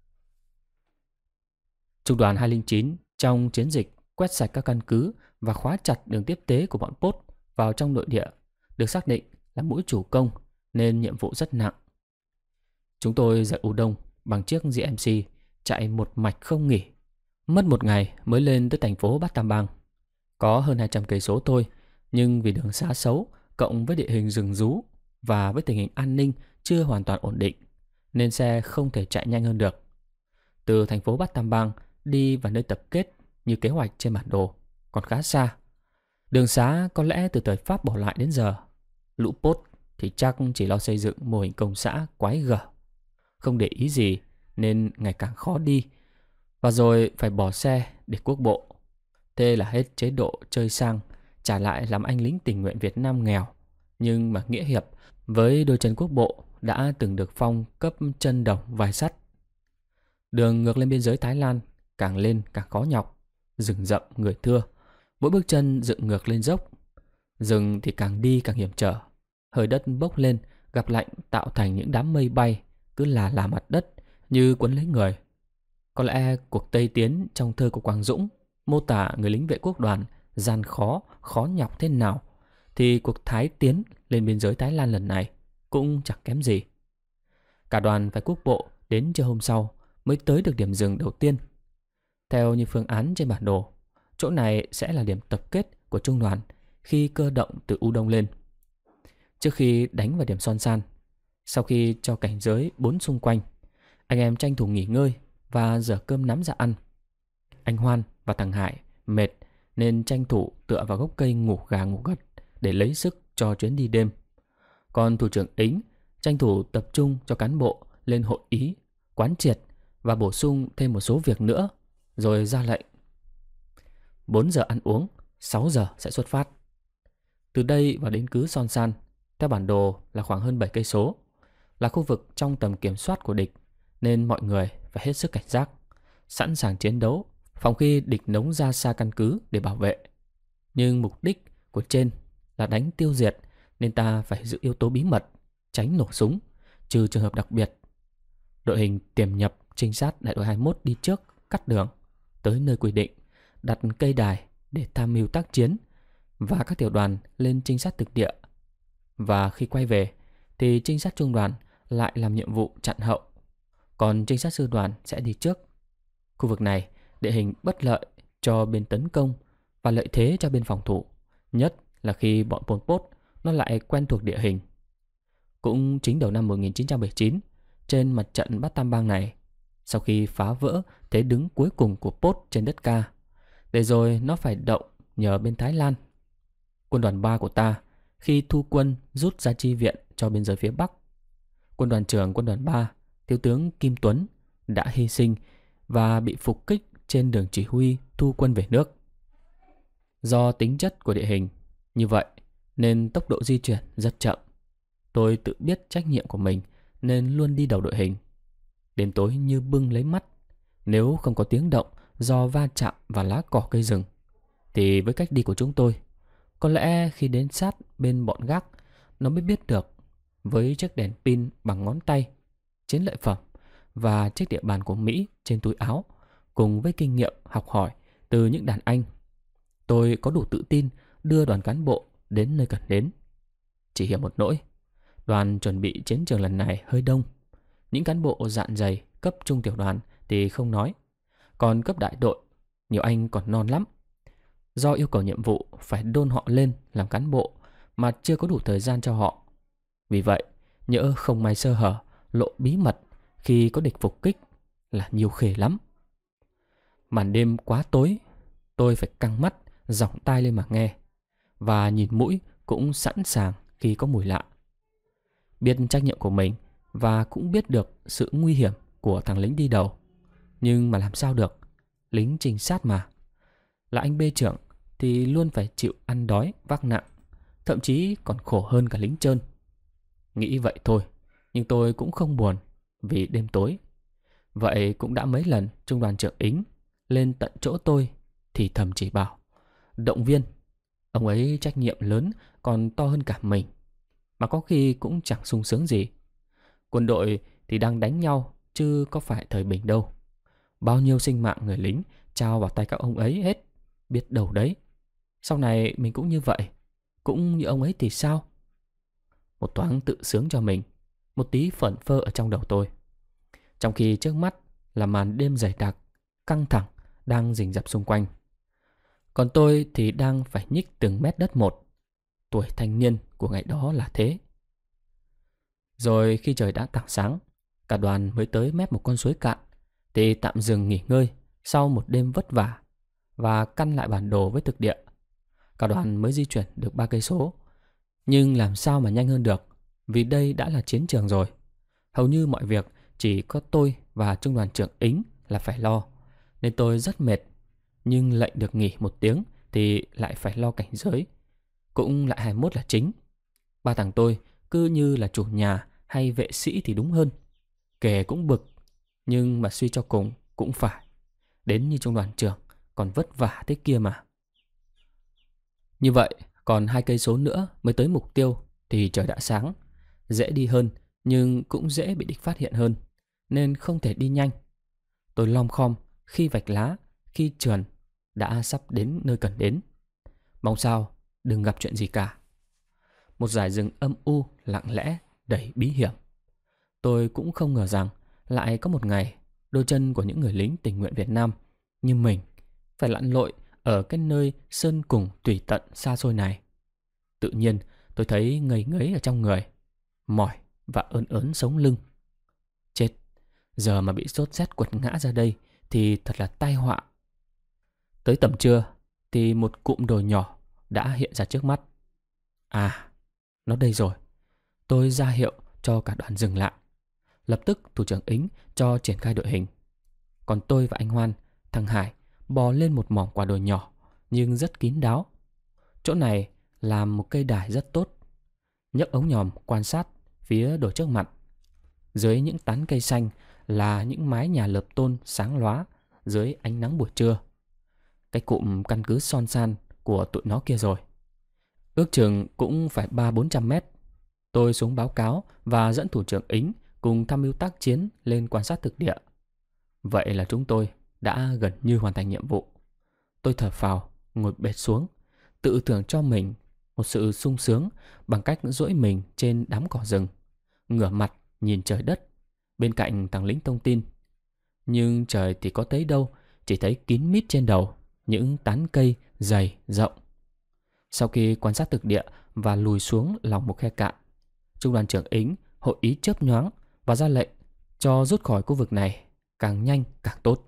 Trung đoàn hai không chín trong chiến dịch quét sạch các căn cứ và khóa chặt đường tiếp tế của bọn Pốt vào trong nội địa được xác định là mũi chủ công, nên nhiệm vụ rất nặng. Chúng tôi dậy U Đông bằng chiếc giê em xê chạy một mạch không nghỉ, mất một ngày mới lên tới thành phố Bát Tam Bang. Có hơn hai trăm cây số thôi, nhưng vì đường xá xấu cộng với địa hình rừng rú và với tình hình an ninh chưa hoàn toàn ổn định nên xe không thể chạy nhanh hơn được. Từ thành phố Bát Tam Bang đi vào nơi tập kết như kế hoạch trên bản đồ còn khá xa. Đường xá có lẽ từ thời Pháp bỏ lại đến giờ. Lũ Pốt thì chắc chỉ lo xây dựng mô hình công xã quái gở, không để ý gì nên ngày càng khó đi, và rồi phải bỏ xe để quốc bộ. Thế là hết chế độ chơi sang, trả lại làm anh lính tình nguyện Việt Nam nghèo nhưng mà nghĩa hiệp với đôi chân quốc bộ đã từng được phong cấp chân đồng vai sắt. Đường ngược lên biên giới Thái Lan càng lên càng khó nhọc, rừng rậm người thưa, mỗi bước chân dựng ngược lên dốc. Rừng thì càng đi càng hiểm trở, hơi đất bốc lên gặp lạnh tạo thành những đám mây bay cứ là là mặt đất như quấn lấy người. Có lẽ cuộc Tây Tiến trong thơ của Quang Dũng mô tả người lính vệ quốc đoàn gian khó, khó nhọc thế nào, thì cuộc Thái Tiến lên biên giới Thái Lan lần này cũng chẳng kém gì. Cả đoàn phải quốc bộ đến trưa hôm sau mới tới được điểm dừng đầu tiên. Theo như phương án trên bản đồ, chỗ này sẽ là điểm tập kết của trung đoàn khi cơ động từ U Đông lên. Trước khi đánh vào điểm Son San, sau khi cho cảnh giới bốn xung quanh, anh em tranh thủ nghỉ ngơi và dở cơm nắm ra ăn. Anh Hoan và thằng Hải mệt nên tranh thủ tựa vào gốc cây ngủ gà ngủ gật để lấy sức cho chuyến đi đêm. Còn thủ trưởng Ính tranh thủ tập trung cho cán bộ lên hội ý, quán triệt và bổ sung thêm một số việc nữa, rồi ra lệnh. bốn giờ ăn uống, sáu giờ sẽ xuất phát. Từ đây vào đến cứ Son San, theo bản đồ là khoảng hơn bảy cây số, là khu vực trong tầm kiểm soát của địch, nên mọi người phải hết sức cảnh giác, sẵn sàng chiến đấu phòng khi địch nống ra xa căn cứ để bảo vệ. Nhưng mục đích của trên là đánh tiêu diệt, nên ta phải giữ yếu tố bí mật, tránh nổ súng, trừ trường hợp đặc biệt. Đội hình tiềm nhập trinh sát đại đội hai mươi mốt đi trước, cắt đường tới nơi quy định, đặt cây đài để tham mưu tác chiến, và các tiểu đoàn lên trinh sát thực địa. Và khi quay về thì trinh sát trung đoàn lại làm nhiệm vụ chặn hậu, còn trinh sát sư đoàn sẽ đi trước. Khu vực này địa hình bất lợi cho bên tấn công và lợi thế cho bên phòng thủ, nhất là khi bọn Pol Pot nó lại quen thuộc địa hình. Cũng chính đầu năm một nghìn chín trăm bảy mươi chín, trên mặt trận Bát Tam Bang này, sau khi phá vỡ thế đứng cuối cùng của Pốt trên đất Ca, để rồi nó phải động nhờ bên Thái Lan. Quân đoàn ba của ta khi thu quân rút ra chi viện cho biên giới phía Bắc, quân đoàn trưởng quân đoàn ba, thiếu tướng Kim Tuấn, đã hy sinh và bị phục kích trên đường chỉ huy thu quân về nước. Do tính chất của địa hình như vậy nên tốc độ di chuyển rất chậm. Tôi tự biết trách nhiệm của mình nên luôn đi đầu đội hình. Đến tối như bưng lấy mắt, nếu không có tiếng động do va chạm vào lá cỏ cây rừng, thì với cách đi của chúng tôi, Có lẽ khi đến sát bên bọn gác, nó mới biết được với chiếc đèn pin bằng ngón tay, chiến lợi phẩm và chiếc địa bàn của Mỹ trên túi áo, cùng với kinh nghiệm học hỏi từ những đàn anh, tôi có đủ tự tin đưa đoàn cán bộ đến nơi cần đến. Chỉ hiểu một nỗi, đoàn chuẩn bị chiến trường lần này hơi đông. Những cán bộ dạn dày cấp trung tiểu đoàn thì không nói, còn cấp đại đội, nhiều anh còn non lắm. Do yêu cầu nhiệm vụ phải đôn họ lên làm cán bộ mà chưa có đủ thời gian cho họ. Vì vậy, nhỡ không may sơ hở, lộ bí mật khi có địch phục kích là nhiều khề lắm. Màn đêm quá tối, tôi phải căng mắt, giỏng tai lên mà nghe, và nhìn mũi cũng sẵn sàng khi có mùi lạ. Biết trách nhiệm của mình và cũng biết được sự nguy hiểm của thằng lính đi đầu. Nhưng mà làm sao được, lính trinh sát mà. Là anh bê trưởng thì luôn phải chịu ăn đói vác nặng, thậm chí còn khổ hơn cả lính trơn. Nghĩ vậy thôi, nhưng tôi cũng không buồn vì đêm tối. Vậy cũng đã mấy lần trung đoàn trưởng Ính lên tận chỗ tôi thì thầm chỉ bảo, động viên. Ông ấy trách nhiệm lớn còn to hơn cả mình, mà có khi cũng chẳng sung sướng gì. Quân đội thì đang đánh nhau chứ có phải thời bình đâu. Bao nhiêu sinh mạng người lính trao vào tay các ông ấy hết, biết đâu đấy. Sau này mình cũng như vậy, cũng như ông ấy thì sao? Một thoáng tự sướng cho mình, một tí phởn phơ ở trong đầu tôi. Trong khi trước mắt là màn đêm dày đặc, căng thẳng đang rình rập xung quanh. Còn tôi thì đang phải nhích từng mét đất một. Tuổi thanh niên của ngày đó là thế. Rồi khi trời đã tảng sáng, cả đoàn mới tới mép một con suối cạn thì tạm dừng nghỉ ngơi sau một đêm vất vả và căn lại bản đồ với thực địa. Cả đoàn mới di chuyển được ba cây số. Nhưng làm sao mà nhanh hơn được, vì đây đã là chiến trường rồi. Hầu như mọi việc chỉ có tôi và trung đoàn trưởng Ính là phải lo, nên tôi rất mệt. Nhưng lệnh được nghỉ một tiếng thì lại phải lo cảnh giới, cũng lại hai mươi mốt là chính. Ba thằng tôi cứ như là chủ nhà hay vệ sĩ thì đúng hơn. Kể cũng bực, nhưng mà suy cho cùng cũng phải. Đến như trung đoàn trưởng còn vất vả thế kia mà. Như vậy, còn hai cây số nữa mới tới mục tiêu thì trời đã sáng. Dễ đi hơn nhưng cũng dễ bị địch phát hiện hơn, nên không thể đi nhanh. Tôi lom khom, khi vạch lá, khi trườn, đã sắp đến nơi cần đến. Mong sao đừng gặp chuyện gì cả. Một dải rừng âm u, lặng lẽ, đầy bí hiểm. Tôi cũng không ngờ rằng lại có một ngày đôi chân của những người lính tình nguyện Việt Nam như mình phải lặn lội ở cái nơi sơn cùng tùy tận xa xôi này. Tự nhiên tôi thấy ngây ngấy ở trong người, mỏi và ớn ớn sống lưng. Chết, giờ mà bị sốt rét quật ngã ra đây thì thật là tai họa. Tới tầm trưa thì một cụm đồi nhỏ đã hiện ra trước mắt. À, nó đây rồi. Tôi ra hiệu cho cả đoàn dừng lại. Lập tức thủ trưởng Ính cho triển khai đội hình. Còn tôi và anh Hoan, thằng Hải bò lên một mỏm quả đồi nhỏ nhưng rất kín đáo. Chỗ này làm một cây đài rất tốt. Nhấc ống nhòm quan sát phía đồi trước mặt. Dưới những tán cây xanh là những mái nhà lợp tôn sáng lóa dưới ánh nắng buổi trưa. Cái cụm căn cứ son san của tụi nó kia rồi. Ước chừng cũng phải ba bốn trăm mét. Tôi xuống báo cáo và dẫn thủ trưởng Ính cùng tham mưu tác chiến lên quan sát thực địa. Vậy là chúng tôi đã gần như hoàn thành nhiệm vụ. Tôi thở phào, ngồi bệt xuống, tự thưởng cho mình một sự sung sướng bằng cách duỗi mình trên đám cỏ rừng, ngửa mặt nhìn trời đất bên cạnh thằng lính thông tin. Nhưng trời thì có thấy đâu, chỉ thấy kín mít trên đầu những tán cây dày rộng. Sau khi quan sát thực địa và lùi xuống lòng một khe cạn, trung đoàn trưởng Ính hội ý chớp nhoáng và ra lệnh cho rút khỏi khu vực này càng nhanh càng tốt.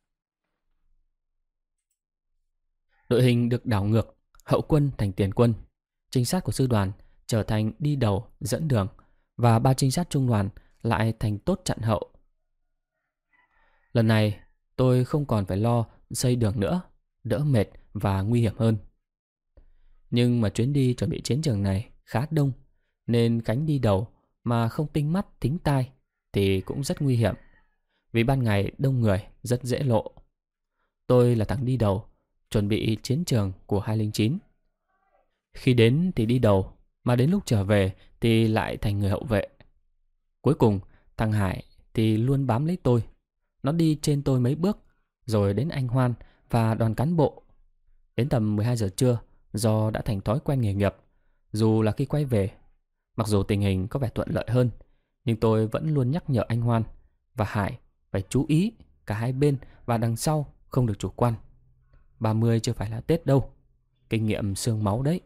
Đội hình được đảo ngược, hậu quân thành tiền quân, trinh sát của sư đoàn trở thành đi đầu dẫn đường, và ba trinh sát trung đoàn lại thành tốt chặn hậu. Lần này tôi không còn phải lo xây đường nữa, đỡ mệt và nguy hiểm hơn. Nhưng mà chuyến đi chuẩn bị chiến trường này khá đông, nên Khánh đi đầu mà không tinh mắt thính tai thì cũng rất nguy hiểm. Vì ban ngày đông người rất dễ lộ. Tôi là thằng đi đầu, chuẩn bị chiến trường của hai không chín. Khi đến thì đi đầu, mà đến lúc trở về thì lại thành người hậu vệ. Cuối cùng, thằng Hải thì luôn bám lấy tôi. Nó đi trên tôi mấy bước, rồi đến anh Hoan và đoàn cán bộ. Đến tầm mười hai giờ trưa, do đã thành thói quen nghề nghiệp, dù là khi quay về, mặc dù tình hình có vẻ thuận lợi hơn, nhưng tôi vẫn luôn nhắc nhở anh Hoan và Hải phải chú ý cả hai bên và đằng sau không được chủ quan. ba mươi chưa phải là Tết đâu, kinh nghiệm xương máu đấy.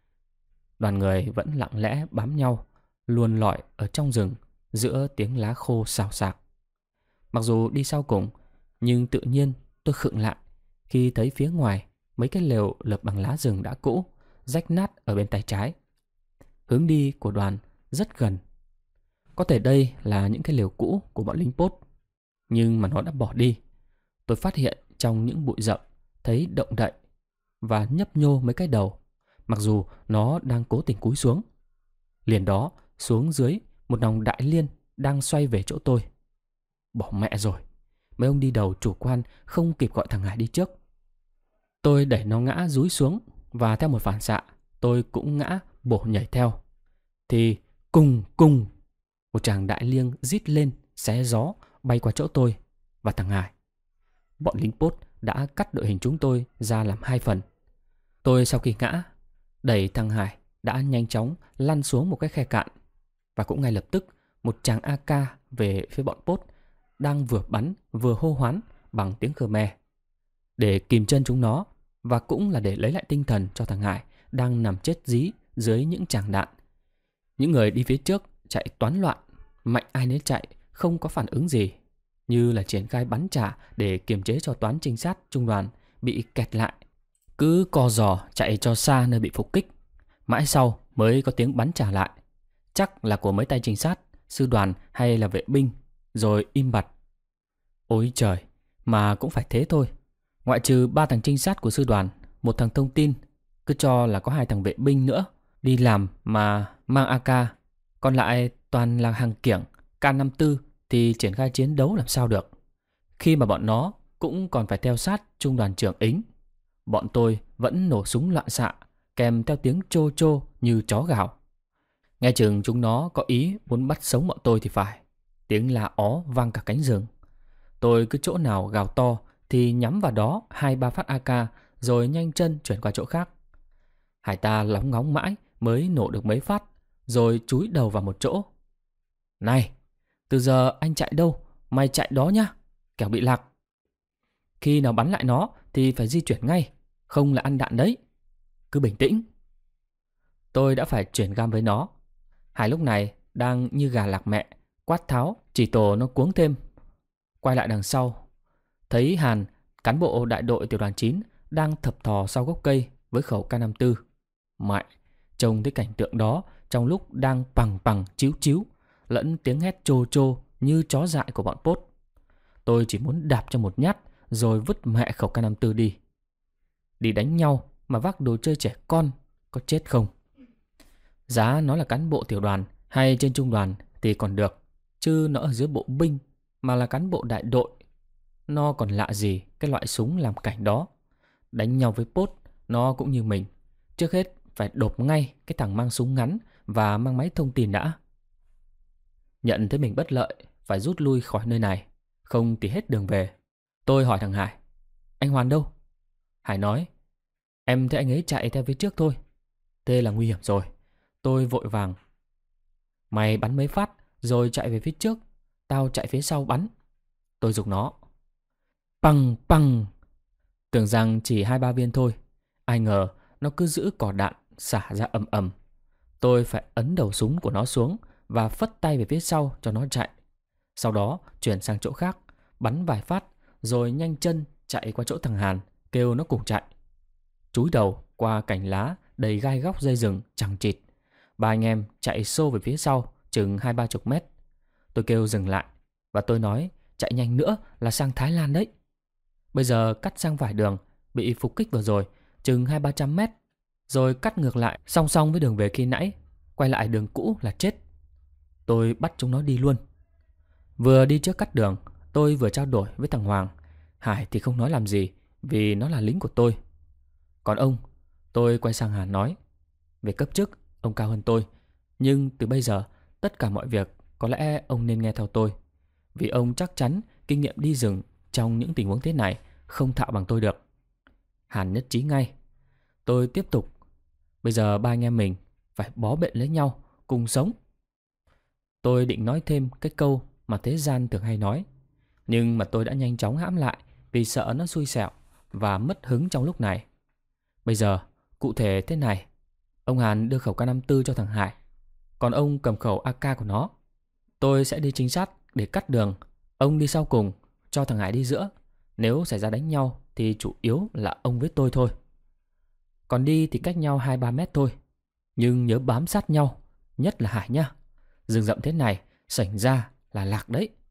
Đoàn người vẫn lặng lẽ bám nhau, luồn lỏi ở trong rừng giữa tiếng lá khô xào xạc. Mặc dù đi sau cùng, nhưng tự nhiên tôi khựng lại khi thấy phía ngoài mấy cái lều lợp bằng lá rừng đã cũ, rách nát ở bên tay trái. Hướng đi của đoàn rất gần. Có thể đây là những cái lều cũ của bọn lính Pốt, nhưng mà nó đã bỏ đi. Tôi phát hiện trong những bụi rậm thấy động đậy và nhấp nhô mấy cái đầu, mặc dù nó đang cố tình cúi xuống. Liền đó, xuống dưới một nòng đại liên đang xoay về chỗ tôi. Bỏ mẹ rồi, mấy ông đi đầu chủ quan không kịp gọi thằng Hải đi trước. Tôi đẩy nó ngã dúi xuống, và theo một phản xạ tôi cũng ngã bổ nhảy theo. Thì cùng cùng một tràng đại liêng rít lên xé gió bay qua chỗ tôi và thằng Hải. Bọn lính Pốt đã cắt đội hình chúng tôi ra làm hai phần. Tôi sau khi ngã, đẩy thằng Hải đã nhanh chóng lăn xuống một cái khe cạn, và cũng ngay lập tức một tràng a ca về phía bọn Pốt đang vừa bắn vừa hô hoán bằng tiếng Khmer để kìm chân chúng nó, và cũng là để lấy lại tinh thần cho thằng Hải đang nằm chết dí dưới những tràng đạn. Những người đi phía trước chạy toán loạn, mạnh ai nấy chạy, không có phản ứng gì, như là triển khai bắn trả để kiềm chế cho toán trinh sát trung đoàn bị kẹt lại, cứ co giò chạy cho xa nơi bị phục kích. Mãi sau mới có tiếng bắn trả lại, chắc là của mấy tay trinh sát, sư đoàn hay là vệ binh, rồi im bặt. Ôi trời, mà cũng phải thế thôi. Ngoại trừ ba thằng trinh sát của sư đoàn, một thằng thông tin, cứ cho là có hai thằng vệ binh nữa đi làm mà mang a ca, còn lại toàn là hàng kiểng K năm mươi tư thì triển khai chiến đấu làm sao được, khi mà bọn nó cũng còn phải theo sát trung đoàn trưởng Ính. Bọn tôi vẫn nổ súng loạn xạ, kèm theo tiếng chô chô như chó gào. Nghe chừng chúng nó có ý muốn bắt sống bọn tôi thì phải. Tiếng la ó vang cả cánh rừng. Tôi cứ chỗ nào gào to thì nhắm vào đó hai ba phát a ca, rồi nhanh chân chuyển qua chỗ khác. Hải ta lóng ngóng mãi mới nổ được mấy phát, rồi chúi đầu vào một chỗ. Này, từ giờ anh chạy đâu, mày chạy đó nhá, kẻo bị lạc. Khi nào bắn lại nó thì phải di chuyển ngay, không là ăn đạn đấy. Cứ bình tĩnh. Tôi đã phải chuyển gam với nó. Hải lúc này đang như gà lạc mẹ, quát tháo chỉ tổ nó cuống thêm. Quay lại đằng sau, thấy Hàn, cán bộ đại đội tiểu đoàn chín, đang thập thò sau gốc cây với khẩu K năm mươi tư. Mẹ, trông thấy cảnh tượng đó trong lúc đang pằng pằng chíu chíu, lẫn tiếng hét trô trô như chó dại của bọn Pốt. Tôi chỉ muốn đạp cho một nhát rồi vứt mẹ khẩu K năm mươi tư đi. Đi đánh nhau mà vác đồ chơi trẻ con, có chết không? Giá nó là cán bộ tiểu đoàn hay trên trung đoàn thì còn được, chứ nó ở dưới bộ binh mà là cán bộ đại đội, nó còn lạ gì cái loại súng làm cảnh đó. Đánh nhau với Pốt, nó cũng như mình, trước hết phải độp ngay cái thằng mang súng ngắn và mang máy thông tin đã. Nhận thấy mình bất lợi, phải rút lui khỏi nơi này, không thì hết đường về. Tôi hỏi thằng Hải, anh Hoàn đâu? Hải nói, em thấy anh ấy chạy theo phía trước thôi. Thế là nguy hiểm rồi. Tôi vội vàng, mày bắn mấy phát rồi chạy về phía trước, tao chạy phía sau bắn. Tôi giục nó. Păng păng. Tưởng rằng chỉ hai ba viên thôi, ai ngờ nó cứ giữ cỏ đạn xả ra ầm ầm. Tôi phải ấn đầu súng của nó xuống và phất tay về phía sau cho nó chạy. Sau đó chuyển sang chỗ khác, bắn vài phát, rồi nhanh chân chạy qua chỗ thằng Hàn, kêu nó cùng chạy. Chúi đầu qua cành lá đầy gai góc dây rừng chằng chịt. Ba anh em chạy xô về phía sau chừng hai ba chục mét. Tôi kêu dừng lại, và tôi nói chạy nhanh nữa là sang Thái Lan đấy. Bây giờ cắt sang vải đường bị phục kích vừa rồi, chừng hai ba trăm mét, rồi cắt ngược lại song song với đường về khi nãy, quay lại đường cũ là chết. Tôi bắt chúng nó đi luôn. Vừa đi trước cắt đường, tôi vừa trao đổi với thằng Hoàng. Hải thì không nói làm gì, vì nó là lính của tôi. Còn ông, tôi quay sang Hàn nói, Về cấp chức, ông cao hơn tôi. Nhưng từ bây giờ, tất cả mọi việc có lẽ ông nên nghe theo tôi. Vì ông chắc chắn kinh nghiệm đi rừng trong những tình huống thế này không thạo bằng tôi được. Hàn nhất trí ngay. Tôi tiếp tục. Bây giờ ba anh em mình phải bó bện lấy nhau, cùng sống. Tôi định nói thêm cái câu mà thế gian thường hay nói, nhưng mà tôi đã nhanh chóng hãm lại vì sợ nó xui xẻo và mất hứng trong lúc này. Bây giờ, cụ thể thế này. Ông Hàn đưa khẩu K năm mươi tư cho thằng Hải, còn ông cầm khẩu a ca của nó. Tôi sẽ đi trinh sát để cắt đường. Ông đi sau cùng, cho thằng Hải đi giữa. Nếu xảy ra đánh nhau thì chủ yếu là ông với tôi thôi. Còn đi thì cách nhau hai ba mét thôi. Nhưng nhớ bám sát nhau, nhất là Hải nha. Rừng rậm thế này, sảnh ra là lạc đấy.